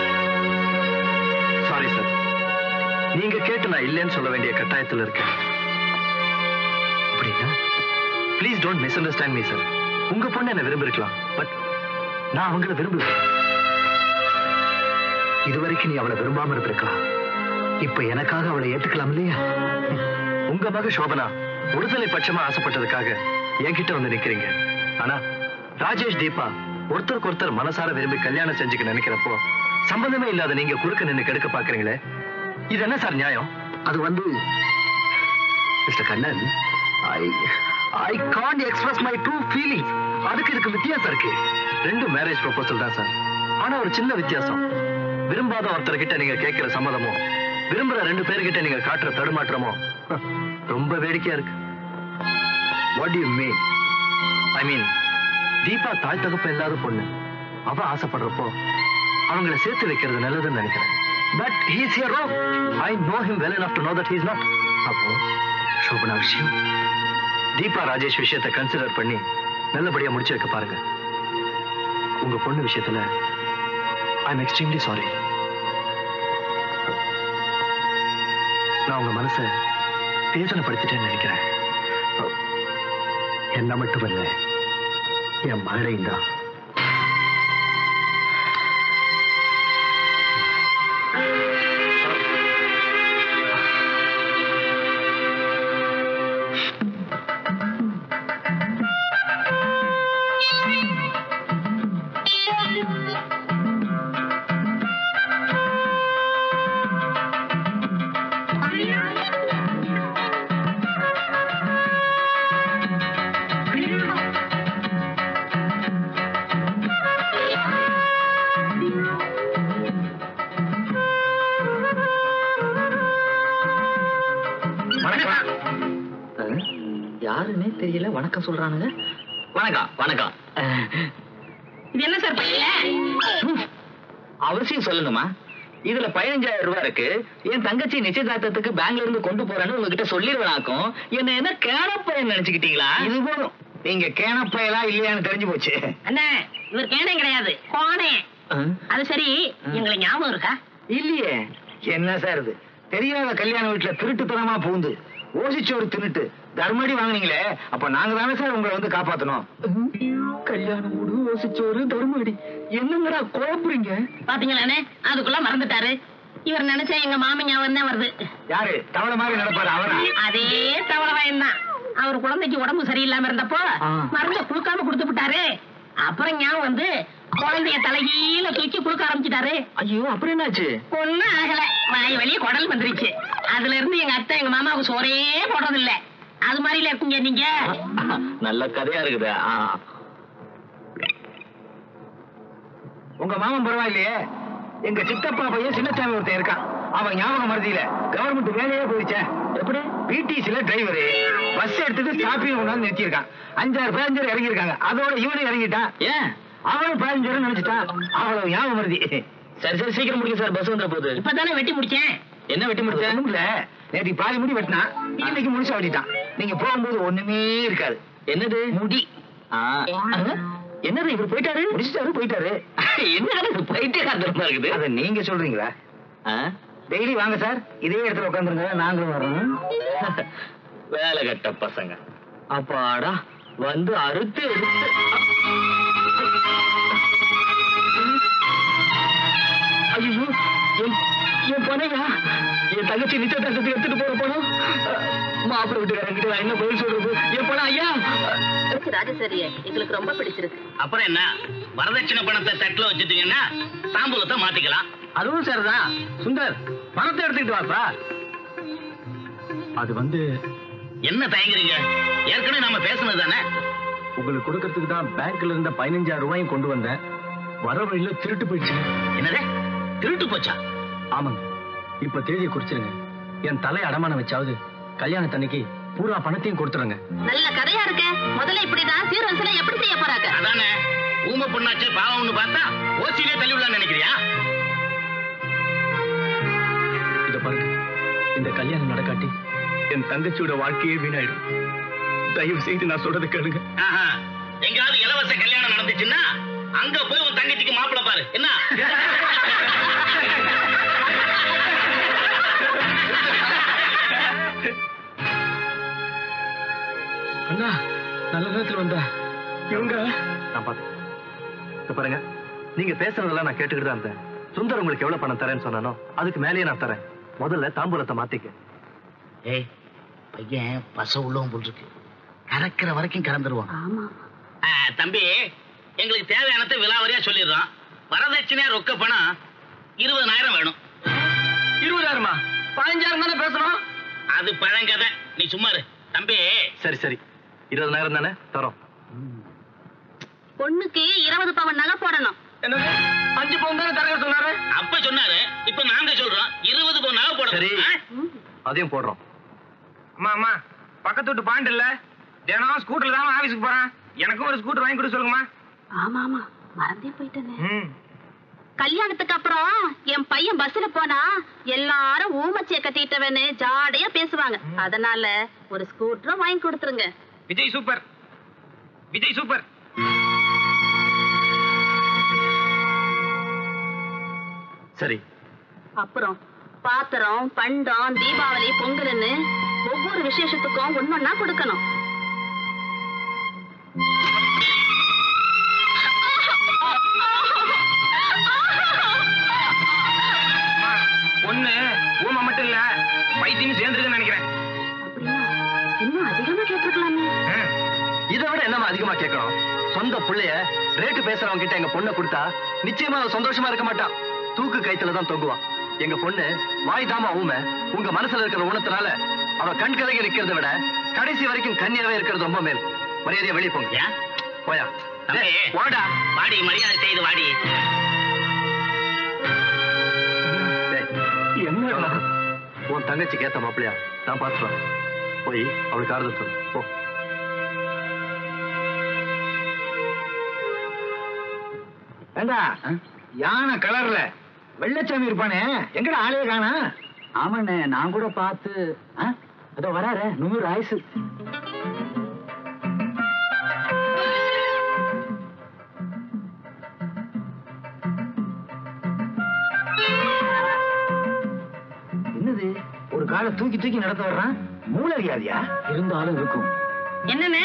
சாரி சார், நீங்க கேட்டு நான் இல்லைன்னு சொல்ல வேண்டிய கட்டாயத்தில் இருக்கேன். அப்படின்னா please don't misunderstand me sir. உங்க பொண்ணு என்ன விரும்பிருக்கலாம், பட் நான் அவங்கள விரும்பல. இதுவரைக்கும் நீ அவளை விரும்பாம இருந்திருக்கலாம். இப்ப எனக்காக அவளை ஏத்துக்கலாம் இல்லையா? உங்க மக சோபனா ஒருதலை பட்சமா ஆசைப்பட்டதுக்காக என்கிட்ட வந்து நிக்கிறீங்க. ஆனா ராஜேஷ் தீபா ஒருத்தருக்கு ஒருத்தர் மனசார விரும்பி கல்யாணம் செஞ்சுக்க நினைக்கிறப்போ சம்பந்தமே இல்லாத நீங்க குறுக்க நின்று கெடுக்க பாக்குறீங்களே, இது என்ன சார் நியாயம்? அது வந்து mister Kannan, I I can't express my true feelings. அதுக்கு இதுக்கு வித்தியாசம் இருக்கு. ரெண்டு மேரேஜ் ப்ரொபோசல் தான் சார். ஆனா ஒரு சின்ன வித்தியாசம். விரும்பாத ஒருத்தர்கிட்ட நீங்க கேட்கிற சம்மதமோ, விரும்புற ரெண்டு பேர்கிட்ட நீங்க காட்டுற தடுமாற்றமோ ரொம்ப வேடிக்கையா இருக்கு. What do you mean? I mean, Deepa தாய் தகப்ப இல்லாத பொண்ணு. அவ ஆசைப்படுறப்போ அவங்கள சேர்த்து வைக்கிறது நல்லதுன்னு நினைக்கிறேன். But he is here wrong. I know him well enough to know that he is not. அப்போ சோபனா விஷயம், தீபா ராஜேஷ் விஷயத்தை கன்சிடர் பண்ணி நல்லபடியா முடிச்சு வைக்க பாருங்க. உங்க பொண்ணு விஷயத்துல ஐ எம் எக்ஸ்ட்ரீம்லி சாரி. நான் உங்க மனசை வேதனைப்படுத்திட்டேன்னு நினைக்கிறேன். என்ன மட்டுமல்ல, என் மகளையும் தான். யாருன்னே தெரியல, வணக்கம் சொல்றானுங்க. வணக்கம் வணக்கம். இது என்ன சார் பையல? அவசியம் சொல்லணுமா? இதுல பதினஞ்சாயிரம் ரூபாய் இருக்கு. என் தங்கச்சி நிச்சயதார்த்தத்துக்கு பேங்க்ல இருந்து கொண்டு போறேன்னு உங்ககிட்ட சொல்லிடுவேனாக்கும். என்ன என்ன கேனப்பையன் நினைச்சுக்கிட்டீங்களா? இது போதும். நீங்க கேனப்பையலா இல்லையான்னு தெரிஞ்சு போச்சு. அண்ணா, இவர் கேனே கிடையாது, கோனே. அது சரி, எங்களுக்கு ஞாபகம் இருக்கா? இல்லையே. என்ன சார் இது? தெரியாத கல்யாண வீட்டுல திருட்டுத்தனமா பூந்து ஓசிச்சோறு தின்னுட்டு தர்மடி வாங்குனீங்களே, அப்ப நாங்க தானே சார் உங்களை வந்து காப்பாத்தணும். கல்யாணம் மூடு, ஓசிச்சோறு, தர்மடி, என்னங்கடா குழப்புறீங்க? பாத்தீங்களானே, அதுக்குள்ள மறந்துட்டாரு. இவர் நினைச்சா எங்க மாமி ஞாபகம் தான் வருது. யாரு தவளை மாதிரி நடப்பாரு அவரா? அதே தவளை வாயன் தான். அவர் குழந்தைக்கு உடம்பு சரியில்லாம இருந்தப்போ மருந்த குடுக்காம கொடுத்து விட்டாரு. அப்புறம் ஞாபகம் வந்து குழந்தைய தலைகீழ தூக்கி குடுக்க ஆரம்பிச்சுட்டாரு. ஐயோ, அப்புறம் என்னாச்சு? ஒண்ணும் ஆகல, வாய் வழியே குடல் வந்துருச்சு. அதுல இருந்து எங்க அத்தை எங்க மாமாவுக்கு சோறே போடுறது இல்ல. அது மாதிரில இருக்கீங்க நீங்க. நல்ல கதையா இருக்குது. உங்க மாமன் பரவாயில்லையே. எங்க சித்தப்பா பையன் சின்னசாமி ஒருத்தன் இருக்கான். அவன் ஞாபகம் மறதியில கவர்மெண்ட் வேலையே போயிடுச்சே. எப்படி? பிடிசில டிரைவரு பஸ் எடுத்துட்டு ஸ்டாப்பிங் கொண்டாந்து நிறுத்திருக்கான். அஞ்சாறு பேசஞ்சர் இறங்கி இருக்காங்க. அதோட இவனும் இறங்கிட்டான். ஏன்? அவனும் பேசஞ்சர் நினைச்சிட்டான். அவ்வளவு ஞாபகம் மறதி. சரி சரி, சீக்கிரம் முடிக்க சார், பஸ் வந்துட போகுது. இப்பதானே வெட்டி முடிச்சேன். என்ன வெட்டி முடிச்சேன்? நேற்று பாதி முடி வெட்டினான், இன்னைக்கு முடிச்சு வெட்டிட்டான். நீங்க போகும்போது ஒண்ணுமே இருக்காது. என்னது? முடி. என்னது இவர் போயிட்டாரு? முடிச்சிட்டாரு போயிட்டாரு. என்ன போயிட்டே காத்திரமா இருக்குது? அதை நீங்க சொல்றீங்களா? டெய்லி வாங்க சார், இதே இடத்துல உட்காந்துருங்க, நாங்களும் வர்றோம். வேலை கட்ட பசங்க. அப்பாடா வந்து அறுத்து எடுத்து. ஐயோ, என் பணையா, என் தங்கச்சி நிச்சயதார்த்தத்துக்கு எடுத்துட்டு போற பணம் மாப்பிள்ளை வீட்டுக்காரங்கிட்ட நான் என்ன பதில் சொல்றது? என் பணம் ஐயா. ராஜசரிய எங்களுக்கு ரொம்ப பிடிச்சிருக்கு. அப்புறம் என்ன, வரதட்சணை பணத்தை தட்டுல வச்சுட்டீங்கன்னா தாம்பூலத்தை மாத்திக்கலாம். அதுவும் சரிதான். சுந்தர், பணத்தை எடுத்துக்கிட்டு வாப்பா. அது வந்து என்ன தயங்குறீங்க? ஏற்கனவே நாம பேசுனது தானே. உங்களுக்கு கொடுக்கறதுக்கு தான் பேங்க்ல இருந்த பதினஞ்சாயிரம் ரூபாயும் கொண்டு வந்தேன். வர வழியில திருட்டு போயிடுச்சு. என்னது? திருட்டு போச்சா? ஆமாங்க. இப்ப தேதியை குறிச்சிருங்க. என் தலை அடமானம் வச்சாவது கல்யாணத்தன்னைக்கு பூரா பணத்தையும் கொடுத்துருங்க. நல்ல கதையா இருக்க. முதல்ல இப்படிதான் சீர்வரிசை எப்படி செய்ய போறாங்க? அதானே, ஊமை பொண்ணாச்சு பாவம்னு பார்த்தா ஓசியிலே தள்ளி விடலாம்னு நினைக்கிறியா? இத பாருங்க, இந்த கல்யாணம் நடக்காட்டி என் தங்கச்சியோட வாழ்க்கையே வீணாயிடும். தயவு செய்து நான் சொல்றதை கேளுங்க. எங்காவது இலவச கல்யாணம் நடந்துச்சுன்னா அங்க போய் உன் தங்கச்சிக்கு மாப்பிள்ளை பாரு. என்ன? அண்ணா, நல்ல நேரத்துல வந்தா இவங்க. நான் பார்த்தேன். இப்ப பாருங்க, நீங்க பேசுறதெல்லாம் நான் கேட்டுக்கிட்டு தான் இருந்தேன். சுந்தர் உங்களுக்கு எவ்வளவு பணம் தரேன்னு சொன்னானோ அதுக்கு மேலேயே நான் தரேன். முதல்ல தாம்பூலத்தை மாத்திக்க. ஏய், பையன் பச உள்ளவும் போல் இருக்கு. கறக்கிற வரைக்கும் கறந்துருவான். ஆமா தம்பி, எங்களுக்கு தேவையானதை விலாவரியா சொல்லிடுறோம். வரதட்சணையா ரொக்க பணம் இருபதாயிரம் வேணும். இருபதாயிரமா? பதினஞ்சாயிரம் தானே பேசணும். அது பழங்கதை, நீ சும்மா இரு. தம்பி, சரி சரி, இருபதாயிரம் தானே தரோம். பொண்ணுக்கு இருபது பவன் நகை போடணும். என்னது? அஞ்சு பவுன் தானே தரங்க சொன்னாரு. அப்ப சொன்னாரு, இப்ப நாங்க சொல்றோம் இருபது பவுன் நகை சரி, போடணும். அதையும் போடுறோம். அம்மா அம்மா, பக்கத்து வீட்டு பாயிண்ட் இல்ல, தினம் ஸ்கூட்டர்ல தான் ஆபீஸ்க்கு போறேன். எனக்கும் ஒரு ஸ்கூட்டர் வாங்கி கொடுக்க சொல்லுங்கம்மா. ஆமா ஆமா, மறந்தே போயிட்டேன். கல்யாணத்துக்கு அப்புறம் என் பையன் பஸ்ல போனா எல்லாரும் ஊமச்சிய கட்டிட்டவன்னு ஜாடையா பேசுவாங்க. அதனால ஒரு ஸ்கூட்டர் வாங்கி கொடுத்துருங்க. Vijay super, Vijay super. சரி. அப்புறம் பாத்திரம், பண்டம், தீபாவளி, பொங்கல்னு ஒவ்வொரு விசேஷத்துக்கும் ஒன்னொன்னா கொடுக்கணும். ஒண்ணு ஊமை மட்டும் இல்ல, பைத்தியம் சேர்ந்துருக்குன்னு நினைக்கிறேன். அப்படின்னா இன்னும் அதிகமா கேட்டிருக்கலாமே. இதை விட என்னமா அதிகமா கேட்கணும்? சொந்த பிள்ளைய ரேட்டு பேசுறவங்க கிட்ட எங்க பொண்ணை கொடுத்தா நிச்சயமா சந்தோஷமா இருக்க மாட்டான். தூக்கு கைத்துல தான் தொங்குவான். எங்க பொண்ணு வாய் தாமா ஊமை. உங்க மனசுல இருக்கிற உணத்தினால அவ கண் கலங்கி நிக்கிறத விட கடைசி வரைக்கும் கன்னியாவே இருக்கிறது ரொம்ப மேல். மரியாதையா வெளியே போங்க. போயா வாடா, வாடி, மரியாதை செய்து வாடி. என்ன உன் தங்கச்சிக்கு ஏத்த மாப்பிள்ளையா நான் பாத்துக்கலாம். போய் அவளுக்கு ஆறுதல் சொல்லு. போ. ஏண்டா, யானை கலர்ல வெள்ளச்சாமி இருப்பானே, எங்கடா ஆளே காணா? ஆமாண்ணே, நான் கூட பார்த்து. அதோ வராரு, நூறு ஆயுசு. என்னது, ஒரு காலை தூக்கி தூக்கி நடத்த வர்றான்? மூளை வியாதியா? இருந்தாலும் இருக்கும். என்னன்னு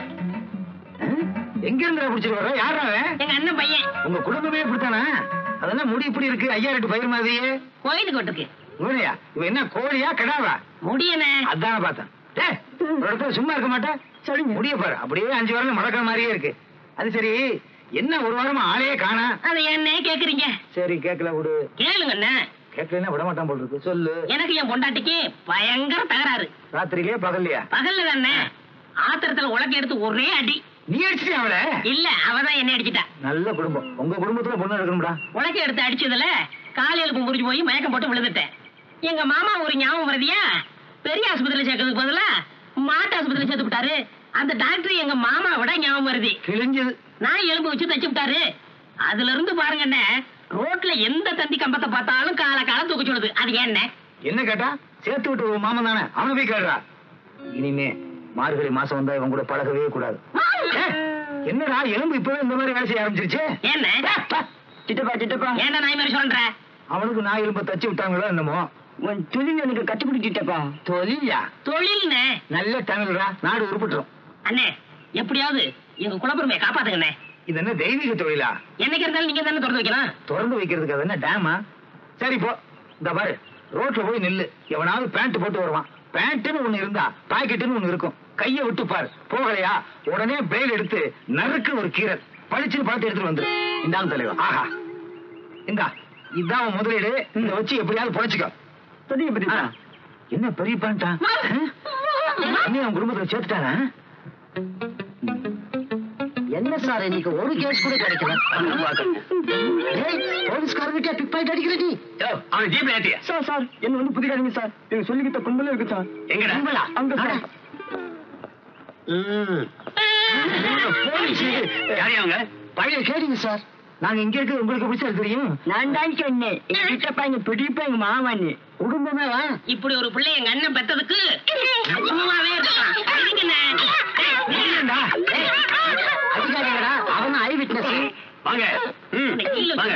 எங்க இருந்து பிடிச்சிட்டு வர்ற? யாரா அவன்? எங்க அண்ணன் பையன். உங்க குடும்பமே இப்படித்தானா? அதெல்லாம் முடி இப்படி இருக்கு, ஐயா ரெட்டு பயிர் மாதிரியே. கோயிலுக்கு விட்டுருக்கு. ஊனையா? இவன் என்ன கோழியா கடாவா? முடியனே. அதான் பார்த்தேன். டேய், ஒரு இடத்துல சும்மா இருக்க மாட்டேன். சொல்லுங்க. முடிய பாரு, அப்படியே அஞ்சு வாரம் மடக்கிற மாதிரியே இருக்கு. அது சரி, என்ன ஒரு வாரமா ஆளையே காணா? அது என்ன கேக்குறீங்க? சரி, கேட்கல விடு. கேளுங்க அண்ணா. கேட்கலன்னா விட மாட்டான் போல் இருக்கு. சொல்லு. எனக்கு என் பொண்டாட்டிக்கு பயங்கர தகராறு. ராத்திரிலயா பகல்லையா? பகல்ல தானே. ஆத்திரத்துல உலக்க எடுத்து ஒரே அடி. நீ அடிச்சிட்டியா அவளை? இல்ல, அவதான் என்ன அடிச்சிட்டா. நல்ல குடும்பம். உங்க குடும்பத்துல பொண்ணு எடுக்கணும்டா. உலக்க எடுத்து அடிச்சதுல காலையில முறிஞ்சு போய் மயக்கம் போட்டு விழுந்துட்டேன். எங்க மாமா ஒரு ஞாபகம் வருதியா, பெரிய ஆஸ்பத்திரியில சேர்க்கறதுக்கு பதிலா மாட்டு ஆஸ்பத்திரியில சேர்த்து விட்டாரு. அந்த டாக்டர் எங்க மாமா விட ஞாபகம் வருது. கிழிஞ்சது. நான் எலும்பு வச்சு தச்சு விட்டாரு. அதுல இருந்து பாருங்க என்ன, ரோட்ல எந்த தந்தி கம்பத்தை பார்த்தாலும் கால காலம் தூக்க சொல்லுது. அது என்ன என்ன கேட்டா? சேர்த்து விட்டு மாமன் தானே, அவனை போய் கேடுறா. இனிமே மார்கழி மாசம் வந்தா இவன் கூட பழகவே கூடாது. என்னடா எலும்பு இப்பவே இந்த மாதிரி வேலை செய்ய ஆரம்பிச்சிருச்சு? என்ன சித்தப்பா சித்தப்பா ஏன்டா நாய் மாதிரி சொல்ற? அவனுக்கு நான் எலும்பை தச்சு விட்டாங்களோ என்னமோ. உன் தொழில் எனக்கு கத்து கொடுத்துட்டப்பா. தொழிலா? தொழில்னே நல்ல தமிழ்ரா, நாடு உருப்பிட்டுரும். அண்ணே எப்படியாவது எங்க குலப்பெருமையை காப்பாத்துங்கண்ணே. இது என்ன தெய்வீக தொழிலா? என்னைக்கு இருந்தாலும் நீங்க தானே திறந்து வைக்கலாம். திறந்து வைக்கிறதுக்கு அது என்ன டேமா? சரி போ, இந்த பாரு ரோட்ல போய் நில்லு. எவனாவது பேண்ட் போட்டு வருவான். பேண்ட்னு ஒண்ணு இருந்தா பாக்கெட்டுன்னு ஒண்ணு இருக்கும். கையை விட்டு பாரு, போகலையா உடனே பிளேட் எடுத்து நறுக்கு ஒரு கீரல் பழிச்சுன்னு பார்த்து எடுத்துட்டு வந்துரு. இந்தாங்க தலைவா. ஆஹா, இந்தா இதான் முதலீடு. இந்த வச்சு எப்படியாவது பொழைச்சுக்கோ. என்ன பெரிய பேண்டா? அவன் குடும்பத்துல சேர்த்துட்டானா? என்ன சார் இன்னைக்கு ஒரு கேஸ் கூட கிடைக்கல. போலீஸ்காரர்கிட்ட பிக் பாயிண்ட் அடிக்கிற நீ. அவன் ஜீப்ல ஏத்தியா? சார் சார் என்ன வந்து புதிக்காதீங்க சார். எனக்கு சொல்லிக்கிட்ட கும்பலே இருக்கு சார். எங்கடா? கும்பலா அங்க சார். போலீஸ் யாரையா அவங்க? பழைய கேடுங்க சார். நாங்க இங்க இருக்கு, உங்களுக்கு எப்படி சார் தெரியும்? நான் தான் சொன்னேன். எங்க கிட்டப்பா எங்க பெரியப்பா எங்க மாமான்னு குடும்பமே. இப்படி ஒரு பிள்ளை எங்க அண்ணன் பெத்ததுக்கு சும்மாவே இருக்கான். அதிகாரிகளா? அவன் ஐ விட்னஸ். வாங்க வாங்க.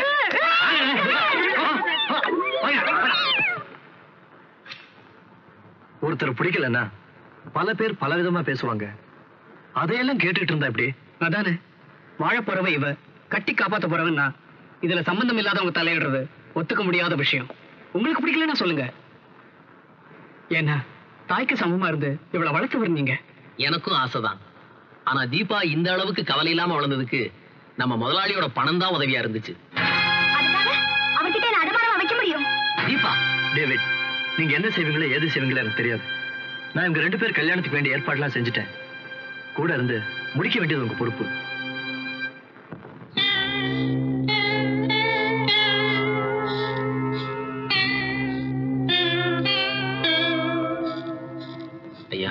ஒருத்தர் பிடிக்கலன்னா பல பேர் பல விதமா பேசுவாங்க. அதையெல்லாம் கேட்டுட்டு இருந்தா எப்படி? அதானே வாழ போறவ இவ, கட்டி காப்பாத்த போறவன் நான். இதுல சம்பந்தம் இல்லாதவங்க தலையிடுறது ஒத்துக்க முடியாத விஷயம். உங்களுக்கு பிடிக்கலன்னா சொல்லுங்க. ஏன்னா தாய்க்கு சமமா இருந்து இவ்வளவு வளர்த்து நீங்க. எனக்கும் ஆசைதான். ஆனா தீபா இந்த அளவுக்கு கவலை இல்லாம வளர்ந்ததுக்கு நம்ம முதலாளியோட பணம் தான் உதவியா இருந்துச்சு. அவர்கிட்ட அடமானம் வைக்க முடியும். தீபா, டேவிட், நீங்க என்ன செய்வீங்களோ ஏது செய்வீங்களோ எனக்கு தெரியாது. நான் இவங்க ரெண்டு பேர் கல்யாணத்துக்கு வேண்டிய ஏற்பாடுலாம் செஞ்சுட்டேன். கூட இருந்து முடிக்க வேண்டியது உங்க பொறுப்பு. ஐயா.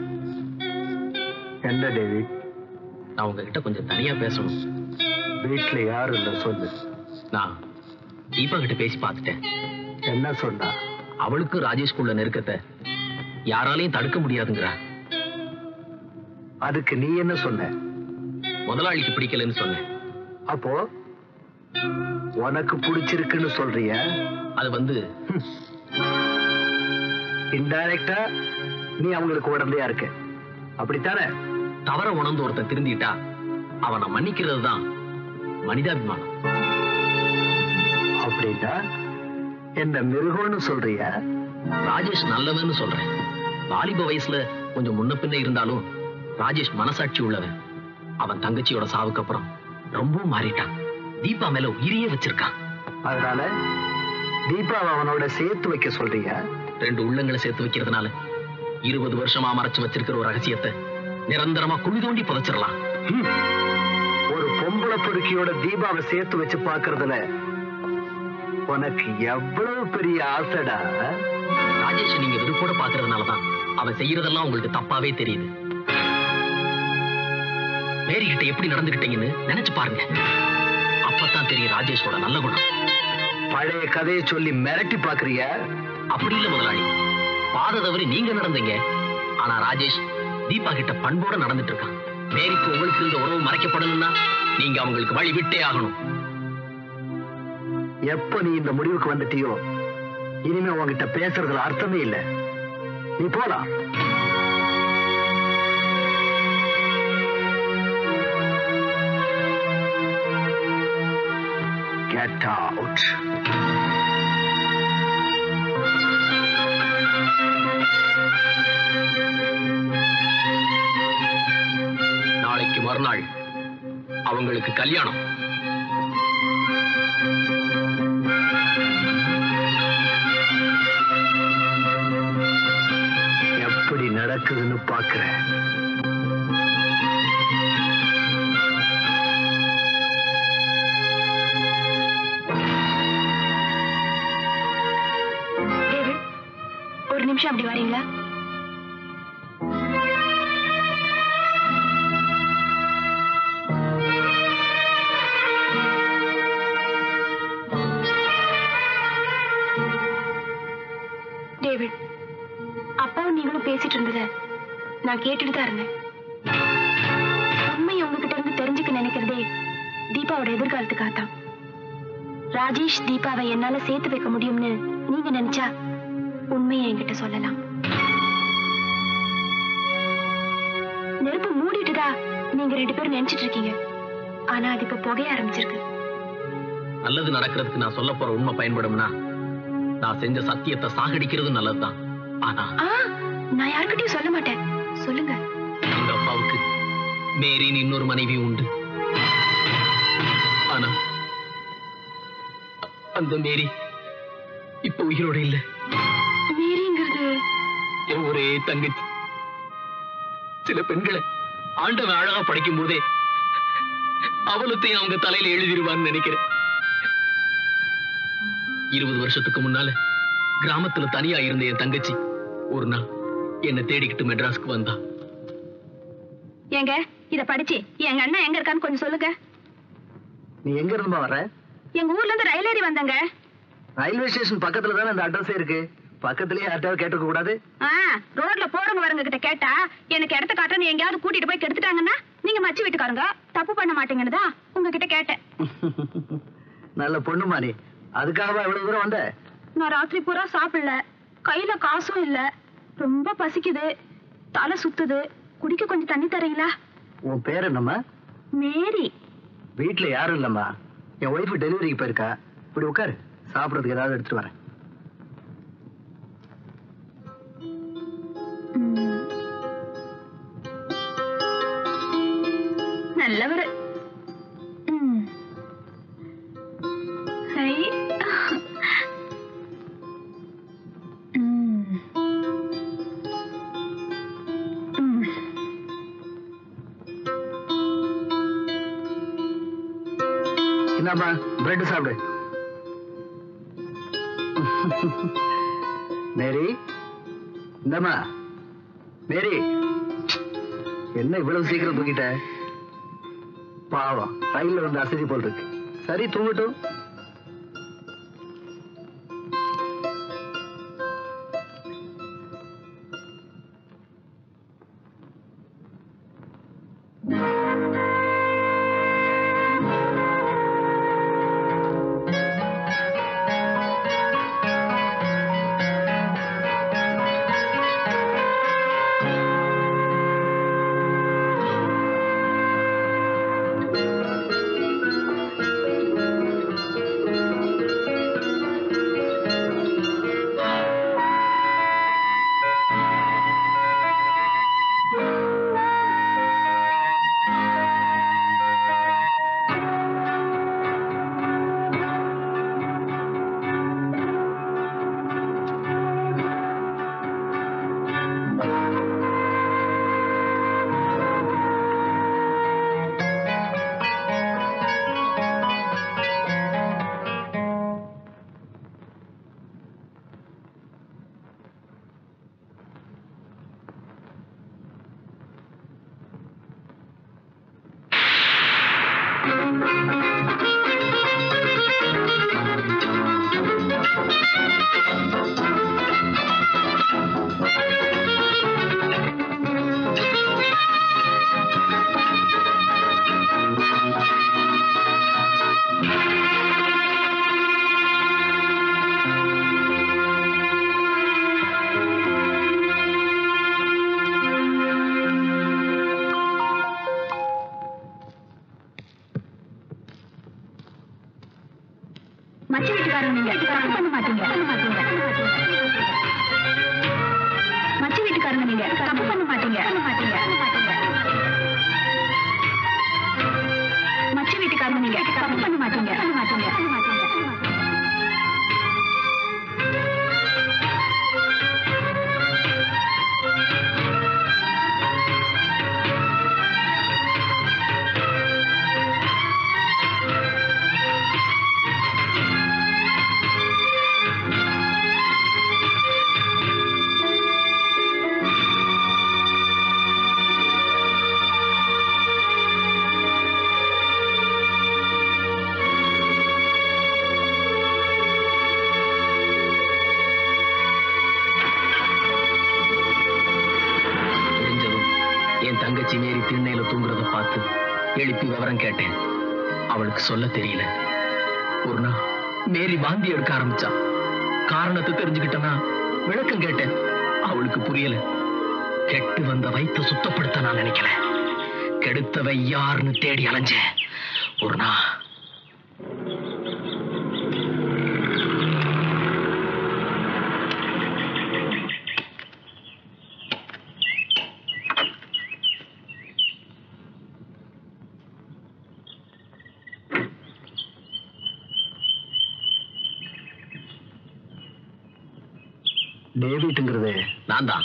என்ன டேவிட்? நான் உங்ககிட்ட கொஞ்சம் தனியா பேசணும். வீட்டுல யாரும் இல்ல, சொல்லு. நான் தீபா கிட்ட பேசி பார்த்துட்டேன். என்ன சொன்னா? அவளுக்கு ராஜேஷ்குள்ள நெருக்கத்தை யாராலையும் தடுக்க முடியாதுங்கிறா. அதுக்கு நீ என்ன சொன்ன? முதலாளிக்கு பிடிக்கலன்னு சொன்னேன். அப்போ உனக்கு பிடிச்சிருக்குன்னு சொல்றிய? அது வந்து இன்டைரக்டா நீ அவங்களுக்கு உடந்தையா இருக்க, அப்படித்தானே? தவற உணர்ந்து ஒருத்தன் திருந்திட்டா அவனை மன்னிக்கிறது தான் மனிதாபிமானம். அப்படின்னா என்ன மிருகம்னு சொல்றிய? ராஜேஷ் நல்லவன்னு சொல்றேன். வாலிப வயசுல கொஞ்சம் முன்ன பின்ன இருந்தாலும் ராஜேஷ் மனசாட்சி உள்ளவன். அவன் தங்கச்சியோட சாவுக்கு அப்புறம் ரொம்பவும் மாறிட்டான். தீபா மேல உயிரியே வச்சிருக்கான். அதனால தீபாவை அவனோட சேர்த்து வைக்க சொல்றீங்க? ரெண்டு உள்ளங்களை சேர்த்து வைக்கிறதுனால இருபது வருஷமா மறைச்சு வச்சிருக்கிற ஒரு ரகசியத்தை நிரந்தரமா குழி தோண்டி புதைச்சிடலாம். ஒரு பொம்பளை பொறுக்கியோட தீபாவை சேர்த்து வச்சு பாக்குறதுல உனக்கு எவ்வளவு பெரிய ஆசைடா. ராஜேஷ் நீங்க விருப்போட பாக்குறதுனாலதான் அவன் செய்யறதெல்லாம் உங்களுக்கு தப்பாவே தெரியுது. மேரி கிட்ட எப்படி நடந்துகிட்டீங்கன்னு நினைச்சு பாருங்க. அப்பதான் தெரியும் ராஜேஷோட நல்ல குணம். பழைய கதையை சொல்லி மிரட்டி பாக்குறிய? அப்படி இல்ல முதலாளி, பாத தவறி நீங்க நடந்தீங்க. ஆனா ராஜேஷ் தீபா கிட்ட பண்போட நடந்துட்டு இருக்கான். மேரிக்கு உங்களுக்கு இந்த உறவு மறைக்கப்படணும்னா நீங்க அவங்களுக்கு வழி விட்டே ஆகணும். எப்ப நீ இந்த முடிவுக்கு வந்துட்டியோ இனிமே உங்ககிட்ட பேசுறதுல அர்த்தமே இல்லை. நீ போலாம். Get out. நாளைக்கு மறுநாள் அவங்களுக்கு கல்யாணம். எப்படி நடக்குதுன்னு பாக்குறேன். ஒரு நிமிஷம் அப்படி வரீங்களா? டேவிட், அப்பாவும் நீங்களும் பேசிட்டு இருந்தத நான் கேட்டுட்டு தான் இருந்தேன். உண்மையை உங்ககிட்ட இருந்து தெரிஞ்சுக்க நினைக்கிறதே தீபாவோட எதிர்காலத்துக்காகத்தான். ராஜேஷ் தீபாவை என்னால சேர்த்து வைக்க முடியும்னு நீங்க நினைச்சா உண்மையை என்கிட்ட சொல்லலாம். நெருப்பு மூடிட்டுதா நீங்க ரெண்டு பேரும் நினைச்சிட்டு இருக்கீங்க. ஆனா அது இப்ப புகைய ஆரம்பிச்சிருக்கு. நல்லது நடக்கிறதுக்கு நான் சொல்ல போற உண்மை பயன்படும்னா நான் செஞ்ச சத்தியத்தை சாகடிக்கிறது நல்லதுதான். ஆனா நான் யாருக்கிட்டையும் சொல்ல மாட்டேன். சொல்லுங்க. எங்க அப்பாவுக்கு மேரின்னு இன்னொரு மனைவி உண்டு. ஆனா அந்த மேரி இப்ப உயிரோட இல்ல. மேரிங்கிறது என் ஒரே தங்கச்சி. சில பெண்களை ஆண்டவன் அழகா படைக்கும் போதே அவலத்தையும் அவங்க தலையில எழுதிருவான்னு நினைக்கிறேன். இருபது வருஷத்துக்கு முன்னால கிராமத்துல தனியா இருந்த என் தங்கச்சி ஒரு நாள் என்ன தேடிக்கிட்டு மெட்ராஸ்க்கு வந்தா. ஏங்க இத படிச்சு எங்க அண்ணா எங்க இருக்கான்னு கொஞ்சம் சொல்லுங்க. நீ எங்க இருந்து வர? எங்க ஊர்ல இருந்து ரயில் ஏறி வந்தங்க. ரயில்வே ஸ்டேஷன் பக்கத்துல தானே அந்த அட்ரஸ் இருக்கு. பக்கத்துலயே யார்ட்டாவது கேட்டுக்க கூடாது? ரோட்ல போறவங்க வரவங்க கிட்ட கேட்டா எனக்கு இடத்த காட்டுன்னு எங்கேயாவது கூட்டிட்டு போய் கெடுத்துட்டாங்கன்னா நீங்க மச்சி வீட்டுக்காரங்க தப்பு பண்ண மாட்டீங்கன்னு உங்ககிட்ட கேட்டேன். நல்ல பொண்ணு மாதிரி. அதுக்காகவா இவ்வளவு தூரம் வந்த? நான் ராத்திரி பூரா சாப்பிடல, கையில காசும் இல்ல, ரொம்ப பசிக்குது, தலை சுத்துது, குடிக்க கொஞ்சம் தண்ணி தரீங்களா? உன் பேர் என்னம்மா? மேரி. வீட்டுல யாரும் இல்லம்மா. என் ஒய்ஃப் டெலிவரிக்கு போயிருக்கா. இப்படி உட்காரு, சாப்பிடறதுக்கு ஏதாவது எடுத்துட்டு வரேன். நல்லவரு. இந்தாம்மா பிரெட் சாப்பிடு. மேரி, இந்தாம்மா. மேரி, என்ன இவ்வளவு சீக்கிரம் தூங்கிட்ட? பாவம், ரயில்ல வந்து அசதி போல் இருக்கு. சரி, தூங்கட்டும். மச்சி வீட்டுக்காரங்க நீங்க தப்பு பண்ண மாட்டீங்க. மச்சி வீட்டுக்காரங்க நீங்க தப்பு பண்ண மாட்டீங்க. மச்சி வீட்டுக்காரங்க நீங்க தப்பு பண்ண மாட்டீங்க. தங்கச்சி மேரி திண்ணையில தூங்குறத பார்த்து எழுப்பி விவரம் கேட்டேன். அவளுக்கு சொல்ல தெரியல. ஒரு நாள் மேரி வாந்தி எடுக்க ஆரம்பிச்சா. காரணத்தை தெரிஞ்சுக்கிட்டனா விளக்கம் கேட்டேன். அவளுக்கு புரியல. கெட்டு வந்த வயிற்ற சுத்தப்படுத்த நான் நினைக்கல. கெடுத்தவை யாருன்னு தேடி அலைஞ்சேன். ஒரு நாள் டேவிட்ங்கிறது நான் தான்.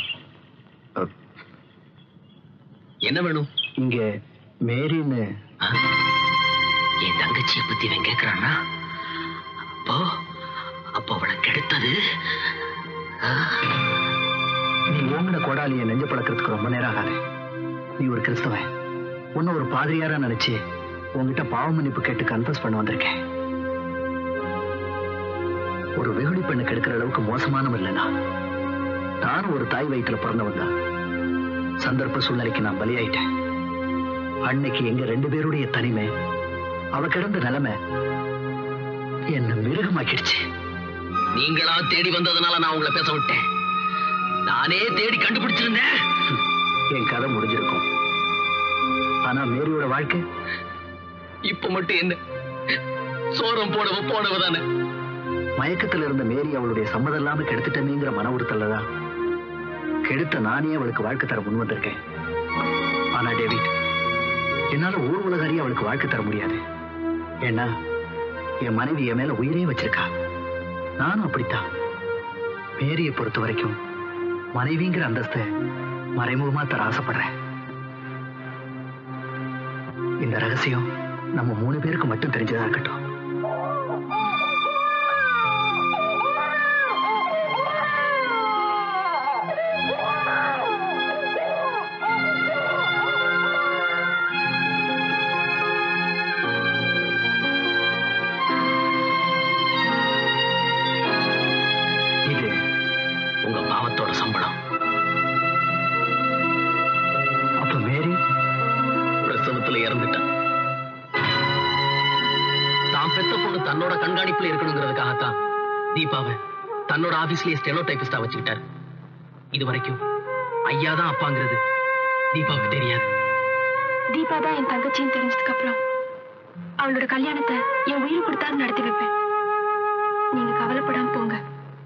என்ன வேணும்? இங்க மேரின்னு என் தங்கச்சியை பத்தி இவன் கேட்கிறான்னா அப்போ அப்போ அவளை கெடுத்தது நீ ஓங்கின கோடாலியை நெஞ்ச பழக்கிறதுக்கு ரொம்ப நேரம் ஆகாது. நீ ஒரு கிறிஸ்தவன். உன்ன ஒரு பாதிரியாரா நினைச்சு உங்ககிட்ட பாவ மன்னிப்பு கேட்டு கன்ஃபஸ் பண்ண வந்திருக்கேன். ஒரு வெகுளி பெண்ணு கெடுக்கிற அளவுக்கு மோசமானவன் இல்லைனா நானும் ஒரு தாய் வயிற்றுல பிறந்தவன் தான். சந்தர்ப்ப சூழ்நிலைக்கு நான் பலியாயிட்டேன். அன்னைக்கு எங்க ரெண்டு பேருடைய தனிமை, அவ கிடந்த நிலைமை என்ன மிருகமாக்கிடுச்சு. நீங்களா தேடி வந்ததுனால நான் உங்களை பேச விட்டேன். நானே தேடி கண்டுபிடிச்சிருந்தேன். என் கதை முடிஞ்சிருக்கும். ஆனா மேரியோட வாழ்க்கை இப்ப மட்டும் என்ன சோரம் போடவ போனவதானே. மயக்கத்துல இருந்த மேரி அவளுடைய சம்மதம் இல்லாம கெடுத்துட்டமேங்கிற மன உறுத்தல்ல தான் கெடுத்த நானே அவளுக்கு வாழ்க்கை தர முன் வந்திருக்கேன். ஆனா டேவிட், என்னால ஊர் உலகாரி அவளுக்கு வாழ்க்கை தர முடியாது. ஏன்னா என் மனைவி என் மேல உயிரே வச்சிருக்கா. நானும் அப்படித்தான். மேரியை பொறுத்த வரைக்கும் மனைவிங்கிற அந்தஸ்தை மறைமுகமா தர ஆசைப்படுறேன். இந்த ரகசியம் நம்ம மூணு பேருக்கு மட்டும் தெரிஞ்சதா இருக்கட்டும். சம்பளம். அப்ப மேரி பிரசவத்துல இறந்துட்டான். தான் பெத்த பொண்ணு தன்னோட கண்காணிப்புல இருக்கணுங்கிறதுக்காகத்தான் தீபாவை தன்னோட ஆபீஸ்லயே ஸ்டெனோடைபிஸ்டா வச்சுக்கிட்டாரு. இது வரைக்கும் ஐயா தான் அப்பாங்கிறது தீபாவுக்கு தெரியாது. தீபா தான் என் தங்கச்சின்னு தெரிஞ்சதுக்கு அப்புறம் அவளோட கல்யாணத்தை என் உயிர் கொடுத்தாலும் நடத்தி வைப்பேன். நீங்க கவலைப்படாம போங்க.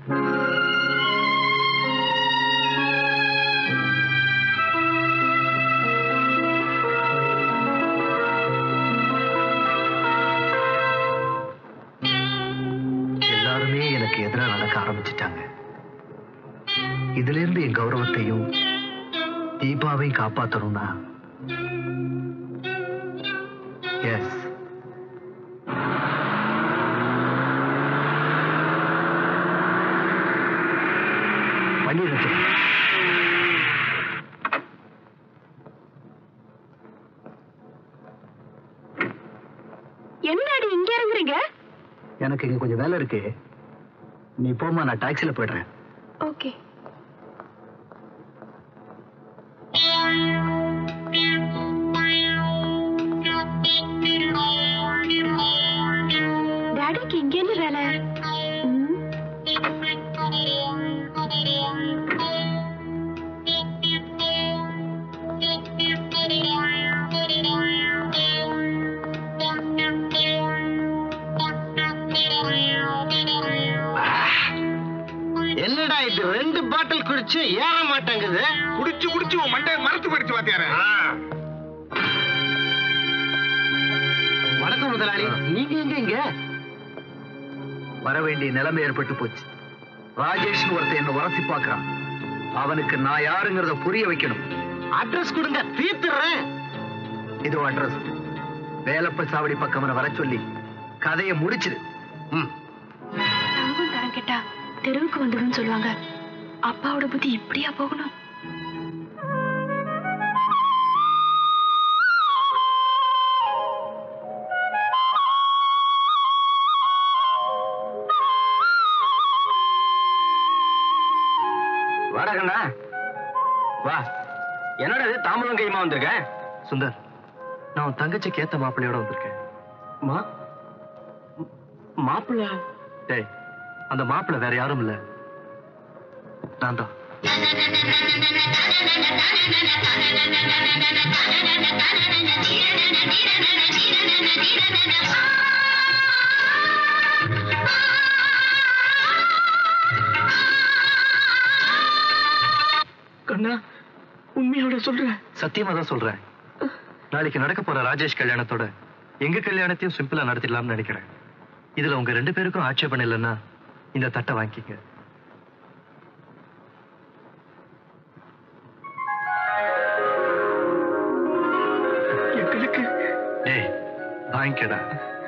எதிராக நடக்க ஆரம்பிச்சிட்டாங்க. இதுல இருந்து என் கௌரவத்தையும் தீபாவையும் காப்பாற்றணும்னா எஸ் பண்ணிடுச்சு. என்னடி இங்க இறங்குறீங்க? எனக்கு இங்க கொஞ்சம் வேலை இருக்கு. நீ போமா, நான் டாக்ஸில போயிடுறேன். ஓகே. டாடிக்கு இங்க என்ன வேலை? என்னடா இது, ரெண்டு பாட்டில் குடிச்சு ஏற மாட்டேங்குது. குடிச்சு குடிச்சு உன் மண்டைய மரத்து போயிடுச்சு பாத்தியார. வணக்கம் முதலாளி, நீங்க எங்க இங்க? வர வேண்டிய நிலைமை ஏற்பட்டு போச்சு. ராஜேஷ் ஒருத்தன் என்ன உரசி பாக்குறான். அவனுக்கு நான் யாருங்கிறத புரிய வைக்கணும். அட்ரஸ் கொடுங்க, தீர்த்துறேன். இதோ அட்ரஸ். வேலப்ப சாவடி பக்கம் வர சொல்லி கதையை முடிச்சிரு. தங்கம் தரம் கேட்டா தெருவுக்கு வந்துடும் சொல்லுவாங்க. அப்பாவோட புத்தி இப்படியா போகணும்? வாடகண்ணா வா. என்னடா இது தாம்பலம் கைமா வந்திருக்க? சுந்தர், நான் உன் தங்கச்சிக்கு ஏத்த மாப்பிள்ளையோட வந்திருக்கேன். மா மாப்பிள்ள? டேய், அந்த மாப்பிள்ளை வேற யாரும் இல்ல, நான் தான். கண்ணா, உண்மையோட சொல்ற? சத்தியமா தான் சொல்றேன். நாளைக்கு நடக்க போற ராஜேஷ் கல்யாணத்தோட எங்க கல்யாணத்தையும் சிம்பிளா நடத்திடலாம்னு நினைக்கிறேன். இதுல உங்க ரெண்டு பேருக்கும் ஆட்சேபம் இல்லைன்னா இந்த தட்டை வாங்கிக்க. எங்களுக்கு ஏய், வாங்கிக்கடா.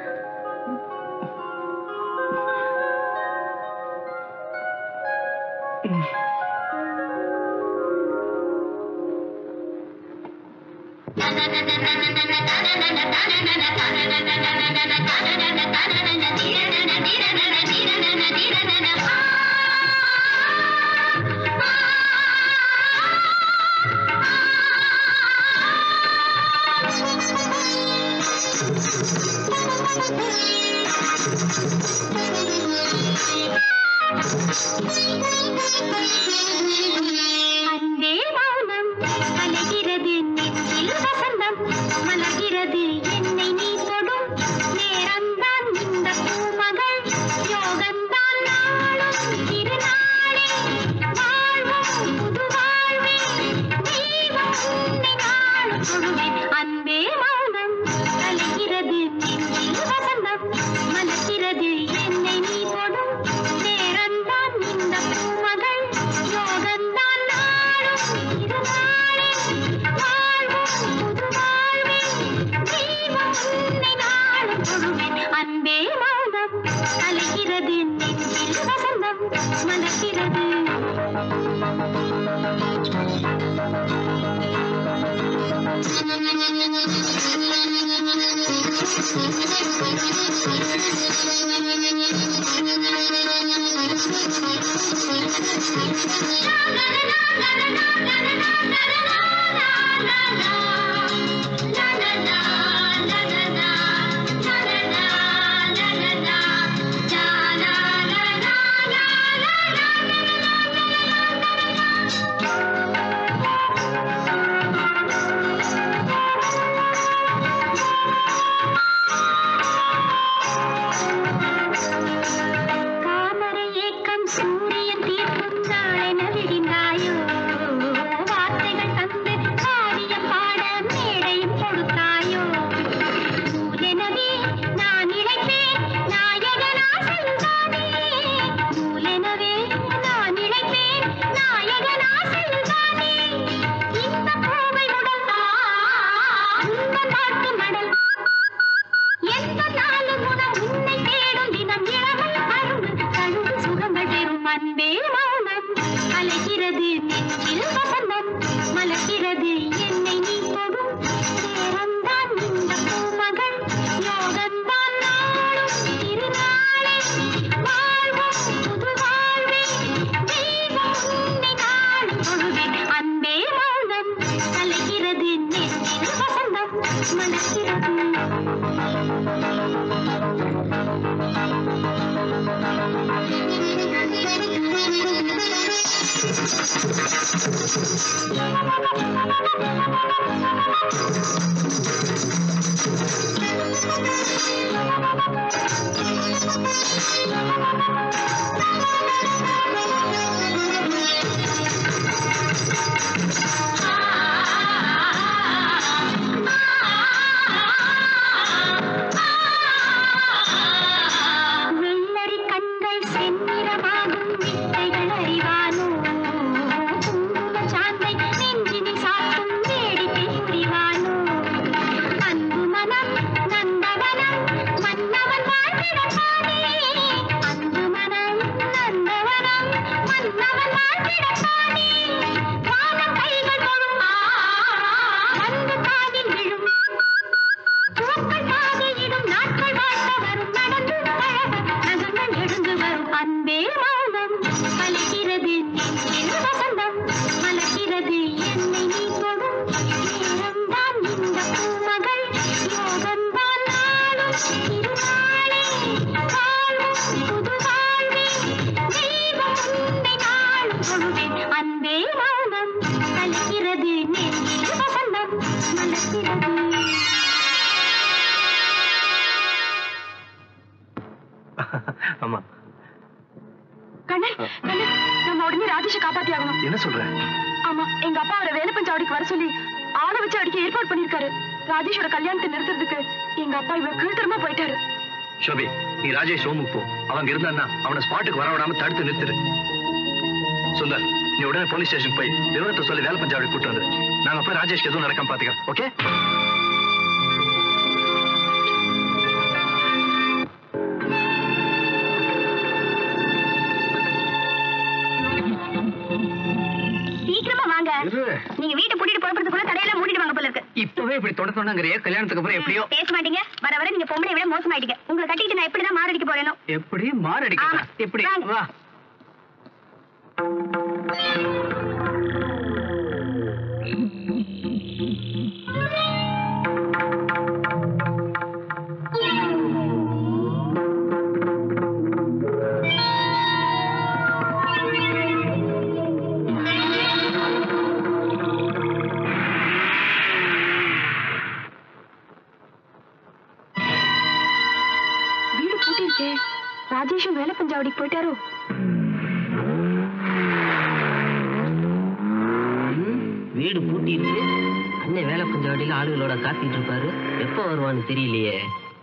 அன்பே மௌனம் கலகிறது நெஞ்சில் வசந்தம் மலர்கிறது என்னை நீ தொடும் நேரம்தான் இந்த பூமகள் யோகம்தான் நாளும் திருநாளே வாழ்வும் புது வாழ்வே தெய்வம் உன்னை நாளும் தொழுவேன். அன்பே மௌனம் கலகிறது நெஞ்சில் வசந்தம் மலர்கிறது என்னை நீ தொடும் நேரம்தான் இந்த பூமகள் யோகம்தான் நாளும் திருநாளே வாழ்வும் புது வாழ்வே தெய்வம் உன்னை நாளும் தொழுவேன். அன்பே மௌனம் கலகிறது நெஞ்சில் வசந்தம் மலர்கிறது. காமரை ஏக்கம் சூரியன் தீர்க்கும் நாளென விடிந்தாயோ வார்த்தைகள் தந்து காவியம் பாட மேடையும் கொடுத்தாயோ நூலெனவே நான் இழைப்பேன் நாயகனா செல்வானே நூலெனவே நான் இழைப்பேன் நாயகனா செல்வானே இந்த கோவை உடல் இந்த நாட்டு மடல் எந்த நாளும் உணம் உன்னை தேடும் தினம் இளமல் அரும்பு கழுவு சுகங்கள் பெறும். அன்பே மௌனம் அலைகிறது நெஞ்சில் வசந்தம் மலர்கிறது என்னை நீ தொடும் நேரம்தான் இந்த பூமகள் யோகம்தான் நாளும் திருநாளே வாழ்வும் புது வாழ்வே தெய்வம் உன்னை நாளும் தொழுவேன். அன்பே மௌனம் அலைகிறது நெஞ்சில் வசந்தம் மலர்கிறது. வெள்ளரி கண்கள் செந்நிறமாகும் வித்தைகள் அறிவானோ குங்கும சாந்தை நெஞ்சினில் சாத்தும் வேடிக்கை புரிவானோ அன்பு மனம் நந்தவனம் மன்னவன் வாழ்விடத்தானே அன்பு மனம் நந்தவனம் ஆமா. கண்ணன், கண்ணன், நம்ம உடனே ராஜேஷை காப்பாத்தி ஆகணும். என்ன சொல்ற? ஆமா, எங்க அப்பா அவரை வேலைப்பஞ்சாவடிக்கு வர சொல்லி ஆளை வச்சு அடிக்க ஏற்பாடு பண்ணிருக்காரு. ராஜேஷோட கல்யாணத்தை நிறுத்துறதுக்கு எங்க அப்பா இவ்வளவு கீழ்த்தரமா போயிட்டாரு. ஷோபி, நீ ராஜேஷ் ரூமுக்கு போ. அவங்க இருந்தான்னா அவனை ஸ்பாட்டுக்கு வர விடாம தடுத்து நிறுத்துரு. சுந்தர், நீ உடனே போலீஸ் ஸ்டேஷன் போய் விவரத்தை சொல்லி வேலை பஞ்சாவடி கூட்டு வந்து நாங்க போய் ராஜேஷ்க்கு எதுவும் நடக்காம பாத்துக்கிறோம். ஓகே? சீக்கிரமா வாங்க. நீங்க வீட்டை பூட்டிட்டு புறப்படுறதுக்குள்ள கடையெல்லாம் மூடிட்டு வாங்க போல இருக்கு. இப்பவே இப்படி தொடர்ந்தோங்கிறிய கல்யாணத்துக்கு அப்புறம் எப்படியோ பேச மாட்டீங்க. வர வர நீங்க பொம்பளை விட மோசமாயிட்டீங்க. உங்களை கட்டிட்டு நான் எப்படிதான் மாரடிக்க போறேனோ. எப்படி மாரடிக்க? எப்படி? வா. வீடு பூட்டி இருக்கே. ராஜேஷும் வேலை பஞ்சாவடிக்கு போயிட்டாரோ? வீடு பூட்டி இருக்கு. அண்ணன் வேலை பஞ்சாவடியில ஆளுகளோட காத்திட்டு இருப்பாரு. எப்ப வருவான்னு தெரியலையே.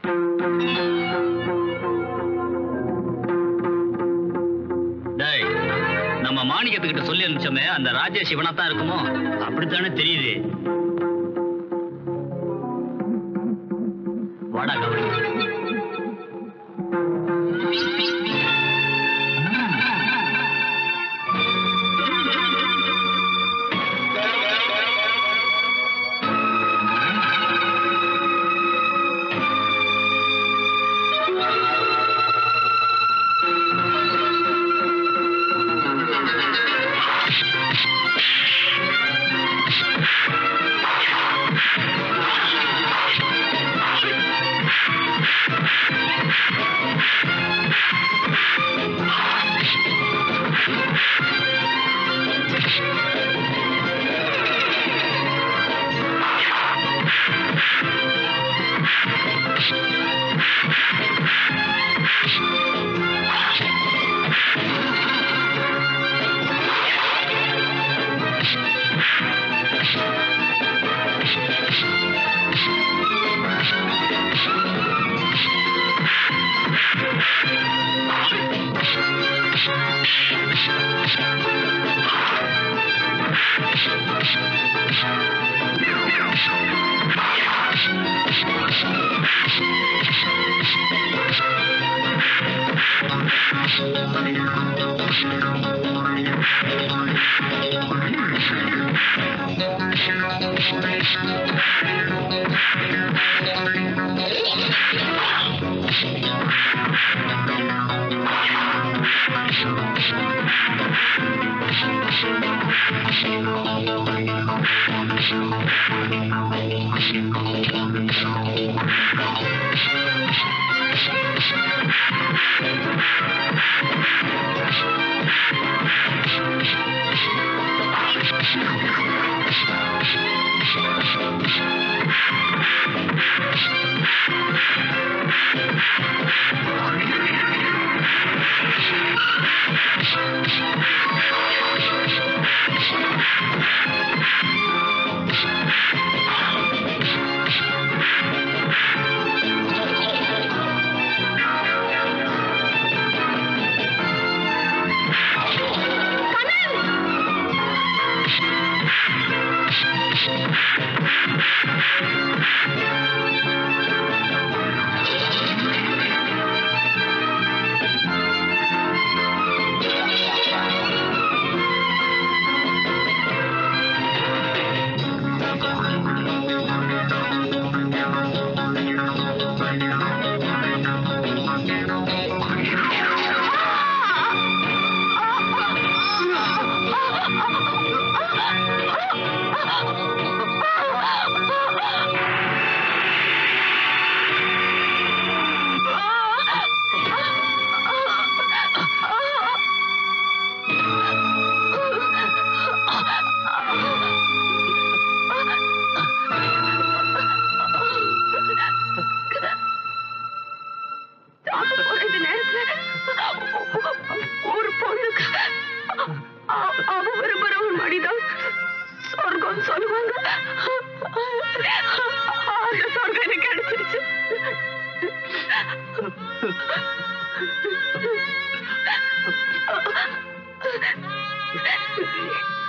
டேய், நம்ம மாணிக்கத்துக்கிட்ட சொல்லி அனுப்பிச்சோமே அந்த ராஜேஷ் இவனாத்தான் இருக்குமோ? அப்படித்தானே தெரியுது. வாடா கவலை.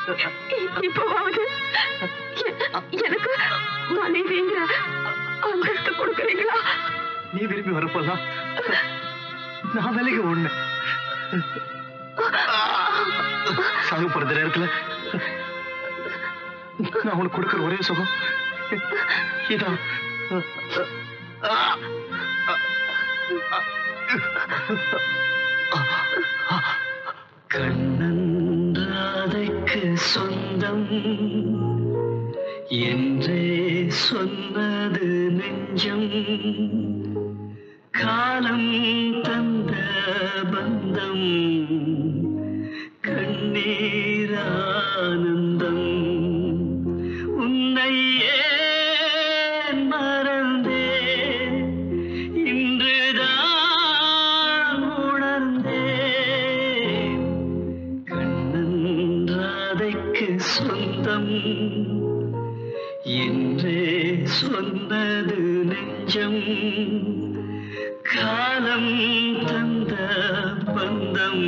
இப்பவாவது எனக்கு மனைவிங்கிற அந்தஸ்து கொடுக்குறீங்களா? நீ விரும்பி வரப்பெல்லாம் நான் விலைக்கு ஒண்ணு சாகு போறது நேரத்துல நான் உனக்கு கொடுக்கிற ஒரே சுகம் இதான். கண்ணன்றாதைக்கு சொந்தம் என்றே சொன்னது நெஞ்சம், காலம் தந்த பந்தம் கண்ணீரானந்தம். உன்னை ஏன் மறந்தேன் இன்றுதான் உணர்ந்தேன். கண்ணன்றாதைக்கு சொந்தம் என்றே சொன்னது நெஞ்சம், காலம் தந்த பந்தம்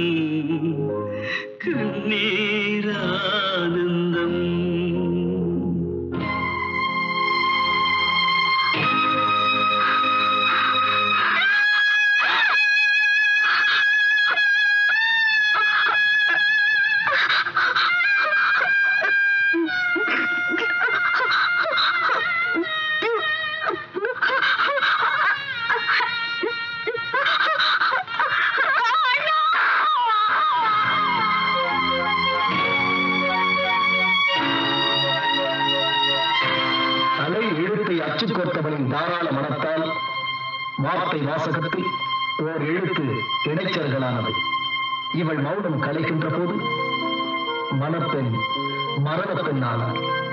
கண்ணீரானந்தம். அச்சுக்கோர்த்தவனின் தாராள மனத்தால் வார்த்தை வாசகத்தில் ஓர் எழுத்து இடைச்சல்களானது. இவள் மௌனம் கலைக்கின்ற போது மணப்பெண் மரணப்பெண்ணானார்.